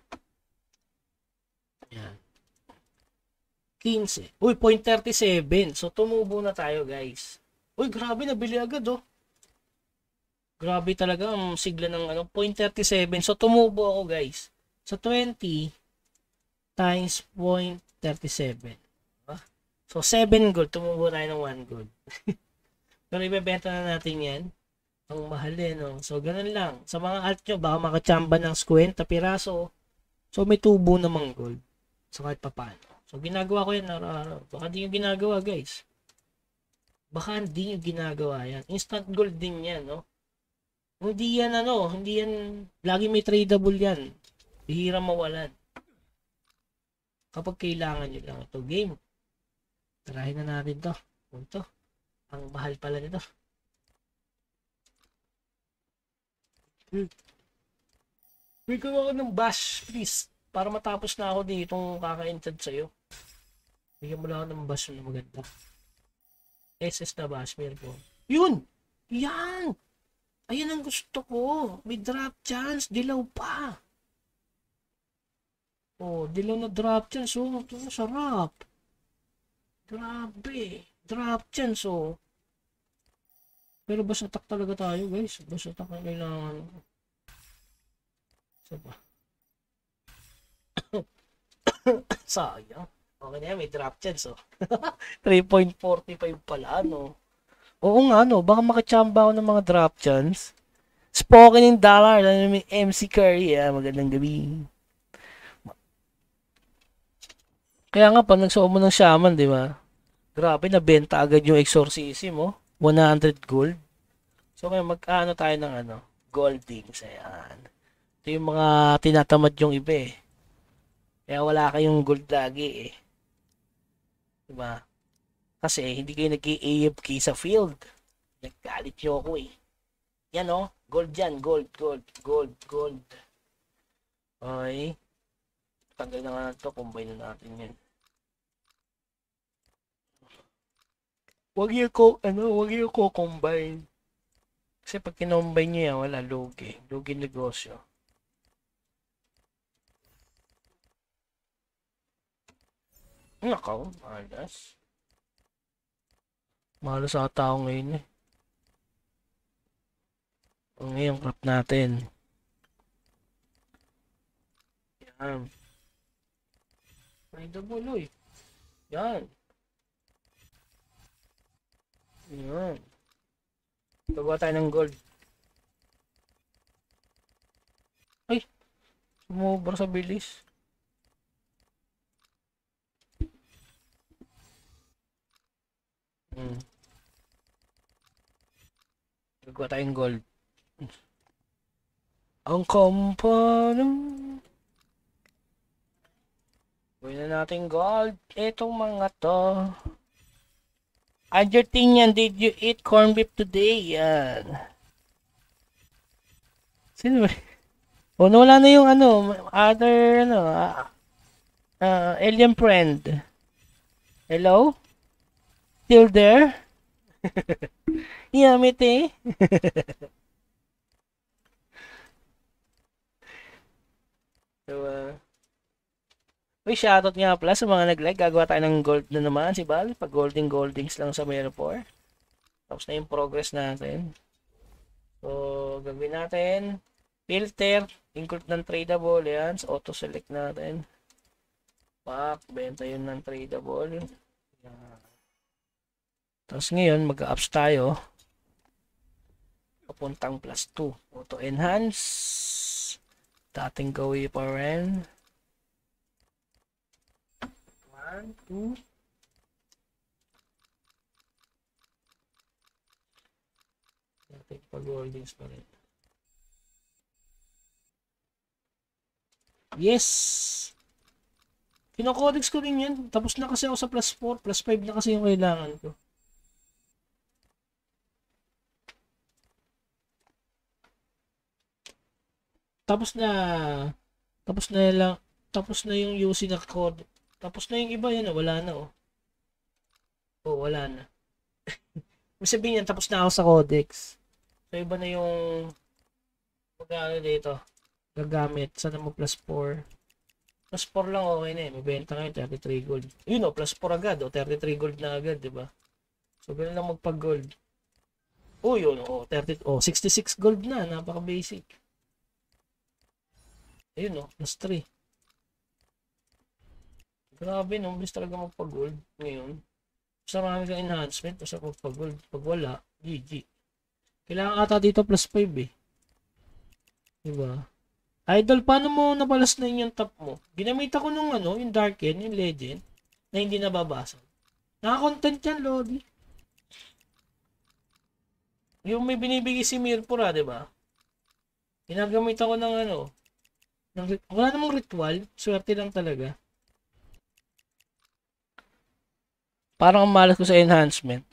Yan. fifteen. Uy, zero point three seven. So, tumubo na tayo, guys. Uy, grabe, nabili agad, oh. Grabe talaga ang sigla ng ano, zero point three seven. So, tumubo ako, guys. So, twenty times zero point three seven. So, seven gold. Tumubo tayo ng one gold. Pero ibebenta na natin yan. Ang mahal eh, no? So, ganun lang. Sa mga alt nyo, baka makachamba ng fifty piraso. So, may tubo namang gold. So, kahit pa paano. So, ginagawa ko yan araw-araw. Baka hindi nyo ginagawa, guys. Baka hindi nyo ginagawa yan. Instant gold din yan, no? Hindi yan, ano, hindi yan, lagi may tradable yan. Bihira mawalan. Kapag kailangan nyo lang ito, game. Tarahin na natin to. Ito. Ang mahal pala nito. Hmm. Bigyan ako ng bash, please. Para matapos na ako ditong kaka-enchant sa'yo. Bigyan mo lang ako ng bash na maganda. S S na bash, meron po. Yun! Yan! Ayan ang gusto ko. May drop chance. Dilaw pa. Oh, dilaw na drop chance. Oh, ito masarap. Grabe. Drop chance, oh. Pero basta attack talaga tayo, guys. Basta attack na kailangan. Isa pa. Sayang. Okay na yan, may drop chance, oh. three point four five pala, no? Oo nga, no? Baka makachamba ako ng mga drop chance. Spoken in dollar. Ano may M C Curry, ah. Magandang gabi. Kaya nga, pag nagsuo mo ng shaman, di ba? Grabe, nabenta agad yung exorcism, oh. one hundred gold. So, kaya mag-ano tayo ng ano? Goldings, ayan. Ito yung mga tinatamad yung iba, eh. Kaya wala kayong gold lagi, eh. Diba? Kasi hindi kayo nag-A F K sa field. Naggalit nyo ako, eh. Yan, oh. Gold yan. Gold, gold, gold, gold. Okay. Tagal na nga na ito. Combine na natin yan. Huwag yung ko, ano, huwag yung ko combine. Kasi pag kinombine nyo yan, wala lugi. Lugi negosyo. Nakaw, malas. Malas sa tao ngayon eh. Ang ngayong crap natin. Yan. May dabuloy. Yan. Yan. Gagawa tayo ng gold. Ay! Sumobra sa bilis. Hmm. Gagawa tayong gold. Ang kompano. Gawin na natin gold. Itong mga to. Argentinian, did you eat corned beef today? Yan. Sino ba? O, nawala na yung ano, other, ano, uh, uh, alien friend. Hello? Still there? Yamete? So, uh, uy, shoutout nga pala sa mga nag-like. Gagawa tayo ng gold na naman si Bal. Pag golding goldings lang sa Merapor. Tapos na yung progress natin. So, gagawin natin. Filter. Include ng tradable. Yan. So, auto-select natin. Pak. Benta yun ng tradable. Yan. Tapos ngayon, mag-ups tayo. Papuntang plus two. Auto-enhance. Dating gawin pa rin. one, two. Dating pag-holdings pa rin. Yes! Kino-codex ko rin yan. Tapos na kasi ako sa plus four. Plus five na kasi yung kailangan ko. Tapos na tapos na lang tapos na yung U C na code. Tapos na yung iba yan, wala na oh. Oh, wala na. Ibig sabihin yan, tapos na ako sa codex. So iba na yung magkano dito. gagamit. Sana mo plus four. Plus four lang okay na eh. May benta ngayon, thirty-three gold. Yun o, plus four agad o. thirty-three gold na agad, di ba? So, ganun lang magpag-gold. Oh, yun o. thirty, oh, sixty-six gold na. Napaka-basic. Ayun o, plus three. Grabe, no? Bilis talaga magpag-gold ngayon. Basta marami kang enhancement, basta magpag-gold. Pag wala, G G. Kailangan ata dito plus five eh. Diba? Idol, paano mo napalas na yung top mo? Ginamit ako nung ano, yung Darken, yung Legend, na hindi nababasa. Naka-content yan, Lodi. Yung may binibigay si Mirpura, diba? Ginagamit ako ng ano, ng, wala namang ritual, swerte lang talaga. Parang ang malas ko sa enhancement.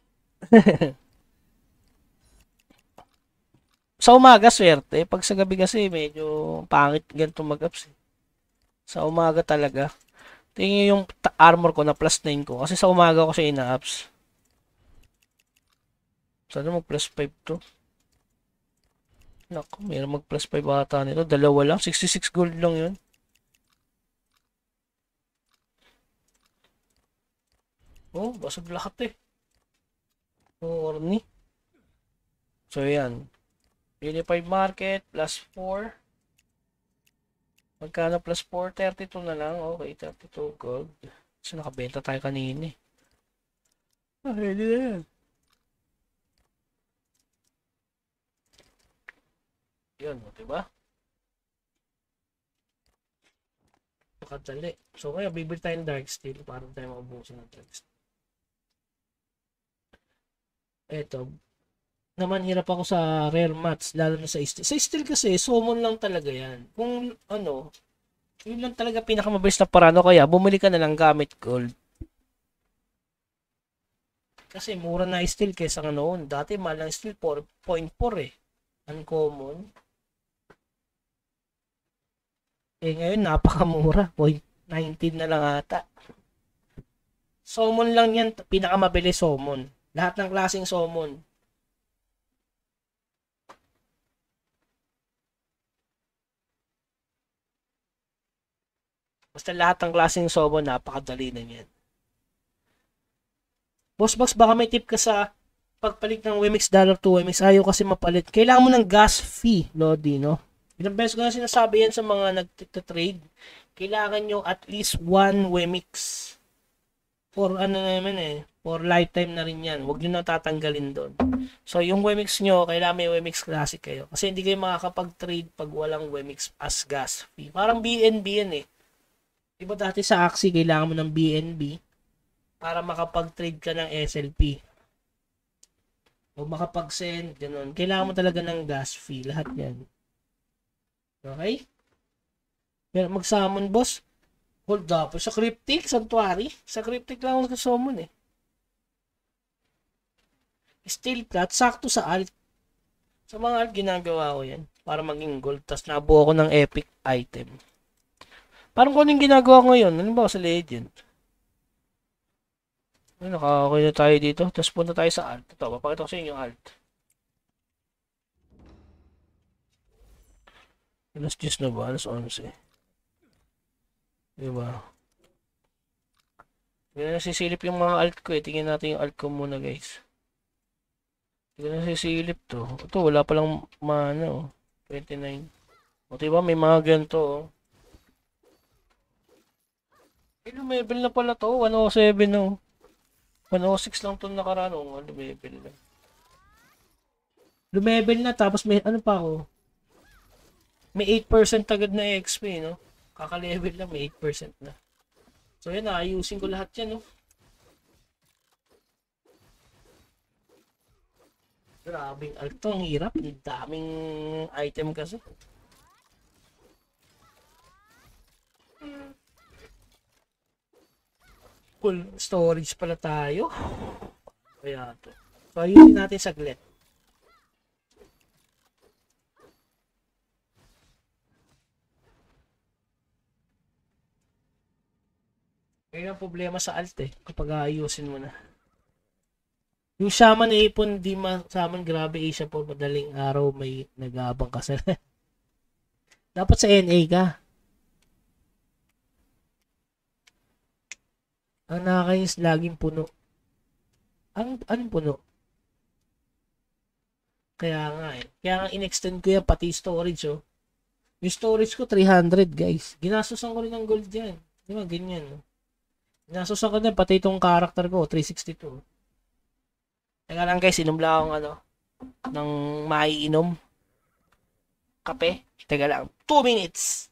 Sa umaga, swerte. Pag sa gabi kasi, medyo pangit ganito mag-ups. Eh. Sa umaga talaga. Tingin yung armor ko na plus nine ko. Kasi sa umaga ko siya ina-ups. Sana mag plus five to. Naku, mayroon mag plus five ata nito. Dalawa lang. sixty-six gold lang yun. Oh, basag lahat eh. Horny. So, yan. Unified market, plus four. Magkano plus four? thirty-two na lang. Okay, thirty-two gold. So, nakabenta tayo kanina eh. Okay, hindi na yan. Yun, diba? Pakadali. So, kaya bibili tayo ng Dark Steel para tayo makabusin ng Dark Steel. Eto, naman hirap ako sa rare mats, lalo na sa steel. Sa steel kasi, summon lang talaga yan. Kung ano, yun lang talaga pinakamabilis na parano, kaya bumili ka na lang gamit gold. Kasi mura na steel kaysa nga noon. Dati mahal ang steel four point four eh. Uncommon. Eh ngayon napakamura. point nineteen na lang ata. Summon lang yan, pinakamabilis summon. Lahat ng klaseng summon. Basta lahat ng klaseng summon, napakadali na yan. Boss Box, baka may tip ka sa pagpalit ng Wemix dollar to Wemix. Ayaw kasi mapalit. Kailangan mo ng gas fee, Lodi, no? Ilang beses ko na sinasabi yan sa mga nag-trade. Kailangan nyo at least one Wemix. For ano naman eh, for lifetime na rin yan. Huwag nyo na tatanggalin doon. So, yung Wemix nyo, kailangan may Wemix Classic kayo. Kasi hindi kayo makakapag-trade pag walang Wemix as gas fee. Parang B N B yan eh. Diba dati sa Axie, kailangan mo ng B N B para makapag-trade ka ng S L P. O makapag-send, ganun. Kailangan mo talaga ng gas fee. Lahat yan. Okay? Pero mag-summon, boss. Hold up. Sa Cryptic, Sanctuary. Sa Cryptic lang ako nag-summon eh. Steel plat, sakto sa alt. Sa mga alt, ginagawa ko yan. Para maging gold. Tapos nabuo ako ng epic item. Parang kung anong ginagawa ko ngayon. Ano ba sa legend? Ay, nakakakoy na tayo dito. Tapos punta tayo sa alt. Ito, papakita ko sa inyo yung alt. Alas diyes na ba? Alas onse. Diba? Hindi na nasisilip yung mga alt ko eh. Tingnan natin yung alt ko muna guys. Hindi na nasisilip to. Ito, wala palang mana oh. twenty-nine. O diba, may mga ganito oh. Eh, lumebel na pala to. one oh seven oh. one oh six lang itong nakaraan. Oh, lumebel na. Lumebel na. Tapos may ano pa ako. May eight percent agad na X P, no? Kaka-level lang, may eight percent na. So, yan, ayusin ko lahat yan, no? Grabing alto, ang hirap. Ang daming item kasi. Full storage pala tayo. Kaya to. So, ayusin natin saglit. Kaya ang problema sa alt eh, kapag aayusin mo na. Yung shaman na ipon, di ma shaman grabe Asia po, madaling araw may nag-aabang ka sa Dapat sa N A ka. Ang nakakainis laging puno. Ang anong puno? Kaya nga eh. Kaya nga in-extend ko yan pati storage oh. Yung storage ko three hundred guys. Ginastosan ko rin ng gold dyan. Di ba ganyan no? Ginastosan ko din pati itong character ko three sixty-two. Teka lang guys, inom lang akong ano ng maiinom. Kape. Teka lang. two minutes.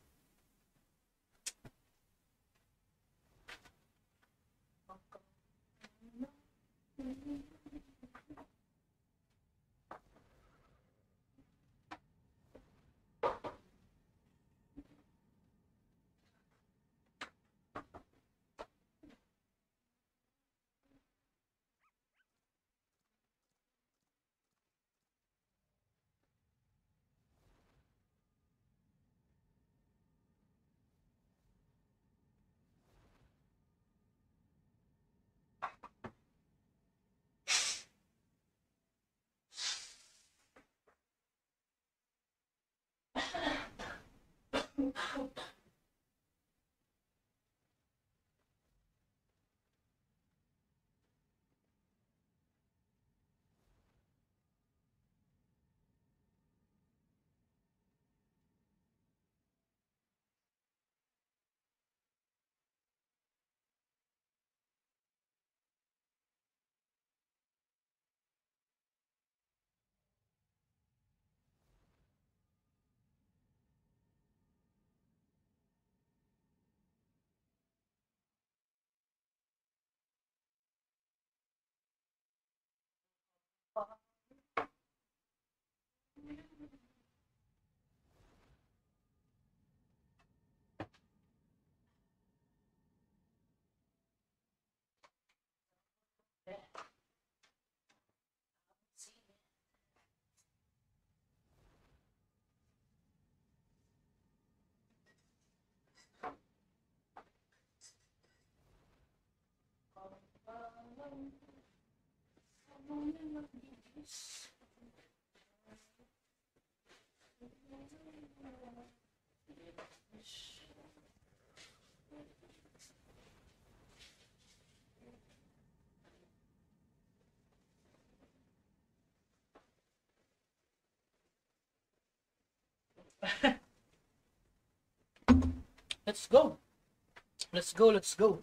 Let's go. Let's go, let's go.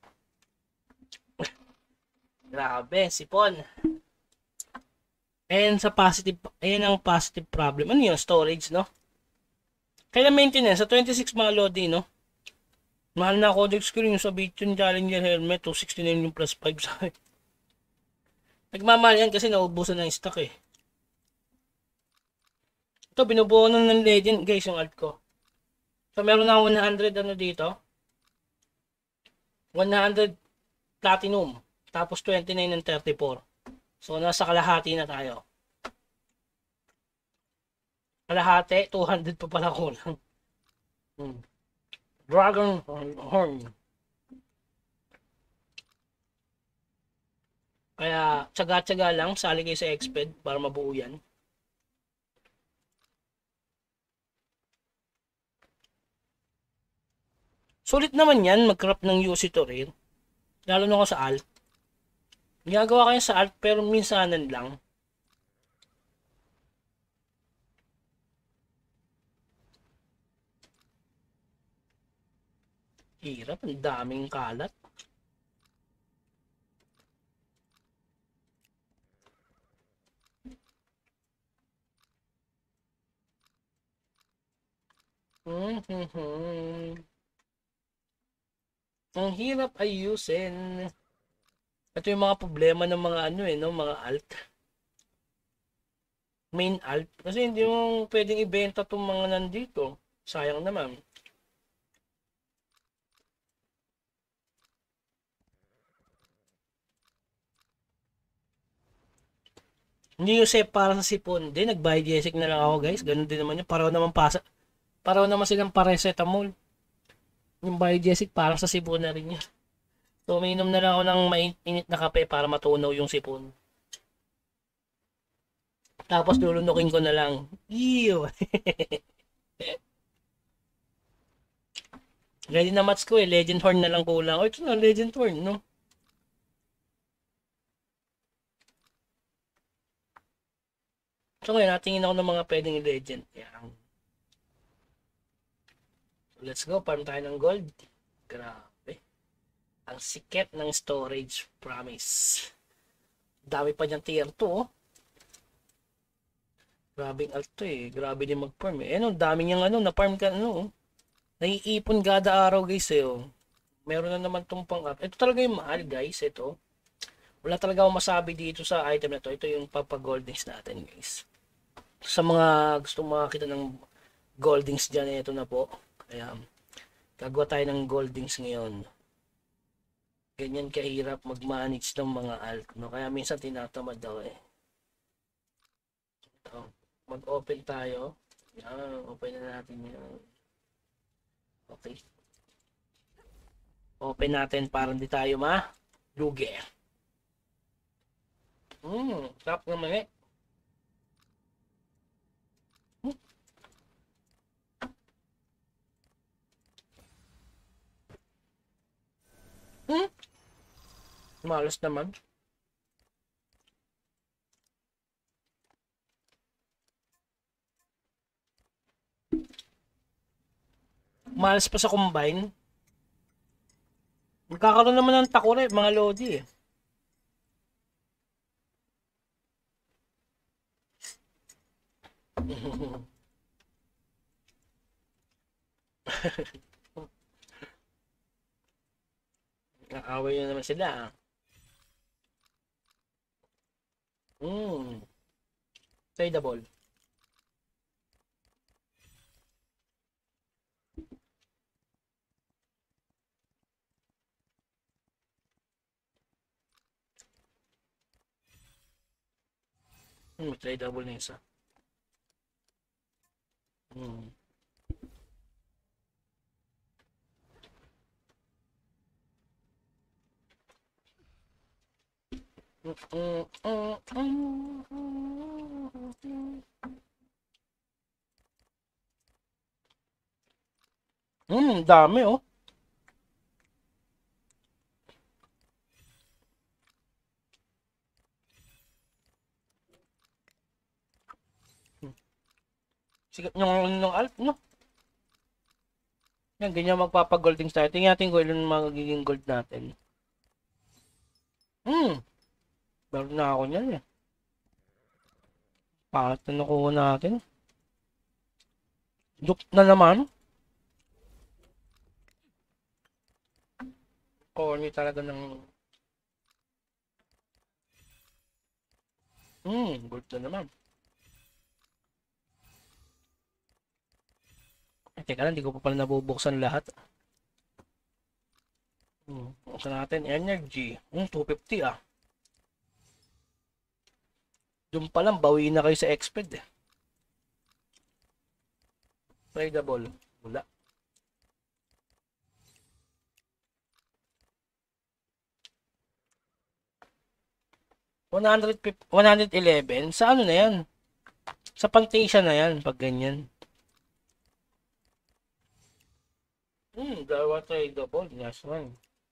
Grabe, sipon. Ayan sa positive, ayan ang positive problem. Ano yun? Storage, no? Kaya maintenance, sa twenty-six mga lodi, no? Mahal na codec screen yung sa Bition Challenger helmet, two sixty-nine yung plus five sa akin. Nagmamahal yan kasi naubusan ng stock eh. Ito, binubuo na ng legend guys yung alt ko. So meron na one hundred ano dito. one hundred platinum. Tapos twenty-nine and thirty-four. So nasa kalahati na tayo. Kalahati, two hundred pa pala kulang. Hmm. Dragon Horn. Kaya tsaga-tsaga lang, sali kayo sa X P E D para mabuo yan. Sulit naman yan, mag-crop ng U C Turin. Lalo na ako sa alt. Ginagawa kayo sa alt pero minsanan lang. Hirap, ang daming kalat. Mm-hmm. Ang hirap ayusin. Ito yung mga problema ng mga ano eh, no? Mga alt. Main alt. Kasi hindi mo pwedeng ibenta itong mga nandito. Sayang naman. Hindi yung safe para sa sipon. Hindi, nag-buy Jessic na lang ako guys. Ganun din naman yun. Paraw naman pasa. Paraw naman silang paracetamol. Yung Biogesic parang sa sipon na rin yan. So, mainom na lang ako ng mainit na kape para matunaw yung sipon. Tapos lulunukin ko na lang. Ew! Ready na match ko eh. Legend Horn na lang kulang. Oh, ito na, Legend Horn, no? So ngayon, natingin ako ng mga pwedeng legend. Yan. Let's go, farm tayo ng gold. Grabe. Ang siket ng storage, promise. Dami pa dyan tier two, oh. Grabing alt to eh. Grabe din mag-farm eh. Eh no, dami niyang ano, na-farm ka ano, oh. Naiipon kada araw guys eh, oh. Meron na naman tong pang up. Ito talaga yung mahal guys, ito. Wala talaga akong masabi dito sa item na to. Ito yung papagoldings natin guys. Sa mga gusto makakita ng goldings dyan, ito na po. Kaya, gagawa tayo ng goldings ngayon. Ganyan kahirap mag-manage ng mga alt, no? Kaya minsan tinatamad daw eh. Ito, mag-open tayo. Yan, open na natin yan. Okay. Open natin para hindi tayo ma-lugi. Hmm, sarap naman eh. Hmm. Hmm. Malas naman. Malas pa sa combine. Magkakaroon naman ng takore, mga lodi eh. Nakaway na naman sila. Hmm. Tradable. Hmm, tradable na isa. Hmm. Hmm, dami oh. Sikat yung ng alt, no? Yan, ganyan magpapagolding tayo. Tingnan natin kung ilan magiging gold natin. Hmm. Meron na ako niyan eh. Pangat na nakuha natin. Dup na naman. Corny talaga ng... Hmm, gold na naman. Eh, teka lang, hindi ko pa pala nabubuksan lahat. Hmm, buksan natin. Energy. Hmm, two fifty ah. Doon pa lang, bawi na kayo sa exped eh. Tradable. Wala. one eleven? Sa ano na yan? Sa Pantasia na yan, pag ganyan. Hmm, dalawa tradable. Yes, one.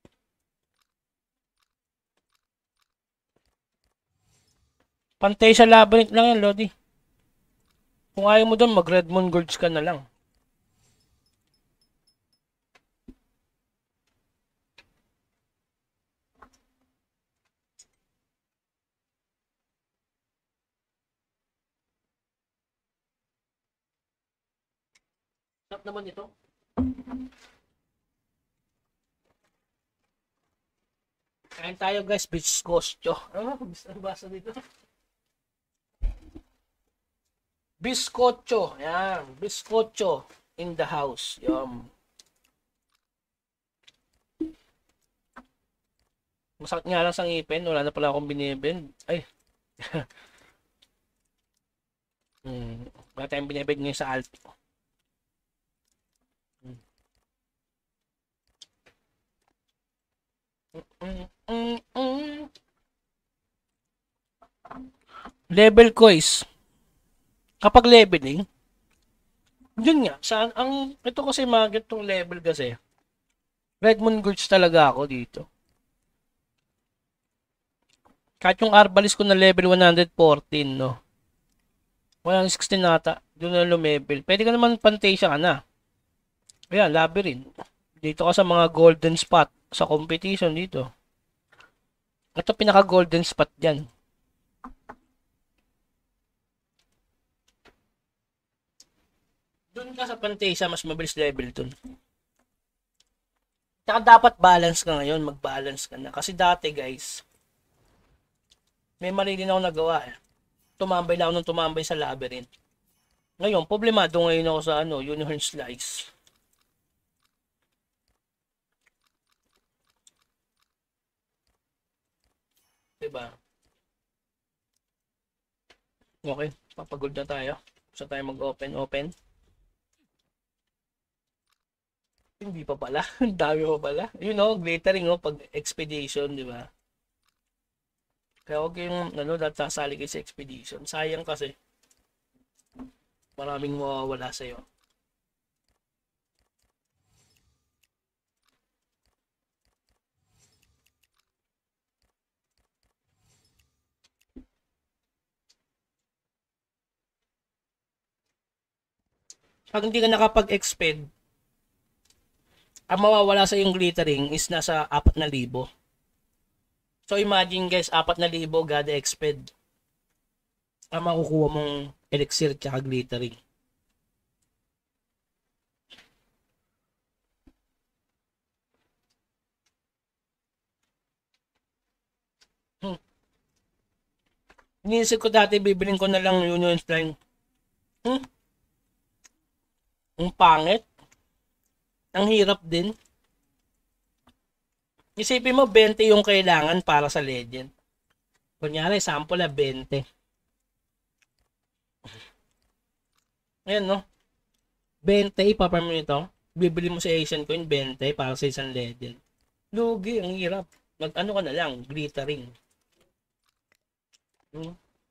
Pantasia Labyrinth lang yan, Lodi. Kung ayaw mo doon, mag Redmond Gorge ka na lang. Sarap naman ito. Kain tayo guys, biscocho. Ah, ang basa dito. Biscocho. Yan, biscocho in the house. Yum. Masakit nga lang sa ngipin. Wala na pala akong binibend. Ay. hmm. Wala tayong binibend ngayon sa alt. Hmm. Mm, mm, mm. Level coins. Kapag leveling, yun nga, saan ang ito kasi mga ganitong level kasi. Red Moon Gorge talaga ako dito. Kahit yung Arbalist ko na level one fourteen, no? one sixteen nata. Doon na lumebel. Pwede ka naman Fantasia ka na. Ayan, Labyrinth. Dito ka sa mga golden spot sa competition dito. Ito pinaka golden spot dyan. Doon ka sa Fantasia, mas mabilis level dun. Tsaka dapat balance ka ngayon, mag-balance ka na. Kasi dati guys, may mali din ako nagawa eh. Tumambay lang ako nung tumambay sa Labyrinth. Ngayon, problemado ngayon ako sa ano, Unicorn Slice. Diba? Okay, papagod na tayo. Gusto tayo mag-open, open. Hindi pa pala. Ang dami pa pala. You know, glittering oh, pag expedition, di ba? Kaya huwag yung, ano, dahil sasali kayo sa expedition. Sayang kasi. Maraming mawawala sa'yo. Pag hindi ka nakapag-exped, ang mawawala sa yung glittering is nasa apat na libo. So imagine guys, apat na libo gada exped ang makukuha mong elixir tsaka glittering. Hmm. Iniisip ko dati, bibilin ko na lang Union Slime. Hmm? Ang pangit. Ang hirap din. Isipin mo, twenty yung kailangan para sa legend. Kunyari, sample na twenty. Ayan, no? twenty, ipaparm mo ito. Bibili mo sa Asian Coin, twenty para sa isang legend. Lugi, ang hirap. Mag-ano ka na lang, glittering. Hmm.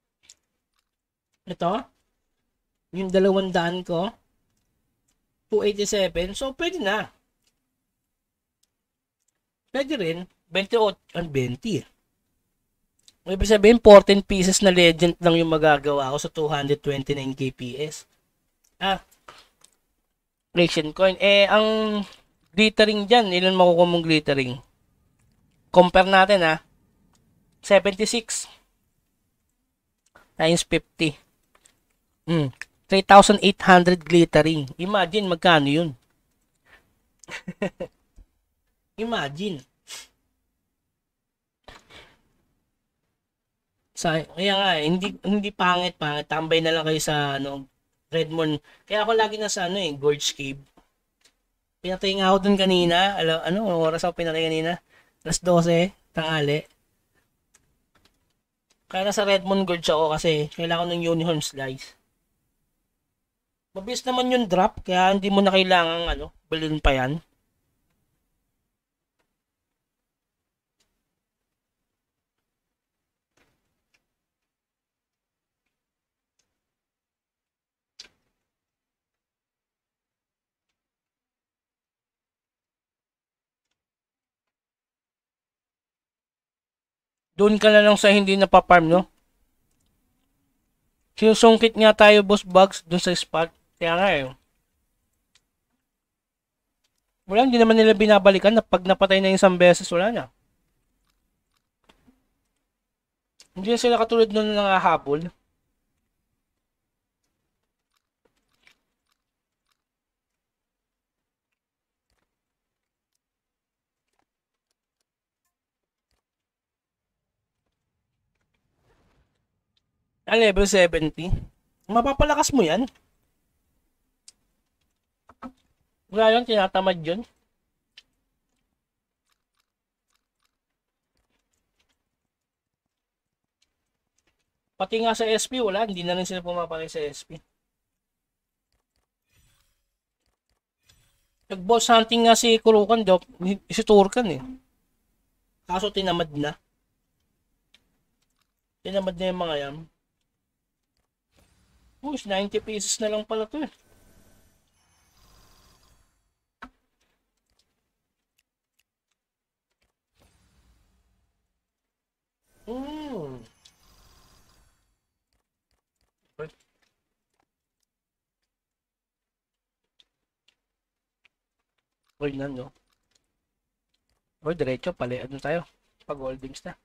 Ito, yung dalawang daan ko, two eighty-seven. So, pwede na. Pwede rin. twenty o twenty. Ibig sabihin, fourteen pieces na legend lang yung magagawa ko sa two twenty-nine K P S. Ah, Asian Coin. Eh, ang glittering dyan, ilan makukuha mong glittering? Compare natin ha. seventy-six times fifty. Hmm. three thousand eight hundred glittering. Imagine magkano yun. Imagine. Sa kaya nga eh, hindi hindi pangit pangit. Tambay na lang kayo sa ano Redmond. Kaya ako lagi nasa ano eh, Gorge Cave. Pinatay nga ako dun kanina. Ano, ano oras ako pinatay kanina? alas dose, tanghali. Kaya nasa Redmond Gorge ako kasi kailangan ng Unicorn Slice. Mabilis naman yung drop, kaya hindi mo na kailangan ano, bilhin pa yan. Doon ka na lang sa hindi napaparm, no? Sinusungkit nga tayo, boss bugs, doon sa spot. Kaya nga eh. Wala, hindi naman nila binabalikan na pag napatay na isang beses, wala na. Hindi na sila katulad nun na nangahabol. Ah, level seventy. Mapapalakas mo yan. Wala yun, tinatamad yun. Pati nga sa S P, wala. Hindi na rin sila pumapakay sa S P. Nag-boss hunting nga si Kurukan, do, si Turkan eh. Kaso tinamad na. Tinamad na yung mga yan. Push, ninety pieces na lang pala to eh. Uy, na, no? Uy, diretso, pali. Ano tayo? Pag-holdings na.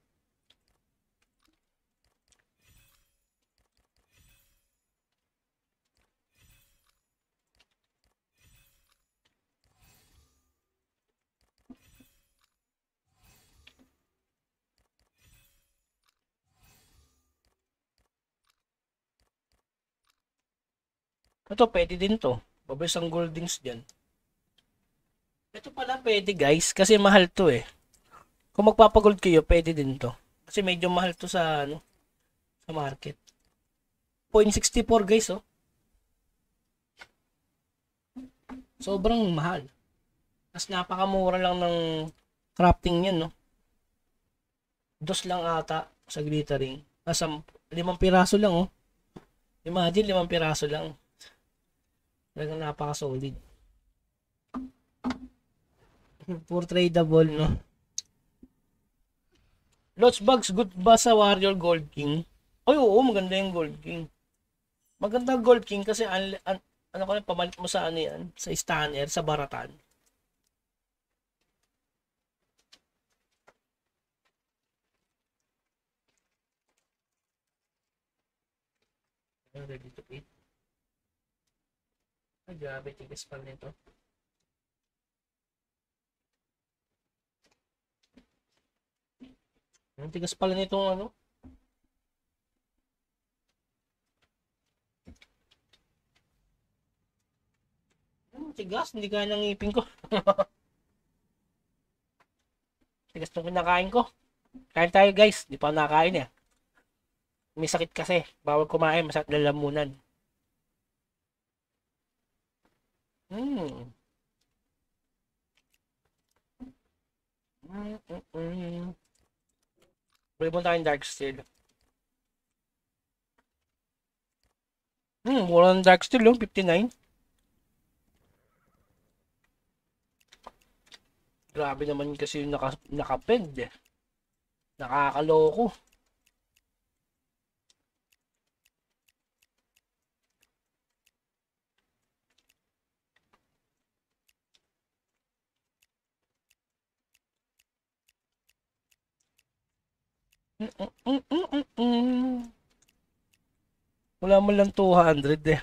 Ito, pwede din to. Babas ang goldings dyan. Ito pala pwede guys, kasi mahal to eh. Kung magpapagold kayo, pwede din to. Kasi medyo mahal to sa ano, sa market. zero point six four guys oh. Sobrang mahal. Mas napakamura lang ng crafting yan no. Dos lang ata sa glittering. Asa limang piraso lang oh. Imagine limang piraso lang. Talagang napaka-solid. Pure tradable, no? Lots bugs, good ba sa Warrior Gold King? Ay, oo, maganda yung Gold King. Maganda Gold King kasi an, an, ano ko pamalit mo sa ano yan? Sa stunner, sa baratan. Ready to eat. Ay, grabe, tigas pa nito. Ang tigas pala nitong ano. Ang tigas, hindi kaya ng ngipin ko. Tigas nung kinakain ko. Kain tayo guys, di pa nakain eh. May sakit kasi, bawal kumain, masakit lalamunan. Hmm. Mm, mm, mm. Pwede mo tayong dark steel. Hmm, mura ng dark steel, oh, fifty-nine. Grabe naman kasi yung naka, nakapend eh. Nakakaloko. Mm, mm, mm, mm, mm. Wala mo lang two hundred eh.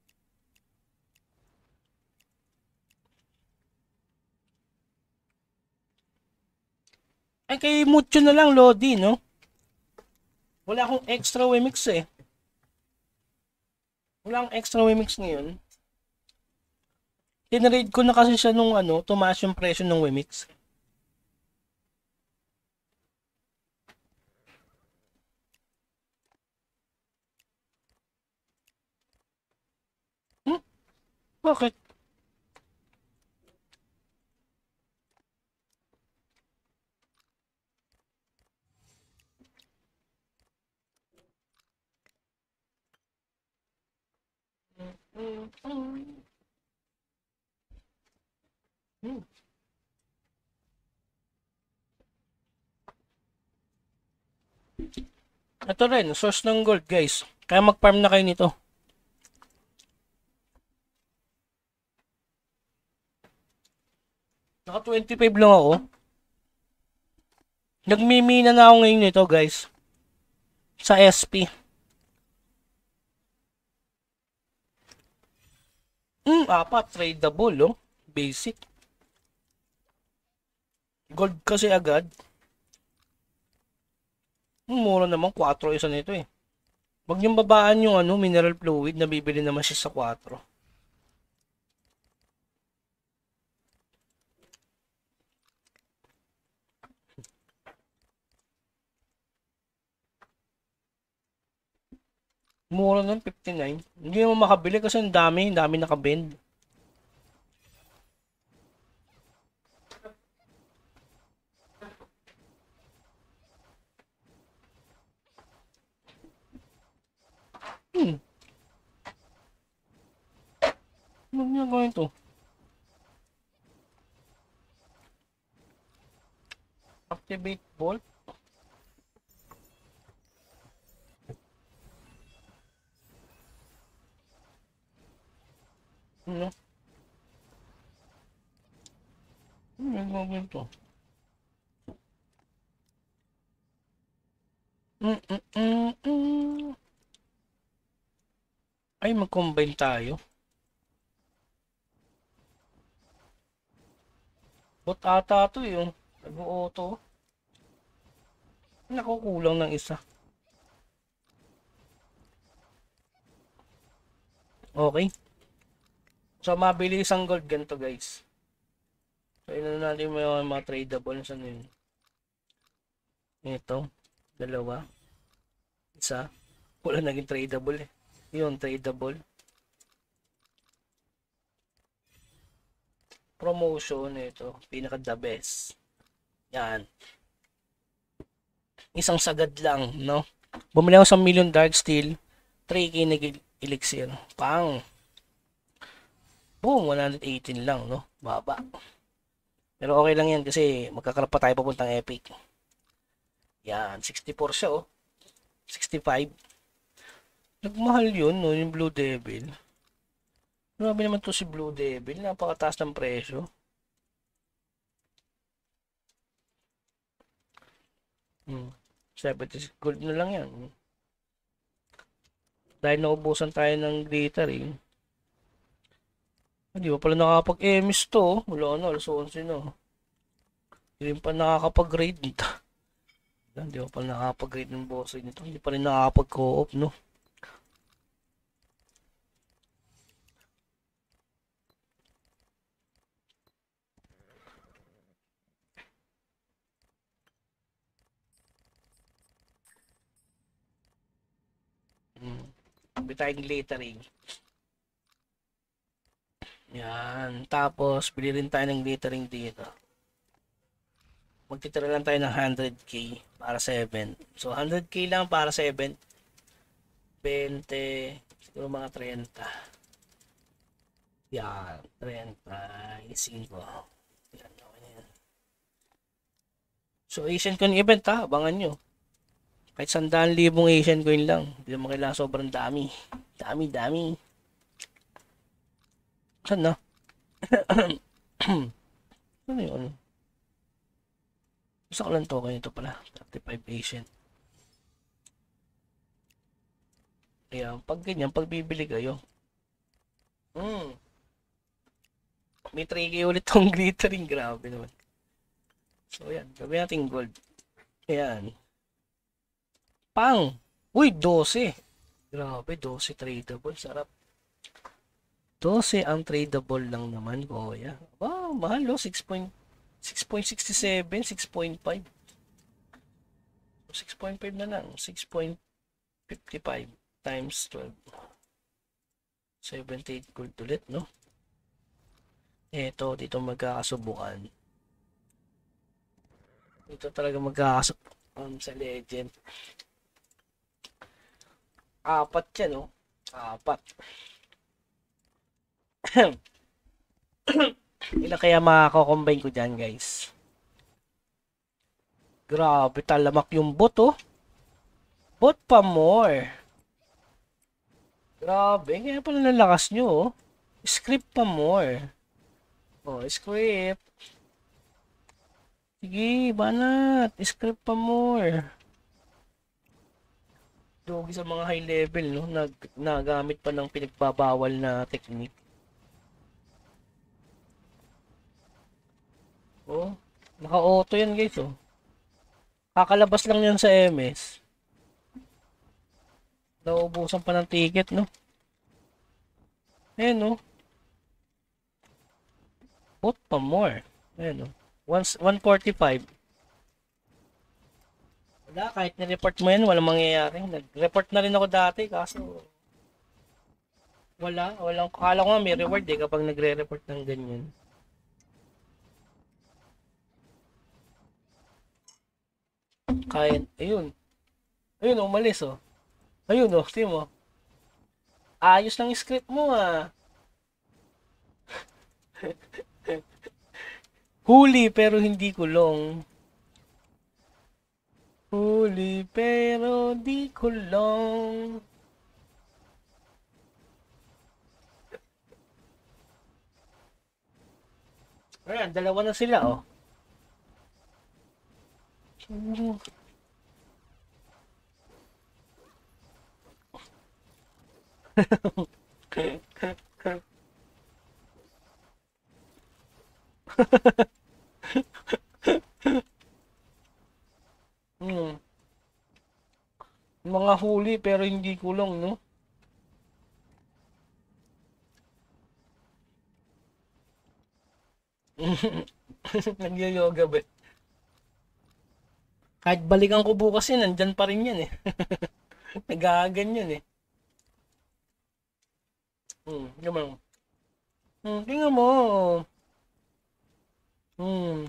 Ay, kay Mucho na lang, Lodi, no? Wala akong extra Wemix eh. Wala akong extra Wemix ngayon. Tinrade ko na kasi siya nung ano, tumaas yung presyo ng Wemix. Hmm? Bakit? Hmm. Hmm. Hmm. Ito rin, source ng gold guys. Kaya mag-farm na kayo nito. Naka twenty-five lang ako. Nagmimina na ako ngayon nito guys. Sa S P. Hmm, apat. Tradable oh. Basic. Gold kasi agad. Hmm, mura naman. four isa nito eh. Wag niyong babaan yung ano, mineral fluid. Nabibili naman siya sa four. Mura ng fifty-nine. Hindi mo makabili kasi ang dami. Ang dami nakabend. Hmm. Ano niya gawin to? Activate bolt. Ano? gagawin to? Mm, mm, mm, mm. Ay, mag-combine tayo. Bot ata to yung nag-auto. Nakukulang ng isa. Okay. So, mabilis ang gold ganito, guys. So, ino natin yung mga, mga tradable. Saan yun? Ito. Dalawa. Isa. Wala naging tradable eh. Yun, tradable. Promotion ito. Pinaka the best. Yan. Isang sagad lang, no? Bumili ako sa Million Dark Steel. three K na elixir. Pang. Boom, one eighteen lang, no? Baba. Pero okay lang yan kasi magkakarap pa tayo papuntang epic. Yan, sixty-four siya, oh. sixty-five. Nagmahal yun, no? Yung Blue Devil. Grabe naman to si Blue Devil. Napakataas ng presyo. Hmm. seventy gold na lang yan. Dahil naubusan tayo ng glittering. Hindi pa pala nakakapag-M S to. Wala na, alas eleven na. Hindi pa nakakapag-grade nito. Hindi pa pala nakakapag-grade ng boss nito. Hindi pa rin nakakapag-co-op, no? Hmm. Sabi tayong glittering. Yan. Tapos, bili rin tayo ng glittering dito. Magtitira lang tayo ng one hundred K para seven. So, one hundred K lang para seven. twenty. Siguro mga thirty. Yan. thirty. five. Yan. Yan. So, Asian Coin event ha. Abangan nyo. Kahit sandaan libong Asian Coin lang. Hindi naman kailangan sobrang dami. Dami, dami. Saan na? Ano yun? Ano? Gusto ko lang token ito pala. thirty-five Asian. Ayan. Pag ganyan, pag bibili kayo. Hmm. May three K ulit tong glittering. Grabe naman. So, ayan. Gawin natin gold. Ayan. Pang! Uy, twelve. Grabe, twelve tradable. Sarap. twelve ang tradable lang naman, kuya. Wow, mahal oh. six point six seven, six point five. six point five na lang. six point five five times twelve. seventy-eight gold ulit, no? Ito, dito magkakasubukan. Ito talaga magkakasubukan sa legend. Apat yan, no? Apat. Ilan kaya makako-combine ko dyan, guys? Grabe, talamak yung bot, oh. Bot pa more. Grabe, kaya pala nalakas nyo, oh. Script pa more. Oh, script. Sige, banat. Script pa more. Dogi sa mga high level, no? Nag, nagamit pa ng pinagbabawal na technique. Oh, naka-auto yan, guys, oh. Kakalabas lang yan sa M S. Nauubusan pa ng ticket, no? Ayan, no? Bot pa more. Ayan, no? one forty-five. Wala, kahit ni-report mo yan, walang mangyayari. Nag-report na rin ako dati, kaso wala, walang, akala ko nga may reward eh kapag nagre-report ng ganyan. Kahit, ayun. Ayun, umalis, oh. Ayun, oh, tingin mo. Ayos ng script mo, ah. Huli pero hindi kulong. Huli pero di kulong. Ayan, dalawa na sila, oh. Siguro. Hmm. Mga huli pero hindi kulong, no? Nagyo-yoga ba? Kahit balikan ko bukas yan, nandyan pa rin yan eh. Nagaganyan eh. Hmm, naman. Hmm, tingnan mo. Hmm,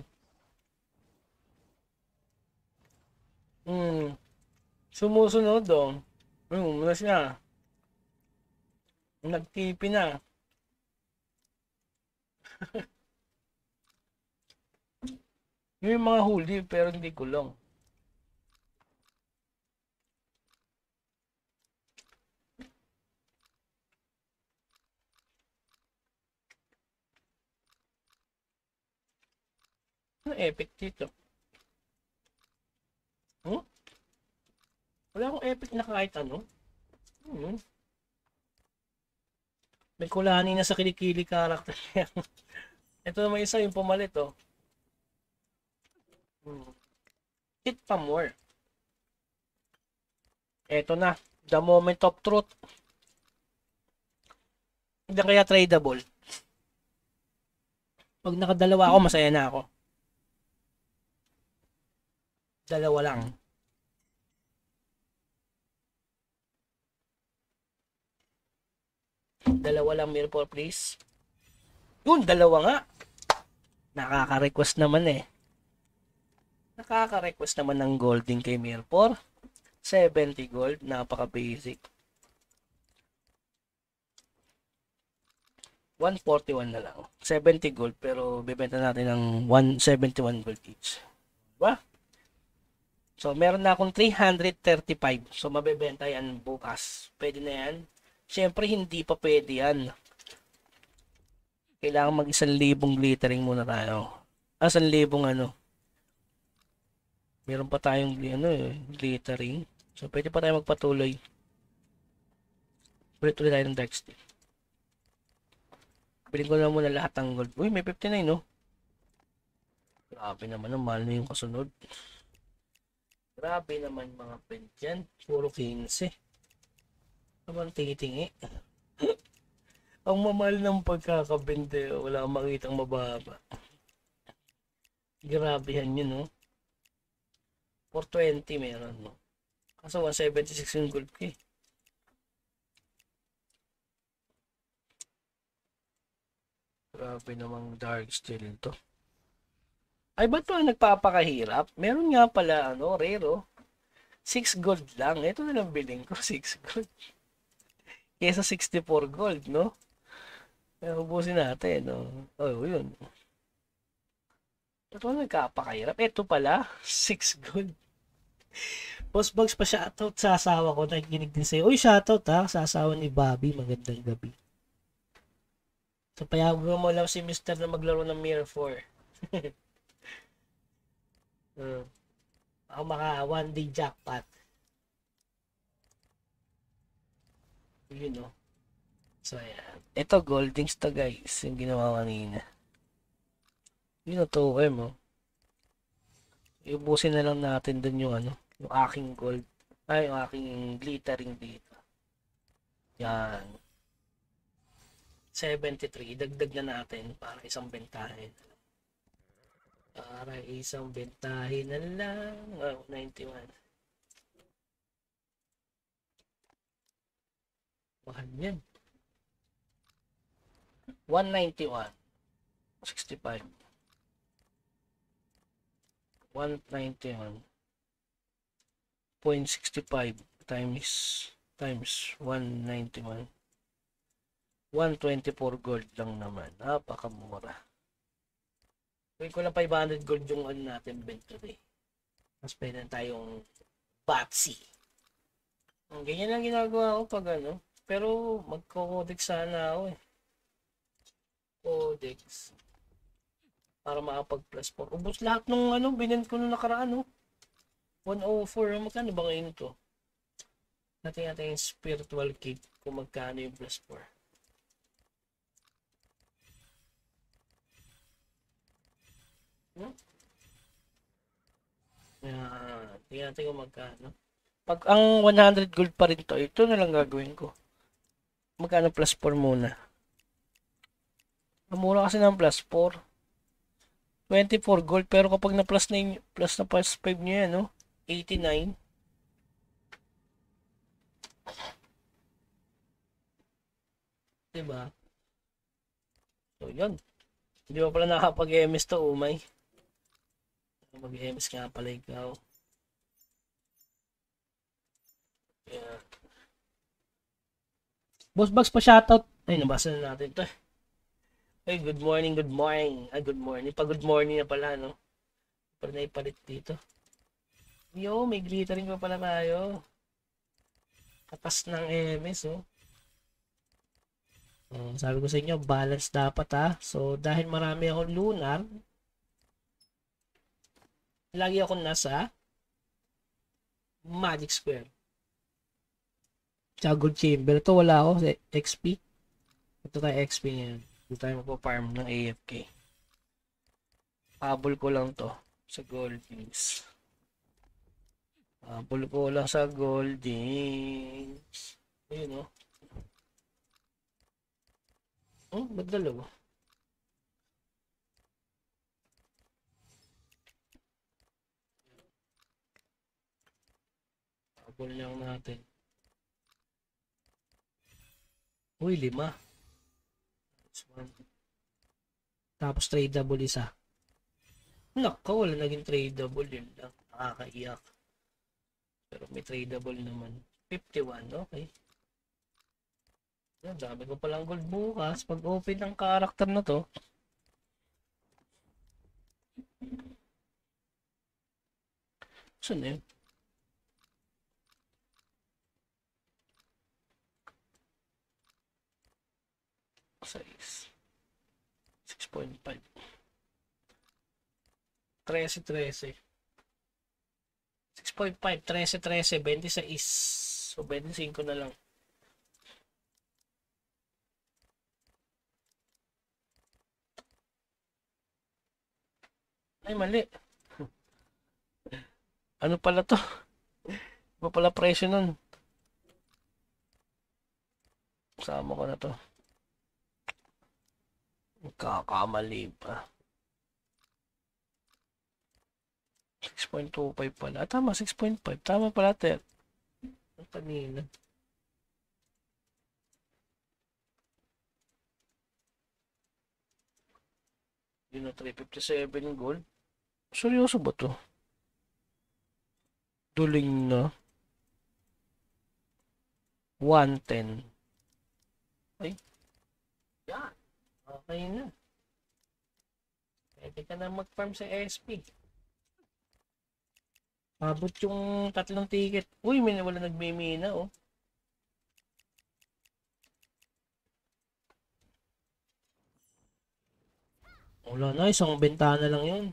hmm. Sumusunod dong. Hmm, wala siya. Nagtipi na. Yun yung mga huli pero hindi kulong. Ano epic dito? Hmm? Wala akong epic na kahit ano. Hmm. May kulani na sa kilikili character niya. Ito naman isa yung pumalit oh. Hmm. Hit pa more. Ito na. The moment of truth. Hindi kaya tradable. Pag nakadalawa ako, masaya na ako. Dalawa lang. Dalawa lang, Mirror, please. Yun, dalawa nga. Nakaka-request naman eh. Nakaka-request naman ng golding kay Mirror. seventy gold, napaka-basic. one forty-one na lang. seventy gold, pero bibenta natin ng one seventy-one gold each. Diba? So, meron na akong three hundred thirty-five. So, mabebenta yan bukas. Pwede na yan. Siyempre, hindi pa pwede yan. Kailangan mag isang libong glittering muna tayo. Ah, isang libong ano. Meron pa tayong ano, eh, glittering. So, pwede pa tayo magpatuloy. Ulit ulit tayo ng dark stick. Bilhin ko na muna lahat ng gold. Uy, may fifty-nine, no? Grabe naman, ang mahal na yung kasunod. Grabe naman mga friend dyan. Puro quince. Naman tingi-tingi. Ang mamahal ng pagkakabente. Wala kang makitang mababa. Grabe yan yun, no? four twenty meron, no? Kaso one seventy-six yung gold ko, eh. Grabe namang dark steel to. Ay, ba't pa nagpapakahirap? Meron nga pala, ano, rare, oh. six gold lang. Ito na lang biling ko, six gold. Kesa sixty-four gold, no? Pero ubusin natin, no? Oh, yun. Ito na nagpapakahirap. Ito pala, six gold. Boss Bugs pa shoutout sa asawa ko. Nakikinig din sa'yo. Uy, shoutout ha. Sa asawa ni Bobby. Magandang gabi. So, payagan mo lang si Mister na maglaro ng Mirror four. uh, ako maka one day jackpot. Yun, no? So, ayan. Ito, Goldings to, guys. Yung ginawa kanina. Yun na to, eh, mo. Iubusin na lang natin dun yung ano, yung aking gold. Ay, yung aking glittering dito. Yan. seventy-three. Dagdag na natin para isang bentahin. Para isang bentahin na lang. Oh, ninety-one. Mahal yan. one ninety-one. sixty-five. one ninety-one point six five times times one ninety-one. one twenty-four gold lang naman. Napakamura. Pwede ko lang five hundred gold yung ano natin inventory. Mas pwede na tayong Batsy. Ganyan lang ginagawa ko pag ano. Pero magko-codex sana ako eh. Codex. Para makapag plus four. Ubus lahat nung ano, binend ko nung nakaraan, no? one oh four. Magkano ba ngayon ito? Natin natin yung spiritual kit kung magkano yung plus four. Hmm? Yan. Tingnan natin kung magkano. Pag ang one hundred gold pa rin to, ito na lang gagawin ko. Magkano plus four muna? Mura kasi ng plus four. twenty-four gold. Pero kapag na plus na yung, plus na plus five nyo yan, no? eighty-nine. Diba? So, yun. Hindi pa pala nakapag-M S to, umay. Mag-M S nga pala ikaw. Yeah. Boss Bugs pa shoutout. Ay, nabasa na natin to. Ay, good morning, good morning. Ay, good morning. Pa good morning na pala, no? Para na ipalit dito. Yo, may glittering pa pala tayo. Katas ng M S, oh. Uh, sabi ko sa inyo, balance dapat ha. So, dahil marami akong lunar, lagi ako nasa Magic Square. Tsaka Gold Chamber. Ito wala ako sa X P. Ito tayo X P ngayon. Ito tayo magpa-farm ng A F K. Habol ko lang to sa Goldings. Habol ko lang sa Goldings. Ayun, oh. Oh, ba't dalawa? Habol lang natin. Uy, lima. Tapos tradable isa. Nako, wala naging tradable. Yun lang. Nakakaiyak. Pero may tradable naman. fifty-one, okay. Yan, dami ko palang gold bukas. Pag open ng character na to. Saan na yun? Size. six point five. thirteen, thirteen. six point five, thirteen, thirteen, twenty-six. So, twenty-five na lang. Ay, mali. Ano pala to? Ano pala presyo nun? Sama ko na to. Kakamali pa. six point two five pala. Ah, tama, six point five. Tama pala, Ter. Ang kanina. Yun na, three fifty-seven gold. Seryoso ba to? Duling na. one ten. Ay. Yan. Okay na. Pwede ka na mag-farm sa S P. Abot yung tatlong ticket. Uy, may wala nagmimina, oh. Wala na, isang bentana lang yun.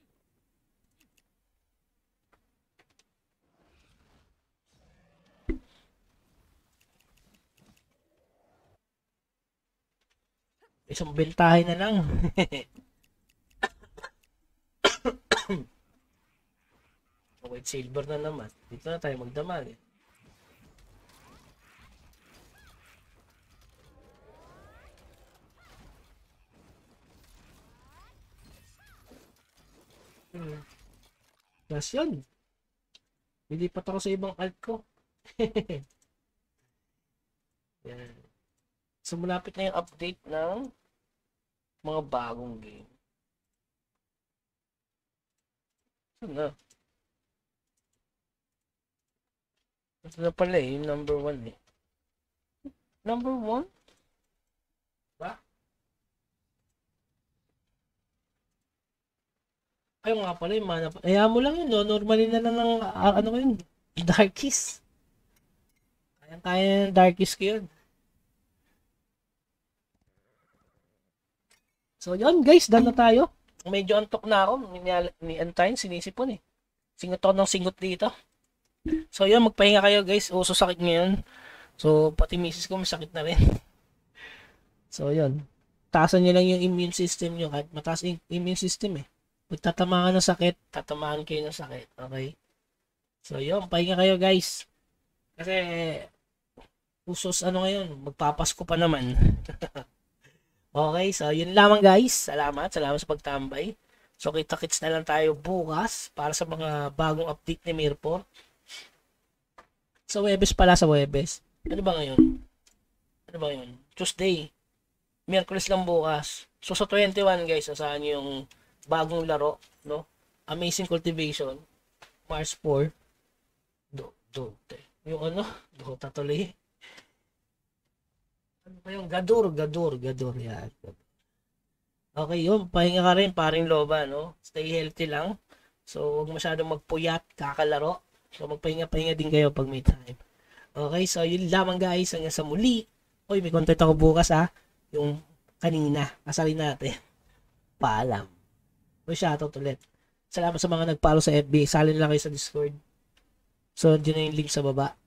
Isang bentahe na lang. White silver na naman. Dito na tayo magdaman eh. Hmm. Plus yun. Lilipat ako sa ibang alt ko. Yan. So, malapit na yung update ng mga bagong game. Ito na. Ito na pala eh, yung number one eh. Number one? Ba? Ayaw nga pala yung mana. Ayaw mo lang yun, no? Normally na lang ng, uh, ano ko yun? Darkies. Kaya-kaya ng Darkies ko yun. So, yun guys, done na tayo. Medyo antok na ako. Ni, ni Antine, sinisipon eh. Singot ako ng singot dito. So yun, magpahinga kayo guys. Uso sakit ngayon. So pati misis ko may sakit na rin. So yun. Taasan nyo lang yung immune system nyo. Kahit mataas yung immune system eh. Pag tatamaan ng sakit, tatamaan kayo ng sakit. Okay? So yun, pahinga kayo guys. Kasi usos ano ngayon, magpapasko pa naman. Okay, so yun lamang guys. Salamat, salamat sa pagtambay. So kita-kits na lang tayo bukas para sa mga bagong update ni Mirpor. Sa Webes pala, sa Webes. Ano ba ngayon? Ano ba ngayon? Tuesday. Miyerkules lang bukas. So sa twenty-one guys, asahan nyo yung bagong laro, no? Amazing Cultivation. Mars four. Do, do, te. Yung ano? Dota tuloy. Ano ba yung Gadur, Gadur, Gadur. Yan. Okay, yun. Pahinga ka rin, paring loba, no? Stay healthy lang. So, huwag masyadong magpuyat, kakalaro. So, magpahinga-pahinga din kayo pag may time. Okay, so yun lamang guys. Hanggang sa muli. Uy, may content ako bukas ha. Yung kanina. Asalin natin. Paalam. Uy, shoutout ulit. Salamat sa mga nag-follow sa F B. Salin lang kayo sa Discord. So, dyan na yung link sa baba.